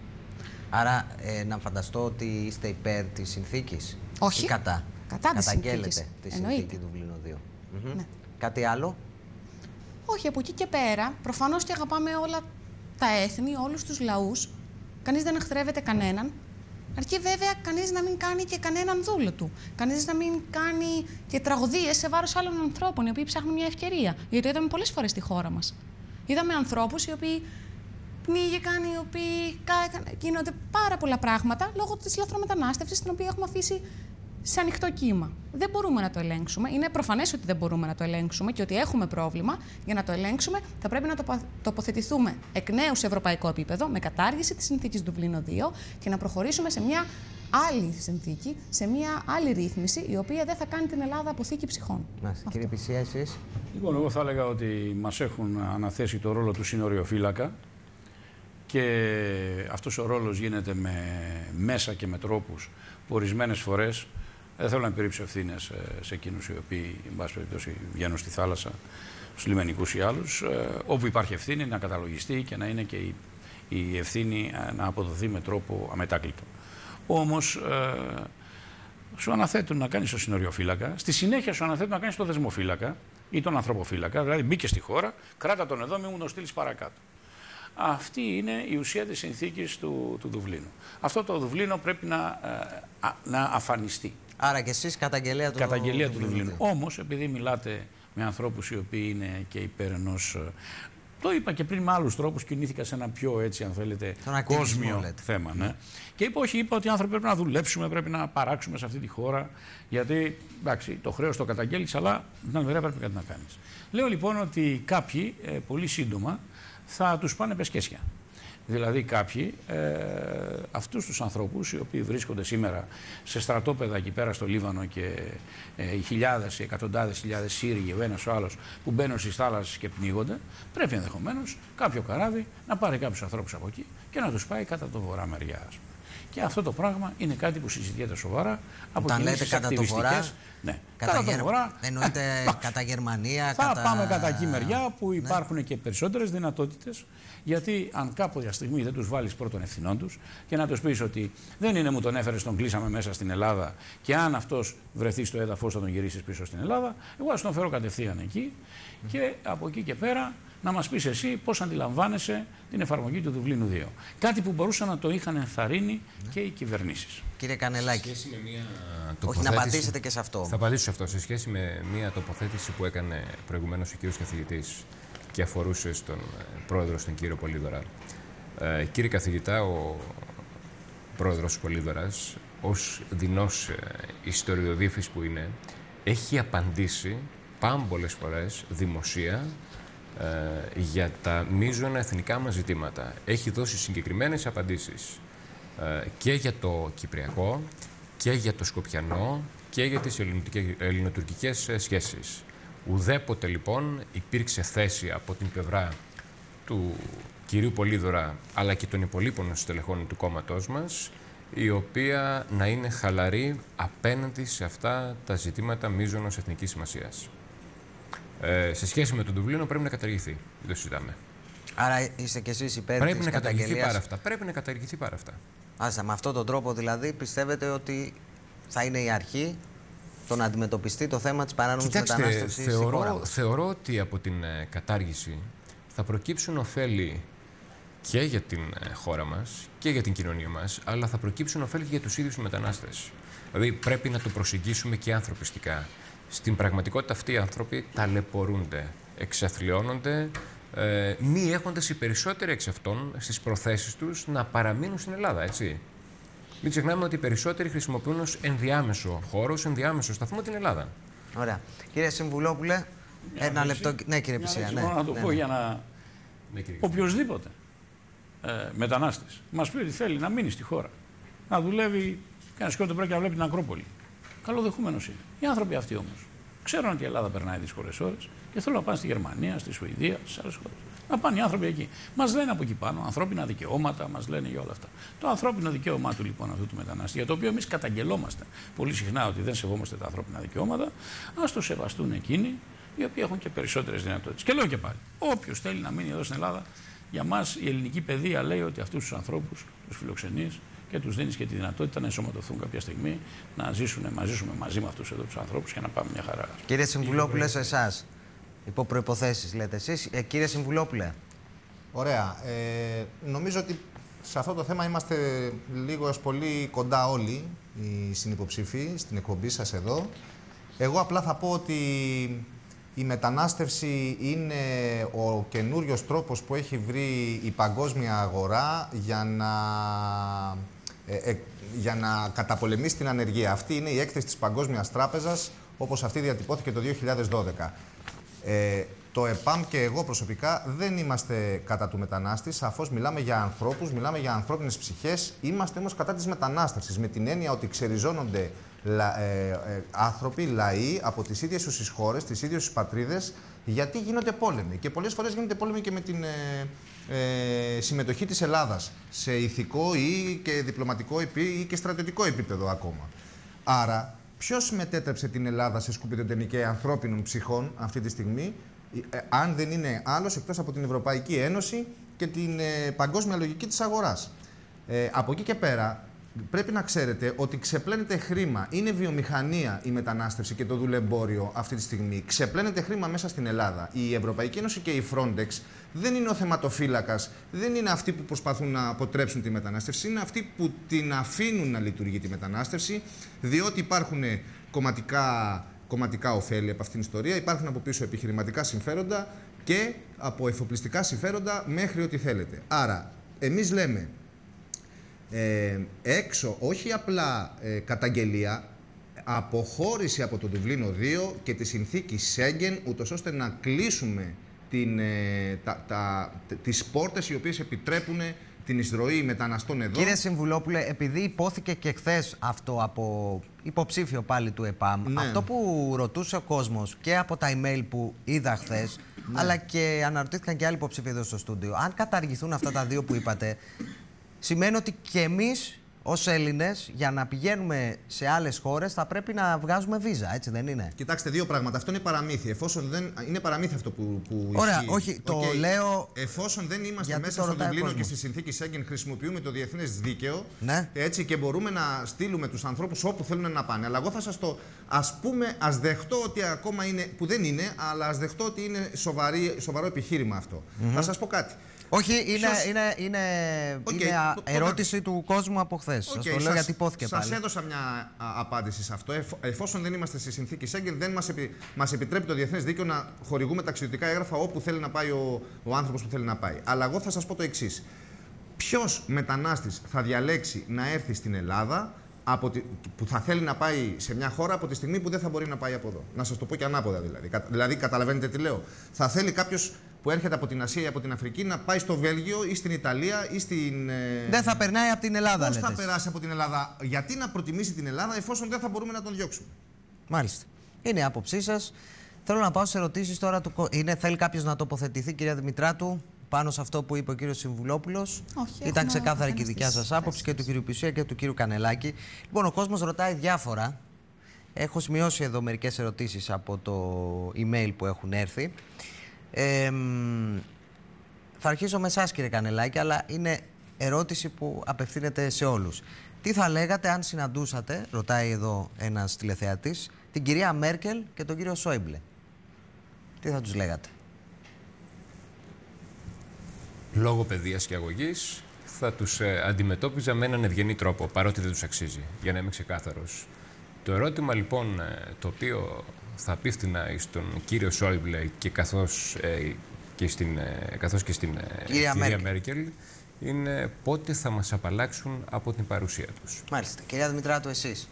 Άρα, ε, να φανταστώ ότι είστε υπέρ της συνθήκης. Όχι. Ή κατά. Κατά της συνθήκης. Τη συνθήκη του Δουβλίνο δύο. Mm-hmm. Ναι. Κάτι άλλο? Όχι, από εκεί και πέρα, προφανώς και αγαπάμε όλα τα έθνη, όλους τους λαούς. Κανείς δεν εχθρεύεται κανέναν. Αρκεί βέβαια κανείς να μην κάνει και κανέναν δούλο του. Κανείς να μην κάνει και τραγωδίες σε βάρος άλλων ανθρώπων, οι οποίοι ψάχνουν μια ευκαιρία. Γιατί το είδαμε πολλές φορές στη χώρα μας. Είδαμε ανθρώπους οι οποίοι πνίγηκαν, οι οποίοι γίνονται πάρα πολλά πράγματα λόγω της λαθρομετανάστευσης, την οποία έχουμε αφήσει σε ανοιχτό κύμα. Δεν μπορούμε να το ελέγξουμε. Είναι προφανές ότι δεν μπορούμε να το ελέγξουμε και ότι έχουμε πρόβλημα. Για να το ελέγξουμε, θα πρέπει να τοποθετηθούμε εκ νέου σε ευρωπαϊκό επίπεδο, με κατάργηση της συνθήκης Δουβλίνο δύο και να προχωρήσουμε σε μια άλλη συνθήκη, σε μια άλλη ρύθμιση, η οποία δεν θα κάνει την Ελλάδα αποθήκη ψυχών. Μάλιστα. Κύριε Πησία, εσείς? Λοιπόν, εγώ θα έλεγα ότι μας έχουν αναθέσει το ρόλο του συνοριοφύλακα. Και αυτός ο ρόλος γίνεται με μέσα και με τρόπους που ορισμένες φορές δεν θέλω να επιρρύψω ευθύνες σε εκείνους οι οποίοι, εν πάση περιπτώσει, βγαίνουν στη θάλασσα, στους λιμενικούς ή άλλους. Όπου υπάρχει ευθύνη να καταλογιστεί και να είναι και η, η ευθύνη να αποδοθεί με τρόπο αμετάκλητο. Όμως, ε, σου αναθέτουν να κάνεις το συνοριοφύλακα, στη συνέχεια σου αναθέτουν να κάνεις το δεσμοφύλακα ή τον ανθρωποφύλακα, δηλαδή μπήκε στη χώρα, κράτα τον εδώ, μην μου τον στείλεις παρακάτω. Αυτή είναι η ουσία της συνθήκης του, του Δουβλίνου. Αυτό το Δουβλίνο πρέπει να, α, να αφανιστεί. Άρα και εσείς καταγγελία του, καταγγελία του Δουβλίνου. Όμως, επειδή μιλάτε με ανθρώπους οι οποίοι είναι και υπέρ ενός Το είπα και πριν με άλλους τρόπους, κινήθηκα σε ένα πιο έτσι, αν θέλετε, κόσμιο λέτε. θέμα. Ναι. Και είπα, όχι, είπα ότι οι άνθρωποι πρέπει να δουλέψουμε, πρέπει να παράξουμε σε αυτή τη χώρα. Γιατί εντάξει, το χρέος το καταγγέλεις, αλλά την άλλη μεριά πρέπει κάτι να κάνεις. Λέω λοιπόν ότι κάποιοι ε, πολύ σύντομα θα τους πάνε πεσκέσια. Δηλαδή κάποιοι, ε, αυτούς τους ανθρώπους οι οποίοι βρίσκονται σήμερα σε στρατόπεδα εκεί πέρα στο Λίβανο και ε, οι χιλιάδες, οι εκατοντάδες χιλιάδες Σύριοι, ο ένας ο άλλος που μπαίνουν στις θάλασσες και πνίγονται, πρέπει ενδεχομένως κάποιο καράβι να πάρει κάποιους ανθρώπους από εκεί και να τους πάει κατά το βορρά μεριά. Και αυτό το πράγμα είναι κάτι που συζητιέται σοβαρά από κινήσεις ακτιβιστικές. Ναι, κατά, κατά γερ... το βορρά. Εννοείται κατά Γερμανία, θα κατά... πάμε κατά εκεί μεριά που ναι. υπάρχουν και περισσότερες δυνατότητες. Γιατί αν κάποια στιγμή δεν τους βάλεις πρώτον ευθυνών τους και να τους πεις ότι δεν είναι μου τον έφερες, τον κλείσαμε μέσα στην Ελλάδα και αν αυτός βρεθεί στο έδαφος θα τον γυρίσεις πίσω στην Ελλάδα, εγώ θα τον φέρω κατευθείαν εκεί mm. και από εκεί και πέρα να μας πεις εσύ πώς αντιλαμβάνεσαι την εφαρμογή του Δουβλίνου δύο. Κάτι που μπορούσαν να το είχαν ενθαρρύνει mm. και οι κυβερνήσεις. Κύριε Κανελάκη, με μια όχι να απαντήσετε και σε αυτό. Θα απαντήσω σε αυτό. Σε σχέση με μια τοποθέτηση που έκανε προηγουμένως ο κύριος καθηγητής και αφορούσε στον πρόεδρο, στον κύριο Πολύδωρα. Ε, κύριε καθηγητά, ο πρόεδρος Πολύδωρας, ως δεινός ε, ιστοριοδίφης που είναι, έχει απαντήσει πάμπολες φορές δημοσία ε, για τα μείζωνα εθνικά μας ζητήματα. Έχει δώσει συγκεκριμένες απαντήσεις ε, και για το Κυπριακό και για το Σκοπιανό και για τις ελληνοτουρκικές σχέσεις. Ουδέποτε λοιπόν υπήρξε θέση από την πλευρά του κυρίου Πολύδωρα αλλά και των υπολείπων στελεχών του κόμματός μας η οποία να είναι χαλαρή απέναντι σε αυτά τα ζητήματα μείζωνος εθνικής σημασίας. Ε, σε σχέση με τον Δουβλίνο πρέπει να καταργηθεί. Δεν το συζητάμε. Άρα είστε κι εσείς υπέρ πρέπει της να καταργηθεί καταγγελίας. πάρα αυτά. Πρέπει να καταργηθεί πάρα αυτά. Άστα, με αυτόν τον τρόπο δηλαδή πιστεύετε ότι θα είναι η αρχή το να αντιμετωπιστεί το θέμα της παράνομης μετανάστευσης στη χώρα μας? Θεωρώ ότι από την ε, κατάργηση θα προκύψουν ωφέλη και για την ε, χώρα μας και για την κοινωνία μας, αλλά θα προκύψουν ωφέλη και για τους ίδιους τους μετανάστες. Δηλαδή πρέπει να το προσεγγίσουμε και ανθρωπιστικά. Στην πραγματικότητα αυτοί οι άνθρωποι ταλαιπωρούνται, εξαθλιώνονται, ε, μη έχοντας οι περισσότεροι εξ αυτών στις προθέσεις τους να παραμείνουν στην Ελλάδα, έτσι. Μην ξεχνάμε ότι οι περισσότεροι χρησιμοποιούν ως ενδιάμεσο χώρο, ως ενδιάμεσο σταθμό την Ελλάδα. Ωραία. Κύριε Συμβουλόπουλε, μια ένα λέξη, λεπτό. Ναι, κύριε Πισία. Ναι, να το ναι, πω ναι. για να. Ναι, οποιοσδήποτε ε, μετανάστης μας πει ότι θέλει να μείνει στη χώρα, να δουλεύει, κανένα σκότω πρέπει να βλέπει την Ακρόπολη. Καλοδεχούμενος είναι. Οι άνθρωποι αυτοί όμως ξέρουν ότι η Ελλάδα περνάει δύσκολες ώρες και θέλουν να πάνε στη Γερμανία, στη Σουηδία, στις άλλες χώρες. Να πάνε οι άνθρωποι εκεί. Μας λένε από εκεί πάνω ανθρώπινα δικαιώματα, μας λένε για όλα αυτά. Το ανθρώπινο δικαίωμά του λοιπόν αυτού του μετανάστη, για το οποίο εμείς καταγγελόμαστε πολύ συχνά ότι δεν σεβόμαστε τα ανθρώπινα δικαιώματα, ας το σεβαστούν εκείνοι οι οποίοι έχουν και περισσότερες δυνατότητες. Και λέω και πάλι, όποιος θέλει να μείνει εδώ στην Ελλάδα, για μας η ελληνική παιδεία λέει ότι αυτούς τους ανθρώπους τους φιλοξενείς και τους δίνεις και τη δυνατότητα να ενσωματωθούν κάποια στιγμή, να ζήσουν, να ζήσουμε μαζί με αυτούς εδώ τους ανθρώπους και να πάμε μια χαρά. Κύριε Συμβουλόπουλε, σε εσάς. Υπό προϋποθέσεις λέτε εσείς. Ε, κύριε Συμβουλόπουλε. Ωραία. Ε, νομίζω ότι σε αυτό το θέμα είμαστε λίγο έως πολύ κοντά όλοι οι συνυποψήφοι στην εκπομπή σας εδώ. Εγώ απλά θα πω ότι η μετανάστευση είναι ο καινούριος τρόπος που έχει βρει η παγκόσμια αγορά για να, ε, ε, για να καταπολεμήσει την ανεργία. Αυτή είναι η έκθεση της Παγκόσμιας Τράπεζας, όπως αυτή διατυπώθηκε το δύο χιλιάδες δώδεκα. Ε, το ΕΠΑΜ και εγώ προσωπικά δεν είμαστε κατά του μετανάστη. Σαφώς μιλάμε για ανθρώπους, μιλάμε για ανθρώπινες ψυχές. Είμαστε όμως κατά της μετανάστευσης, με την έννοια ότι ξεριζώνονται λα, ε, ε, άνθρωποι, λαοί από τις ίδιες τους τις χώρες, τις ίδιες τους πατρίδες, γιατί γίνονται πόλεμοι. Και πολλές φορές γίνονται πόλεμοι και με την ε, ε, συμμετοχή της Ελλάδας σε ηθικό ή και διπλωματικό ή και στρατιωτικό επίπεδο ακόμα. Άρα, ποιος μετέτρεψε την Ελλάδα σε σκουπιδοτενική ανθρώπινων ψυχών αυτή τη στιγμή, ε, αν δεν είναι άλλος εκτός από την Ευρωπαϊκή Ένωση και την ε, παγκόσμια λογική της αγοράς. Ε, από εκεί και πέρα, πρέπει να ξέρετε ότι ξεπλένεται χρήμα. Είναι βιομηχανία η μετανάστευση και το δουλεμπόριο αυτή τη στιγμή. Ξεπλένεται χρήμα μέσα στην Ελλάδα. Η Ευρωπαϊκή Ένωση και η Frontex δεν είναι ο θεματοφύλακας, δεν είναι αυτοί που προσπαθούν να αποτρέψουν τη μετανάστευση, είναι αυτοί που την αφήνουν να λειτουργεί τη μετανάστευση, διότι υπάρχουν κομματικά κομματικά ωφέλη από αυτήν την ιστορία, υπάρχουν από πίσω επιχειρηματικά συμφέροντα και από εφοπλιστικά συμφέροντα μέχρι ό,τι θέλετε. Άρα, εμείς λέμε ε, έξω όχι απλά ε, καταγγελία, αποχώρηση από το Δουβλίνο δύο και τη συνθήκη Σέγγεν, ούτως ώστε να κλείσουμε την, ε, τα, τα, τις πόρτες οι οποίες επιτρέπουν την εισρωή μεταναστών εδώ. Κύριε Συμβουλόπουλε, επειδή υπόθηκε και χθες αυτό από υποψήφιο πάλι του ΕΠΑΜ, ναι. αυτό που ρωτούσε ο κόσμος και από τα email που είδα χθες, ναι. αλλά και αναρωτήθηκαν και άλλοι υποψήφοι εδώ στο στούντιο, αν καταργηθούν αυτά τα δύο που είπατε, σημαίνει ότι και εμείς ως Έλληνες, για να πηγαίνουμε σε άλλες χώρες, θα πρέπει να βγάζουμε βίζα, έτσι δεν είναι? Κοιτάξτε, δύο πράγματα. Αυτό είναι παραμύθι. Εφόσον δεν... Είναι παραμύθι αυτό που, που Ωραία, ισχύει. όχι, το okay. λέω. Εφόσον δεν είμαστε μέσα το στο Δουβλίνο κόσμος. και στη συνθήκη Σέγγεν, χρησιμοποιούμε το διεθνές δίκαιο. Ναι. Έτσι, και μπορούμε να στείλουμε τους ανθρώπους όπου θέλουν να πάνε. Αλλά εγώ θα σας το. Ας πούμε, ας δεχτώ ότι ακόμα είναι. Που δεν είναι, αλλά ας δεχτώ ότι είναι σοβαρή, σοβαρό επιχείρημα αυτό. Mm-hmm. Θα σας πω κάτι. Όχι, είναι, Ποιος... είναι, είναι, okay, είναι το, ερώτηση το... του κόσμου από χθες. Okay, σας το λέω σας, γιατί υπόθηκε σας πάλι. έδωσα μια α, απάντηση σε αυτό. Εφ, εφόσον δεν είμαστε στη συνθήκη Σέγγεν, δεν μας, επι, μας επιτρέπει το διεθνές δίκαιο να χορηγούμε ταξιδιωτικά έγγραφα όπου θέλει να πάει ο, ο άνθρωπος που θέλει να πάει. Αλλά εγώ θα σας πω το εξής. Ποιος μετανάστης θα διαλέξει να έρθει στην Ελλάδα από τη, που θα θέλει να πάει σε μια χώρα από τη στιγμή που δεν θα μπορεί να πάει από εδώ? Να σας το πω και ανάποδα δηλαδή. Κα, δηλαδή, καταλαβαίνετε τι λέω. Θα θέλει κάποιος που έρχεται από την Ασία ή από την Αφρική να πάει στο Βέλγιο ή στην Ιταλία ή στην. Δεν θα περνάει από την Ελλάδα, Πώς λέτε. θα περάσει από την Ελλάδα? Γιατί να προτιμήσει την Ελλάδα εφόσον δεν θα μπορούμε να τον διώξουμε? Μάλιστα. Είναι η άποψή σας. Θέλω να πάω σε ερωτήσεις τώρα. Του... Είναι, θέλει κάποιος να τοποθετηθεί, κυρία Δημητράτου, πάνω σε αυτό που είπε ο κύριος Συμβουλόπουλος? Όχι, ήταν ξεκάθαρη και η δικιά σας άποψη και του κύριου Πισία και του κύριου Κανελάκη. Λοιπόν, ο κόσμος ρωτάει διάφορα. Έχω σημειώσει εδώ μερικές ερωτήσεις από το email που έχουν έρθει. Ε, θα αρχίσω με εσάς, κύριε Κανελάκη, αλλά είναι ερώτηση που απευθύνεται σε όλους. Τι θα λέγατε αν συναντούσατε, ρωτάει εδώ ένας τηλεθεατής, την κυρία Μέρκελ και τον κύριο Σόιμπλε? Τι θα τους λέγατε? Λόγω παιδείας και αγωγής θα τους ε, αντιμετώπιζα με έναν ευγενή τρόπο, παρότι δεν τους αξίζει, για να είμαι ξεκάθαρος. Το ερώτημα λοιπόν ε, το οποίο θα απίφθηνα στον κύριο Σόιμπλε και καθώς, ε, και, στην, ε, καθώς και στην ε, κυρία, κυρία Μέρκελ. Μέρκελ είναι πότε θα μας απαλλάξουν από την παρουσία τους. Μάλιστα. Κυρία Δημητράτου, εσείς?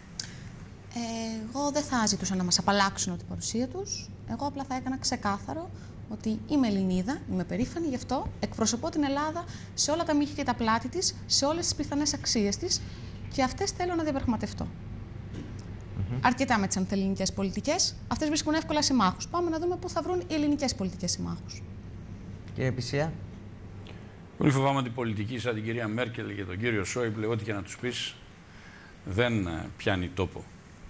Εγώ δεν θα ζητούσα να μας απαλλάξουν από την παρουσία τους. Εγώ απλά θα έκανα ξεκάθαρο ότι είμαι Ελληνίδα, είμαι περήφανη γι' αυτό, εκπροσωπώ την Ελλάδα σε όλα τα μύχη και τα πλάτη της, σε όλες τις πιθανές αξίες της και αυτές θέλω να διαπραγματευτώ. Mm-hmm. Αρκετά με τις ανθελληνικές πολιτικές. Αυτές βρίσκουν εύκολα συμμάχους. Πάμε να δούμε πού θα βρουν οι ελληνικές πολιτικές συμμάχους. Κύριε Πισία? Πολύ φοβάμαι ότι η πολιτική σαν την κυρία Μέρκελ και τον κύριο Σόιμπλε, ό,τι και να τους πεις, δεν πιάνει τόπο.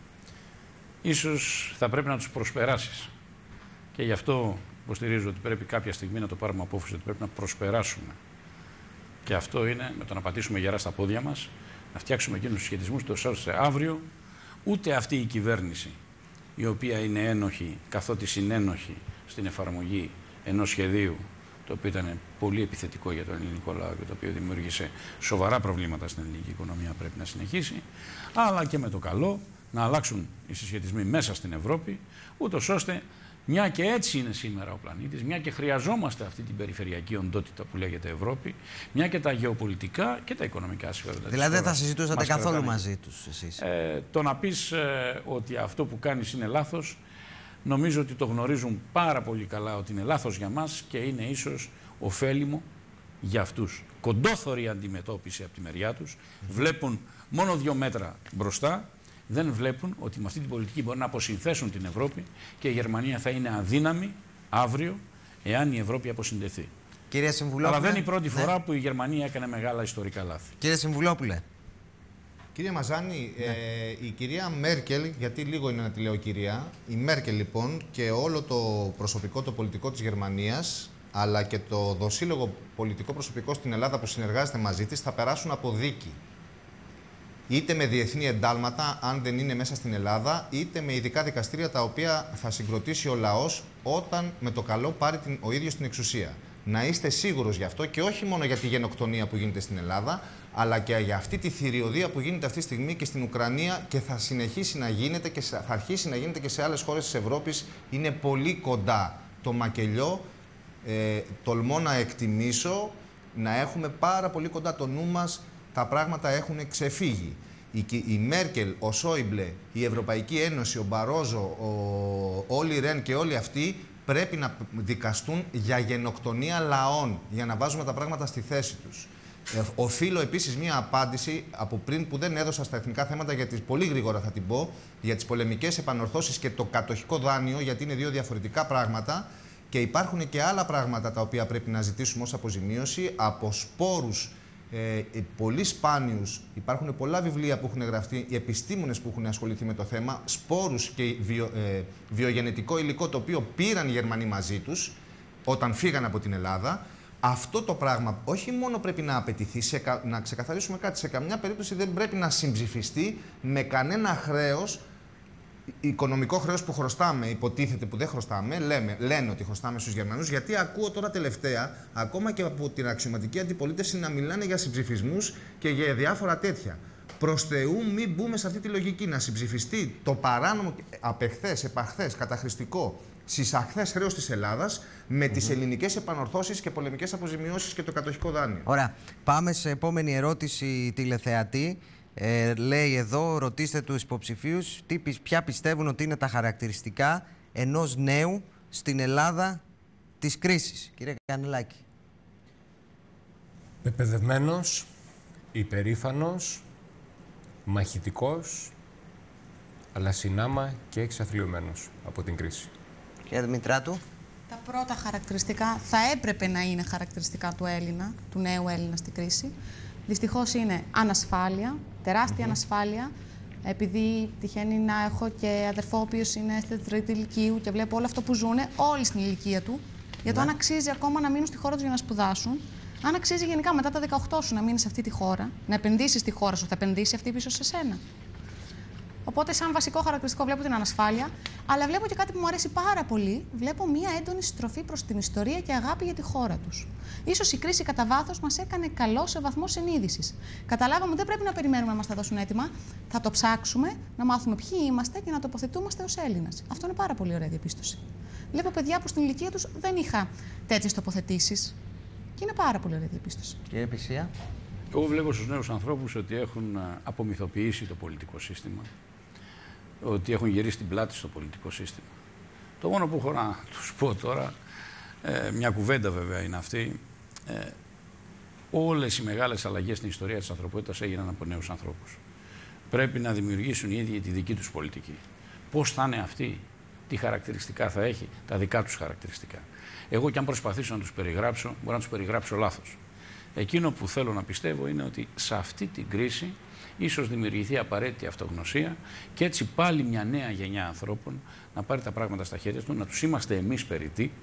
Ίσως θα πρέπει να τους προσπεράσεις. Και γι' αυτό υποστηρίζω ότι πρέπει κάποια στιγμή να το πάρουμε απόφαση, ότι πρέπει να προσπεράσουμε. Και αυτό είναι με το να πατήσουμε γερά στα πόδια μας, να φτιάξουμε εκείνους τους σχετισμούς, τόσο ώστε αύριο ούτε αυτή η κυβέρνηση, η οποία είναι ένοχη, καθότι συνένοχη στην εφαρμογή ενός σχεδίου, το οποίο ήταν πολύ επιθετικό για τον ελληνικό λαό και το οποίο δημιούργησε σοβαρά προβλήματα στην ελληνική οικονομία, πρέπει να συνεχίσει, αλλά και με το καλό να αλλάξουν οι συσχετισμοί μέσα στην Ευρώπη, ούτως ώστε, μια και έτσι είναι σήμερα ο πλανήτης, μια και χρειαζόμαστε αυτή την περιφερειακή οντότητα που λέγεται Ευρώπη, μια και τα γεωπολιτικά και τα οικονομικά συμφέροντα. Δηλαδή δεν θα συζητούσατε καθόλου κρατάνε. μαζί τους εσείς? Ε, το να πεις ε, ότι αυτό που κάνεις είναι λάθος, νομίζω ότι το γνωρίζουν πάρα πολύ καλά ότι είναι λάθος για μας και είναι ίσως ωφέλιμο για αυτούς. Κοντόθωρη αντιμετώπιση από τη μεριά τους, βλέπουν μόνο δύο μέτρα μπροστά, δεν βλέπουν ότι με αυτή την πολιτική μπορεί να αποσυνθέσουν την Ευρώπη και η Γερμανία θα είναι αδύναμη αύριο εάν η Ευρώπη αποσυνδεθεί. Κύριε Συμβουλόπουλε. Αλλά δεν είναι η πρώτη ναι. φορά που η Γερμανία έκανε μεγάλα ιστορικά λάθη. Κύριε Συμβουλόπουλε. Κύριε Μαζάνη, ναι. ε, η κυρία Μέρκελ, γιατί λίγο είναι να τη λέω κυρία, η Μέρκελ λοιπόν και όλο το προσωπικό, το πολιτικό της Γερμανίας, αλλά και το δοσύλλογο πολιτικό προσωπικό στην Ελλάδα που συνεργάζεται μαζί της, θα περάσουν από δίκη. Είτε με διεθνή εντάλματα, αν δεν είναι μέσα στην Ελλάδα, είτε με ειδικά δικαστήρια τα οποία θα συγκροτήσει ο λαός όταν με το καλό πάρει την, ο ίδιος την εξουσία. Να είστε σίγουρος γι' αυτό και όχι μόνο για τη γενοκτονία που γίνεται στην Ελλάδα, αλλά και για αυτή τη θηριωδία που γίνεται αυτή τη στιγμή και στην Ουκρανία και θα συνεχίσει να γίνεται και θα αρχίσει να γίνεται και σε άλλες χώρες της Ευρώπης. Είναι πολύ κοντά το μακελιό. Ε, τολμώ να εκτιμήσω να έχουμε πάρα πολύ κοντά το νου μας. Τα πράγματα έχουν ξεφύγει. Η, η Μέρκελ, ο Σόιμπλε, η Ευρωπαϊκή Ένωση, ο Μπαρόζο, ο Όλι Ρεν και όλοι αυτοί πρέπει να δικαστούν για γενοκτονία λαών, για να βάζουμε τα πράγματα στη θέση τους. Ε, οφείλω επίσης μία απάντηση από πριν που δεν έδωσα στα εθνικά θέματα, γιατί πολύ γρήγορα θα την πω, για τις πολεμικές επανορθώσεις και το κατοχικό δάνειο, γιατί είναι δύο διαφορετικά πράγματα και υπάρχουν και άλλα πράγματα τα οποία πρέπει να ζητήσουμε ως αποζημίωση από σπόρους ε, πολύ σπάνιους. Υπάρχουν πολλά βιβλία που έχουν γραφτεί, οι επιστήμονες που έχουν ασχοληθεί με το θέμα, σπόρους και βιο, ε, βιογενετικό υλικό το οποίο πήραν οι Γερμανοί μαζί τους όταν φύγαν από την Ελλάδα. Αυτό το πράγμα όχι μόνο πρέπει να απαιτηθεί, σε, να ξεκαθαρίσουμε κάτι, σε καμιά περίπτωση δεν πρέπει να συμψηφιστεί με κανένα χρέος, οικονομικό χρέος που χρωστάμε, υποτίθεται που δεν χρωστάμε, λέμε, λένε ότι χρωστάμε στους Γερμανούς, γιατί ακούω τώρα τελευταία, ακόμα και από την αξιωματική αντιπολίτευση, να μιλάνε για συμψηφισμούς και για διάφορα τέτοια. Προς Θεού, μην μπούμε σε αυτή τη λογική, να συμψηφιστεί το παράνομο, απεχθές, επαχθές, καταχρηστικό, συσαχθές χρέος της Ελλάδας με mm-hmm. τις ελληνικές επανορθώσεις και πολεμικές αποζημιώσεις και το κατοχικό δάνειο. Ωραία. Πάμε σε επόμενη ερώτηση τηλεθεατή. Ε, λέει εδώ, ρωτήστε τους υποψηφίους τι, ποια πιστεύουν ότι είναι τα χαρακτηριστικά ενός νέου στην Ελλάδα της κρίσης. Κύριε Κανελάκη. Πεπαιδευμένος, υπερήφανος, μαχητικός, αλλά συνάμα και εξαθλιωμένος από την κρίση. Κύριε Δημητράτου. Τα πρώτα χαρακτηριστικά θα έπρεπε να είναι χαρακτηριστικά του Έλληνα, του νέου Έλληνα στην κρίση. Δυστυχώς είναι ανασφάλεια, τεράστια mm-hmm. ανασφάλεια, επειδή τυχαίνει να έχω και αδερφό ο οποίος είναι στη τρίτη ηλικίου και βλέπω όλο αυτό που ζουν όλοι στην ηλικία του, για το mm-hmm. αν αξίζει ακόμα να μείνουν στη χώρα τους για να σπουδάσουν, αν αξίζει γενικά μετά τα δεκαοκτώ σου να μείνεις σε αυτή τη χώρα, να επενδύσεις στη χώρα σου, θα επενδύσει αυτή πίσω σε σένα. Οπότε, σαν βασικό χαρακτηριστικό, βλέπω την ανασφάλεια, αλλά βλέπω και κάτι που μου αρέσει πάρα πολύ. Βλέπω μία έντονη στροφή προς την ιστορία και αγάπη για τη χώρα τους. Ίσως η κρίση κατά βάθος μας έκανε καλό σε βαθμό συνείδησης. Καταλάβαμε ότι δεν πρέπει να περιμένουμε να μας τα δώσουν έτοιμα. Θα το ψάξουμε, να μάθουμε ποιοι είμαστε και να τοποθετούμαστε ως Έλληνας. Αυτό είναι πάρα πολύ ωραία διαπίστωση. Βλέπω παιδιά που στην ηλικία τους δεν είχα τέτοιες τοποθετήσεις. Και είναι πάρα πολύ ωραία διαπίστωση. Κύριε Πησία. Εγώ βλέπω στους νέους ανθρώπους ότι έχουν απομυθοποιήσει το πολιτικό σύστημα, ότι έχουν γυρίσει την πλάτη στο πολιτικό σύστημα. Το μόνο που έχω να τους πω τώρα, ε, μια κουβέντα βέβαια είναι αυτή, ε, όλες οι μεγάλες αλλαγές στην ιστορία της ανθρωπότητας έγιναν από νέους ανθρώπους. Πρέπει να δημιουργήσουν οι ίδιοι τη δική τους πολιτική. Πώς θα είναι αυτή, τι χαρακτηριστικά θα έχει, τα δικά τους χαρακτηριστικά. Εγώ και αν προσπαθήσω να τους περιγράψω, μπορώ να τους περιγράψω λάθος. Εκείνο που θέλω να πιστεύω είναι ότι σε αυτή την κρίση ίσως δημιουργηθεί απαραίτητη αυτογνωσία και έτσι πάλι μια νέα γενιά ανθρώπων να πάρει τα πράγματα στα χέρια του, να τους είμαστε εμείς περιττοί,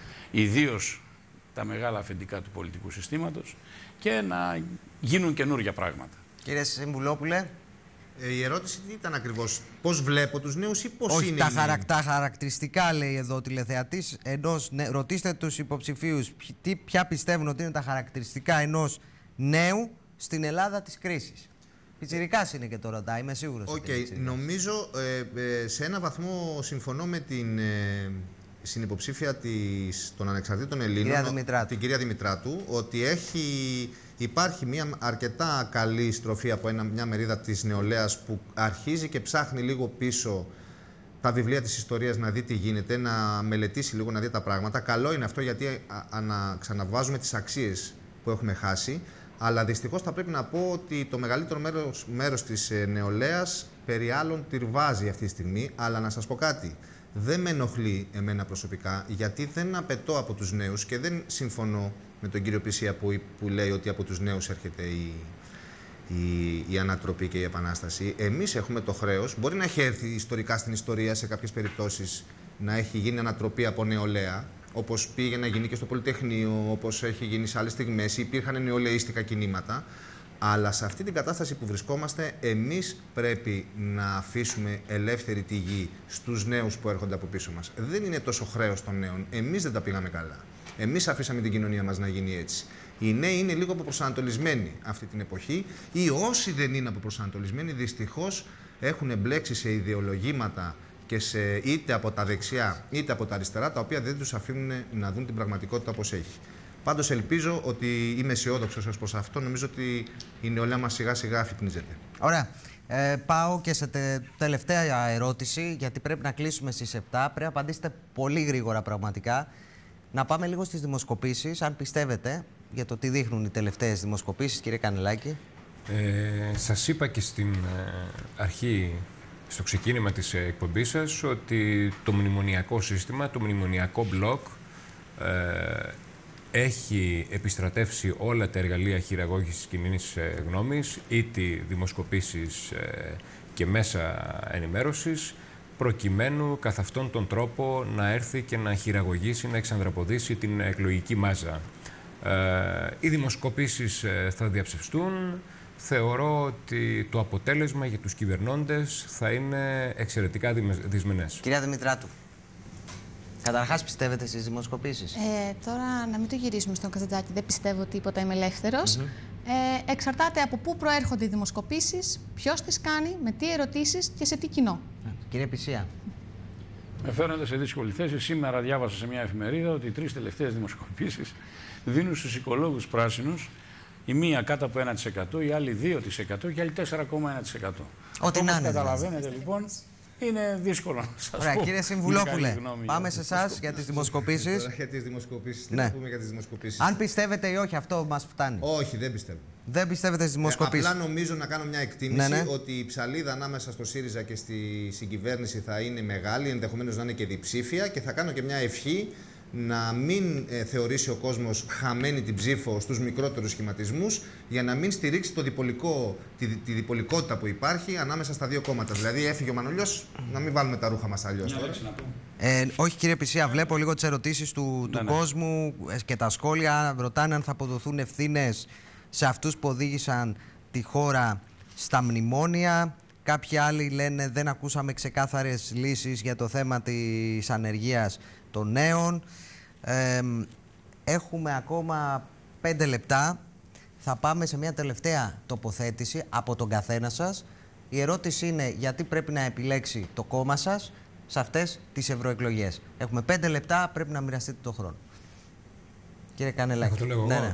ιδίως τα μεγάλα αφεντικά του πολιτικού συστήματος, και να γίνουν καινούργια πράγματα. Κύριε Συμβουλόπουλε. Ε, η ερώτηση τι ήταν ακριβώς, πώς βλέπω τους νέους ή πώς Όχι, είναι τα, οι χαρα, νέοι. τα χαρακτηριστικά, λέει εδώ ο τηλεθεατής, ενός, ναι, ρωτήστε τους υποψηφίους τι, ποια πιστεύουν ότι είναι τα χαρακτηριστικά ενός νέου στην Ελλάδα της κρίσης. Πιτσιρικάς είναι και το ρωτά, είμαι σίγουρος. Οκ, okay, νομίζω ε, ε, σε ένα βαθμό συμφωνώ με την ε, συνυποψήφια της, των Ανεξαρτήτων Ελλήνων, κυρία την κυρία Δημητράτου, ότι έχει, υπάρχει μια αρκετά καλή στροφή από ένα, μια μερίδα της νεολαίας που αρχίζει και ψάχνει λίγο πίσω τα βιβλία της ιστορίας να δει τι γίνεται, να μελετήσει λίγο, να δει τα πράγματα. Καλό είναι αυτό γιατί ανα, ξαναβάζουμε τις αξίες που έχουμε χάσει. Αλλά δυστυχώς θα πρέπει να πω ότι το μεγαλύτερο μέρος, μέρος της νεολαίας περί άλλων τυρβάζει αυτή τη στιγμή. Αλλά να σας πω κάτι, δεν με ενοχλεί εμένα προσωπικά, γιατί δεν απαιτώ από τους νέους και δεν συμφωνώ με τον κύριο Πησία που, που λέει ότι από τους νέους έρχεται η, η, η ανατροπή και η επανάσταση. Εμείς έχουμε το χρέος, μπορεί να έχει έρθει ιστορικά στην ιστορία σε κάποιες περιπτώσεις να έχει γίνει ανατροπή από νεολαία, όπως πήγε να γίνει και στο Πολυτεχνείο, όπως έχει γίνει σε άλλες στιγμές, υπήρχαν νεολαίστικα κινήματα. Αλλά σε αυτή την κατάσταση που βρισκόμαστε, εμείς πρέπει να αφήσουμε ελεύθερη τη γη στους νέους που έρχονται από πίσω μας. Δεν είναι τόσο χρέος των νέων. Εμείς δεν τα πήγαμε καλά. Εμείς αφήσαμε την κοινωνία μας να γίνει έτσι. Οι νέοι είναι λίγο αποπροσανατολισμένοι αυτή την εποχή, ή όσοι δεν είναι αποπροσανατολισμένοι, δυστυχώς έχουν μπλέξει σε ιδεολογήματα και σε, είτε από τα δεξιά είτε από τα αριστερά, τα οποία δεν τους αφήνουν να δουν την πραγματικότητα όπως έχει. Πάντως ελπίζω ότι είμαι αισιόδοξος ως προς αυτό. Νομίζω ότι η νεολαία μας σιγά σιγά αφυπνίζεται. Ωραία. Ε, πάω και σε τε, τελευταία ερώτηση, γιατί πρέπει να κλείσουμε στις επτά. Πρέπει να απαντήσετε πολύ γρήγορα πραγματικά. Να πάμε λίγο στις δημοσκοπήσεις, αν πιστεύετε, για το τι δείχνουν οι τελευταίες δημοσκοπήσεις, κύριε Κανελάκη. Ε, σας είπα και στην ε, αρχή, στο ξεκίνημα της εκπομπής σας, ότι το μνημονιακό σύστημα, το μνημονιακό μπλοκ, ε, έχει επιστρατεύσει όλα τα εργαλεία χειραγώγησης κοινής ε, γνώμης, είτε δημοσκοπήσεις ε, και μέσα ενημέρωσης, προκειμένου καθ' αυτόν τον τρόπο να έρθει και να χειραγωγήσει, να εξανδραποδήσει την εκλογική μάζα. Ε, οι δημοσκοπήσεις ε, θα διαψευστούν. Θεωρώ ότι το αποτέλεσμα για τους κυβερνώντες θα είναι εξαιρετικά δυσμενές. Κυρία Δημητράτου, καταρχάς πιστεύετε στις δημοσκοπήσεις? Ε, τώρα να μην το γυρίσουμε στον Καζαντζάκη, δεν πιστεύω τίποτα, είμαι ελεύθερος. Mm-hmm. ε, εξαρτάται από πού προέρχονται οι δημοσκοπήσεις, ποιος τις κάνει, με τι ερωτήσεις και σε τι κοινό. Κύριε Πησία. Με φέρνετε σε δύσκολη θέση. Σήμερα διάβασα σε μια εφημερίδα ότι οι τρεις τελευταίες δημοσκοπήσεις δίνουν στους οικολόγους πράσινους η μία κάτω από ένα τοις εκατό, η άλλη δύο τοις εκατό και η άλλη τέσσερα κόμμα ένα τοις εκατό. Ό,τι να είναι. Καταλαβαίνετε λοιπόν, είναι δύσκολο να σας Ωραία, πω. κύριε Συμβουλόπουλε, πάμε σε εσάς για τις δημοσκοπήσεις. Για τις δημοσκοπήσεις, τι Ναι. να πούμε για τις δημοσκοπήσεις. Αν πιστεύετε ή όχι, αυτό μας φτάνει. Όχι, δεν πιστεύω. Δεν πιστεύετε στις Ε, δημοσκοπήσεις? απλά νομίζω να κάνω μια εκτίμηση Ναι, ναι. ότι η ψαλίδα ανάμεσα στο ΣΥΡΙΖΑ και στη συγκυβέρνηση θα είναι μεγάλη, ενδεχομένως να είναι και διψήφια, και θα κάνω και μια ευχή να μην ε, θεωρήσει ο κόσμος χαμένη την ψήφο στους μικρότερους σχηματισμούς, για να μην στηρίξει το διπολικό, τη, τη διπολικότητα που υπάρχει ανάμεσα στα δύο κόμματα. Δηλαδή έφυγε ο Μανολιός, να μην βάλουμε τα ρούχα μας αλλιώς τώρα. Ε, όχι κύριε Πησία, βλέπω λίγο τις ερωτήσεις του, του ναι. κόσμου ε, και τα σχόλια. Ρωτάνε αν θα αποδοθούν ευθύνες σε αυτούς που οδήγησαν τη χώρα στα μνημόνια. Κάποιοι άλλοι λένε δεν ακούσαμε ξεκάθαρες λύσεις για το θέμα της ανεργίας των νέων. Ε, έχουμε ακόμα πέντε λεπτά. Θα πάμε σε μια τελευταία τοποθέτηση από τον καθένα σας. Η ερώτηση είναι γιατί πρέπει να επιλέξει το κόμμα σας σε αυτές τις ευρωεκλογές. Έχουμε πέντε λεπτά, πρέπει να μοιραστείτε το χρόνο. Κύριε Κανελάκη. Το λέω ναι, εγώ. ναι.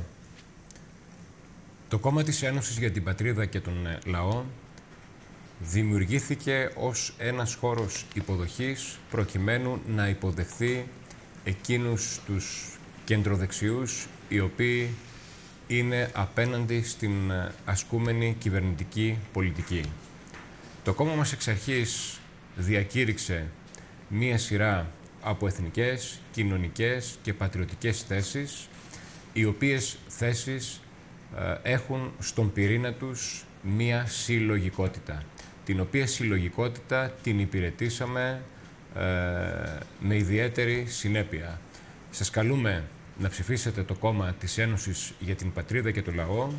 Το κόμμα της Ένωσης για την Πατρίδα και τον λαό δημιουργήθηκε ως ένας χώρος υποδοχής, προκειμένου να υποδεχθεί εκείνους τους κεντροδεξιούς οι οποίοι είναι απέναντι στην ασκούμενη κυβερνητική πολιτική. Το κόμμα μας εξ αρχής διακήρυξε μία σειρά από εθνικές, κοινωνικές και πατριωτικές θέσεις, οι οποίες θέσεις ε, έχουν στον πυρήνα τους μία συλλογικότητα, την οποία συλλογικότητα την υπηρετήσαμε ε, με ιδιαίτερη συνέπεια. Σας καλούμε να ψηφίσετε το κόμμα της Ένωσης για την Πατρίδα και το Λαό,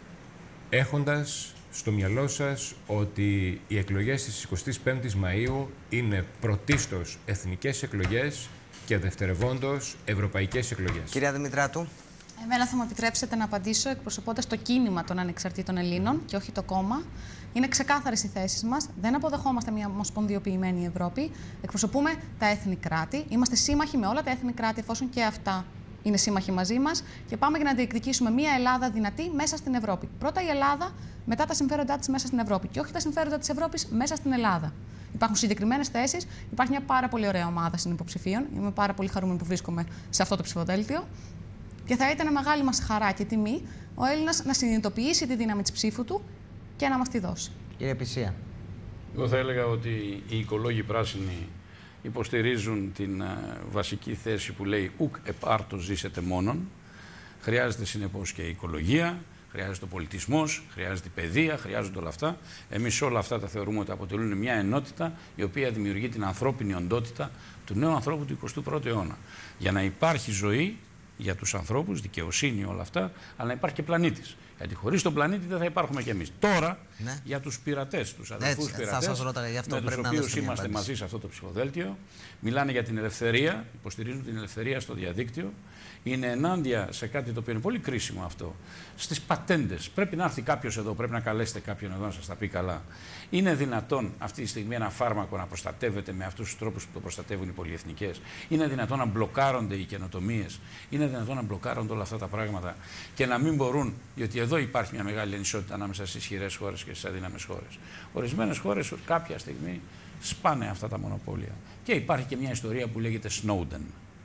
έχοντας στο μυαλό σας ότι οι εκλογές της εικοστής πέμπτης Μαΐου είναι πρωτίστως εθνικές εκλογές και δευτερευόντως ευρωπαϊκές εκλογές. Κυρία Δημητράτου. Εμένα θα μου επιτρέψετε να απαντήσω εκπροσωπώντας το κίνημα των ανεξαρτήτων Ελλήνων και όχι το κόμμα. Είναι ξεκάθαρες οι θέσεις μας. Δεν αποδεχόμαστε μια ομοσπονδιοποιημένη Ευρώπη. Εκπροσωπούμε τα έθνη κράτη. Είμαστε σύμμαχοι με όλα τα έθνη κράτη, εφόσον και αυτά είναι σύμμαχοι μαζί μας. Και πάμε για να διεκδικήσουμε μια Ελλάδα δυνατή μέσα στην Ευρώπη. Πρώτα η Ελλάδα, μετά τα συμφέροντά της μέσα στην Ευρώπη. Και όχι τα συμφέροντα της Ευρώπης μέσα στην Ελλάδα. Υπάρχουν συγκεκριμένες θέσεις. Υπάρχει μια πάρα πολύ ωραία ομάδα συνυποψηφίων. Είμαι πάρα πολύ χαρούμενη που βρίσκομαι σε αυτό το ψηφοδέλτιο. Και θα ήταν μεγάλη μας χαρά και τιμή ο Έλληνας να συνειδητοποιήσει τη δύναμη της ψήφου του και να μας τη δώσει. Κύριε Πησία. Εγώ θα έλεγα ότι οι οικολόγοι πράσινοι υποστηρίζουν την uh, βασική θέση που λέει «ουκ επάρτος ζήσετε μόνον». Χρειάζεται συνεπώς και η οικολογία, χρειάζεται ο πολιτισμός, χρειάζεται η παιδεία, χρειάζονται όλα αυτά. Εμείς όλα αυτά τα θεωρούμε ότι αποτελούν μια ενότητα η οποία δημιουργεί την ανθρώπινη οντότητα του νέου ανθρώπου του εικοστού πρώτου αιώνα. Για να υπάρχει ζωή για τους ανθρώπους, δικαιοσύνη, όλα αυτά, αλλά να υπάρχει και πλανήτης. Γιατί χωρίς τον πλανήτη δεν θα υπάρχουμε κι εμείς. Τώρα, ναι. για τους πειρατές, τους αδελφούς πειρατές, με τους οποίους είμαστε μαζί σε αυτό το ψηφοδέλτιο, μιλάνε για την ελευθερία, υποστηρίζουν την ελευθερία στο διαδίκτυο, είναι ενάντια σε κάτι το οποίο είναι πολύ κρίσιμο αυτό, στις πατέντες. Πρέπει να έρθει κάποιος εδώ, πρέπει να καλέσετε κάποιον εδώ να σας τα πει καλά. Είναι δυνατόν αυτή τη στιγμή ένα φάρμακο να προστατεύεται με αυτούς τους τρόπους που το προστατεύουν οι πολυεθνικές? Είναι δυνατόν να μπλοκάρονται οι καινοτομίες? Είναι δυνατόν να μπλοκάρονται όλα αυτά τα πράγματα και να μην μπορούν, διότι εδώ υπάρχει μια μεγάλη ανισότητα ανάμεσα στις ισχυρές χώρες και στις αδύναμες χώρες. Ορισμένες χώρες κάποια στιγμή σπάνε αυτά τα μονοπόλια. Και υπάρχει και μια ιστορία που λέγεται Snowden.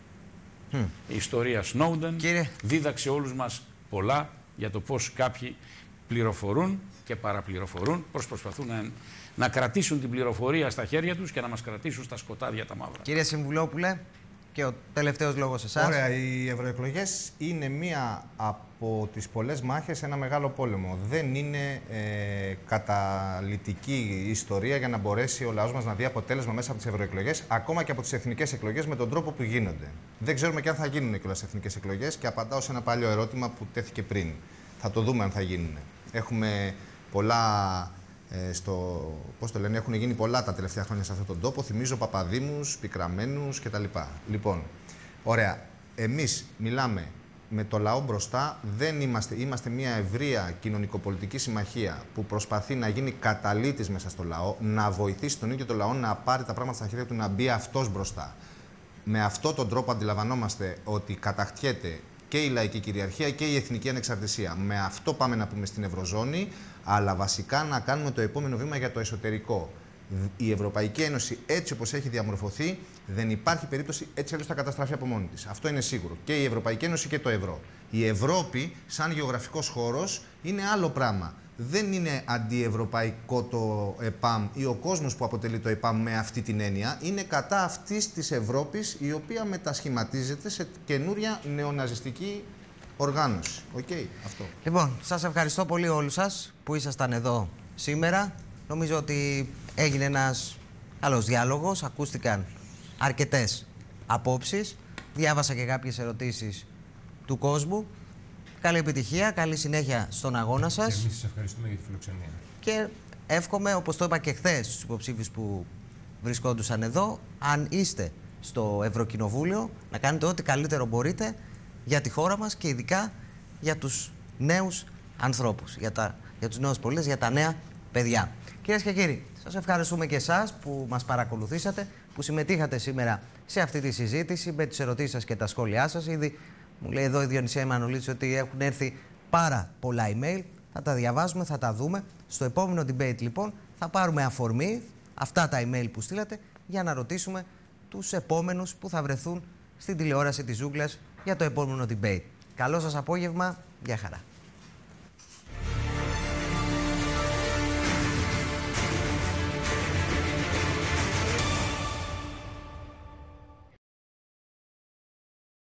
Mm. Η ιστορία Snowden Κύριε... δίδαξε όλους μας πολλά για το πώς κάποιοι πληροφορούν και παραπληροφορούν, πώς προσπαθούν να, να κρατήσουν την πληροφορία στα χέρια τους και να μας κρατήσουν στα σκοτάδια τα μαύρα. Κύριε Συμβουλόπουλε, και ο τελευταίος λόγος εσάς. Ωραία, οι ευρωεκλογές είναι μία από τις πολλές μάχες, ένα μεγάλο πόλεμο. Δεν είναι ε, καταλυτική ιστορία για να μπορέσει ο λαός μας να δει αποτέλεσμα μέσα από τις ευρωεκλογές, ακόμα και από τις εθνικές εκλογές με τον τρόπο που γίνονται. Δεν ξέρουμε και αν θα γίνουν και όλες οι εθνικές εκλογές και απαντάω σε ένα παλιό ερώτημα που τέθηκε πριν. Θα το δούμε αν θα γίνουν. Έχουμε πολλά. Ε, στο, πώς το λένε, έχουν γίνει πολλά τα τελευταία χρόνια σε αυτόν τον τόπο. Θυμίζω Παπαδήμους, Πικραμένους κτλ. Λοιπόν, ωραία. Εμείς μιλάμε με το λαό μπροστά. Δεν είμαστε, είμαστε μια ευρεία κοινωνικοπολιτική συμμαχία που προσπαθεί να γίνει καταλύτης μέσα στο λαό, να βοηθήσει τον ίδιο το λαό να πάρει τα πράγματα στα χέρια του, να μπει αυτός μπροστά. Με αυτόν τον τρόπο αντιλαμβανόμαστε ότι κατακτιέται και η λαϊκή κυριαρχία και η εθνική ανεξαρτησία. Με αυτό πάμε να πούμε στην Ευρωζώνη, αλλά βασικά να κάνουμε το επόμενο βήμα για το εσωτερικό. Η Ευρωπαϊκή Ένωση, έτσι όπως έχει διαμορφωθεί, δεν υπάρχει περίπτωση έτσι αλλιώς θα καταστραφεί από μόνη της. Αυτό είναι σίγουρο. Και η Ευρωπαϊκή Ένωση και το ευρώ. Η Ευρώπη, σαν γεωγραφικός χώρος, είναι άλλο πράγμα. Δεν είναι αντιευρωπαϊκό το ΕΠΑΜ ή ο κόσμος που αποτελεί το ΕΠΑΜ με αυτή την έννοια. Είναι κατά αυτής της Ευρώπης, η οποία μετασχηματίζεται σε καινούρια νεοναζιστική οργάνωση. Οκ, okay, αυτό. Λοιπόν, σας ευχαριστώ πολύ όλους σας που ήσασταν εδώ σήμερα. Νομίζω ότι έγινε ένας καλός διάλογος, ακούστηκαν αρκετές απόψεις, διάβασα και κάποιες ερωτήσεις του κόσμου. Καλή επιτυχία, καλή συνέχεια στον αγώνα σας. Και εμείς σας ευχαριστούμε για τη φιλοξενία. Και εύχομαι, όπως το είπα και χθες στους υποψήφιους που βρισκόντουσαν εδώ, αν είστε στο Ευρωκοινοβούλιο, να κάνετε ό,τι καλύτερο μπορείτε για τη χώρα μας και ειδικά για τους νέους ανθρώπους, για, τα, για τους νέους πολίτες, για τα νέα παιδιά. Κυρίες και κύριοι, σας ευχαριστούμε και εσάς που μας παρακολουθήσατε, που συμμετείχατε σήμερα σε αυτή τη συζήτηση με τις ερωτήσεις σας και τα σχόλιά σας. Ήδη μου λέει εδώ η Διονυσία Εμμανουλίτση ότι έχουν έρθει πάρα πολλά email. Θα τα διαβάζουμε, θα τα δούμε. Στο επόμενο debate λοιπόν θα πάρουμε αφορμή αυτά τα email που στείλατε για να ρωτήσουμε τους επόμενους που θα βρεθούν στην τηλεόραση της Ζούγκλας για το επόμενο debate. Καλό σας απόγευμα. Γεια χαρά.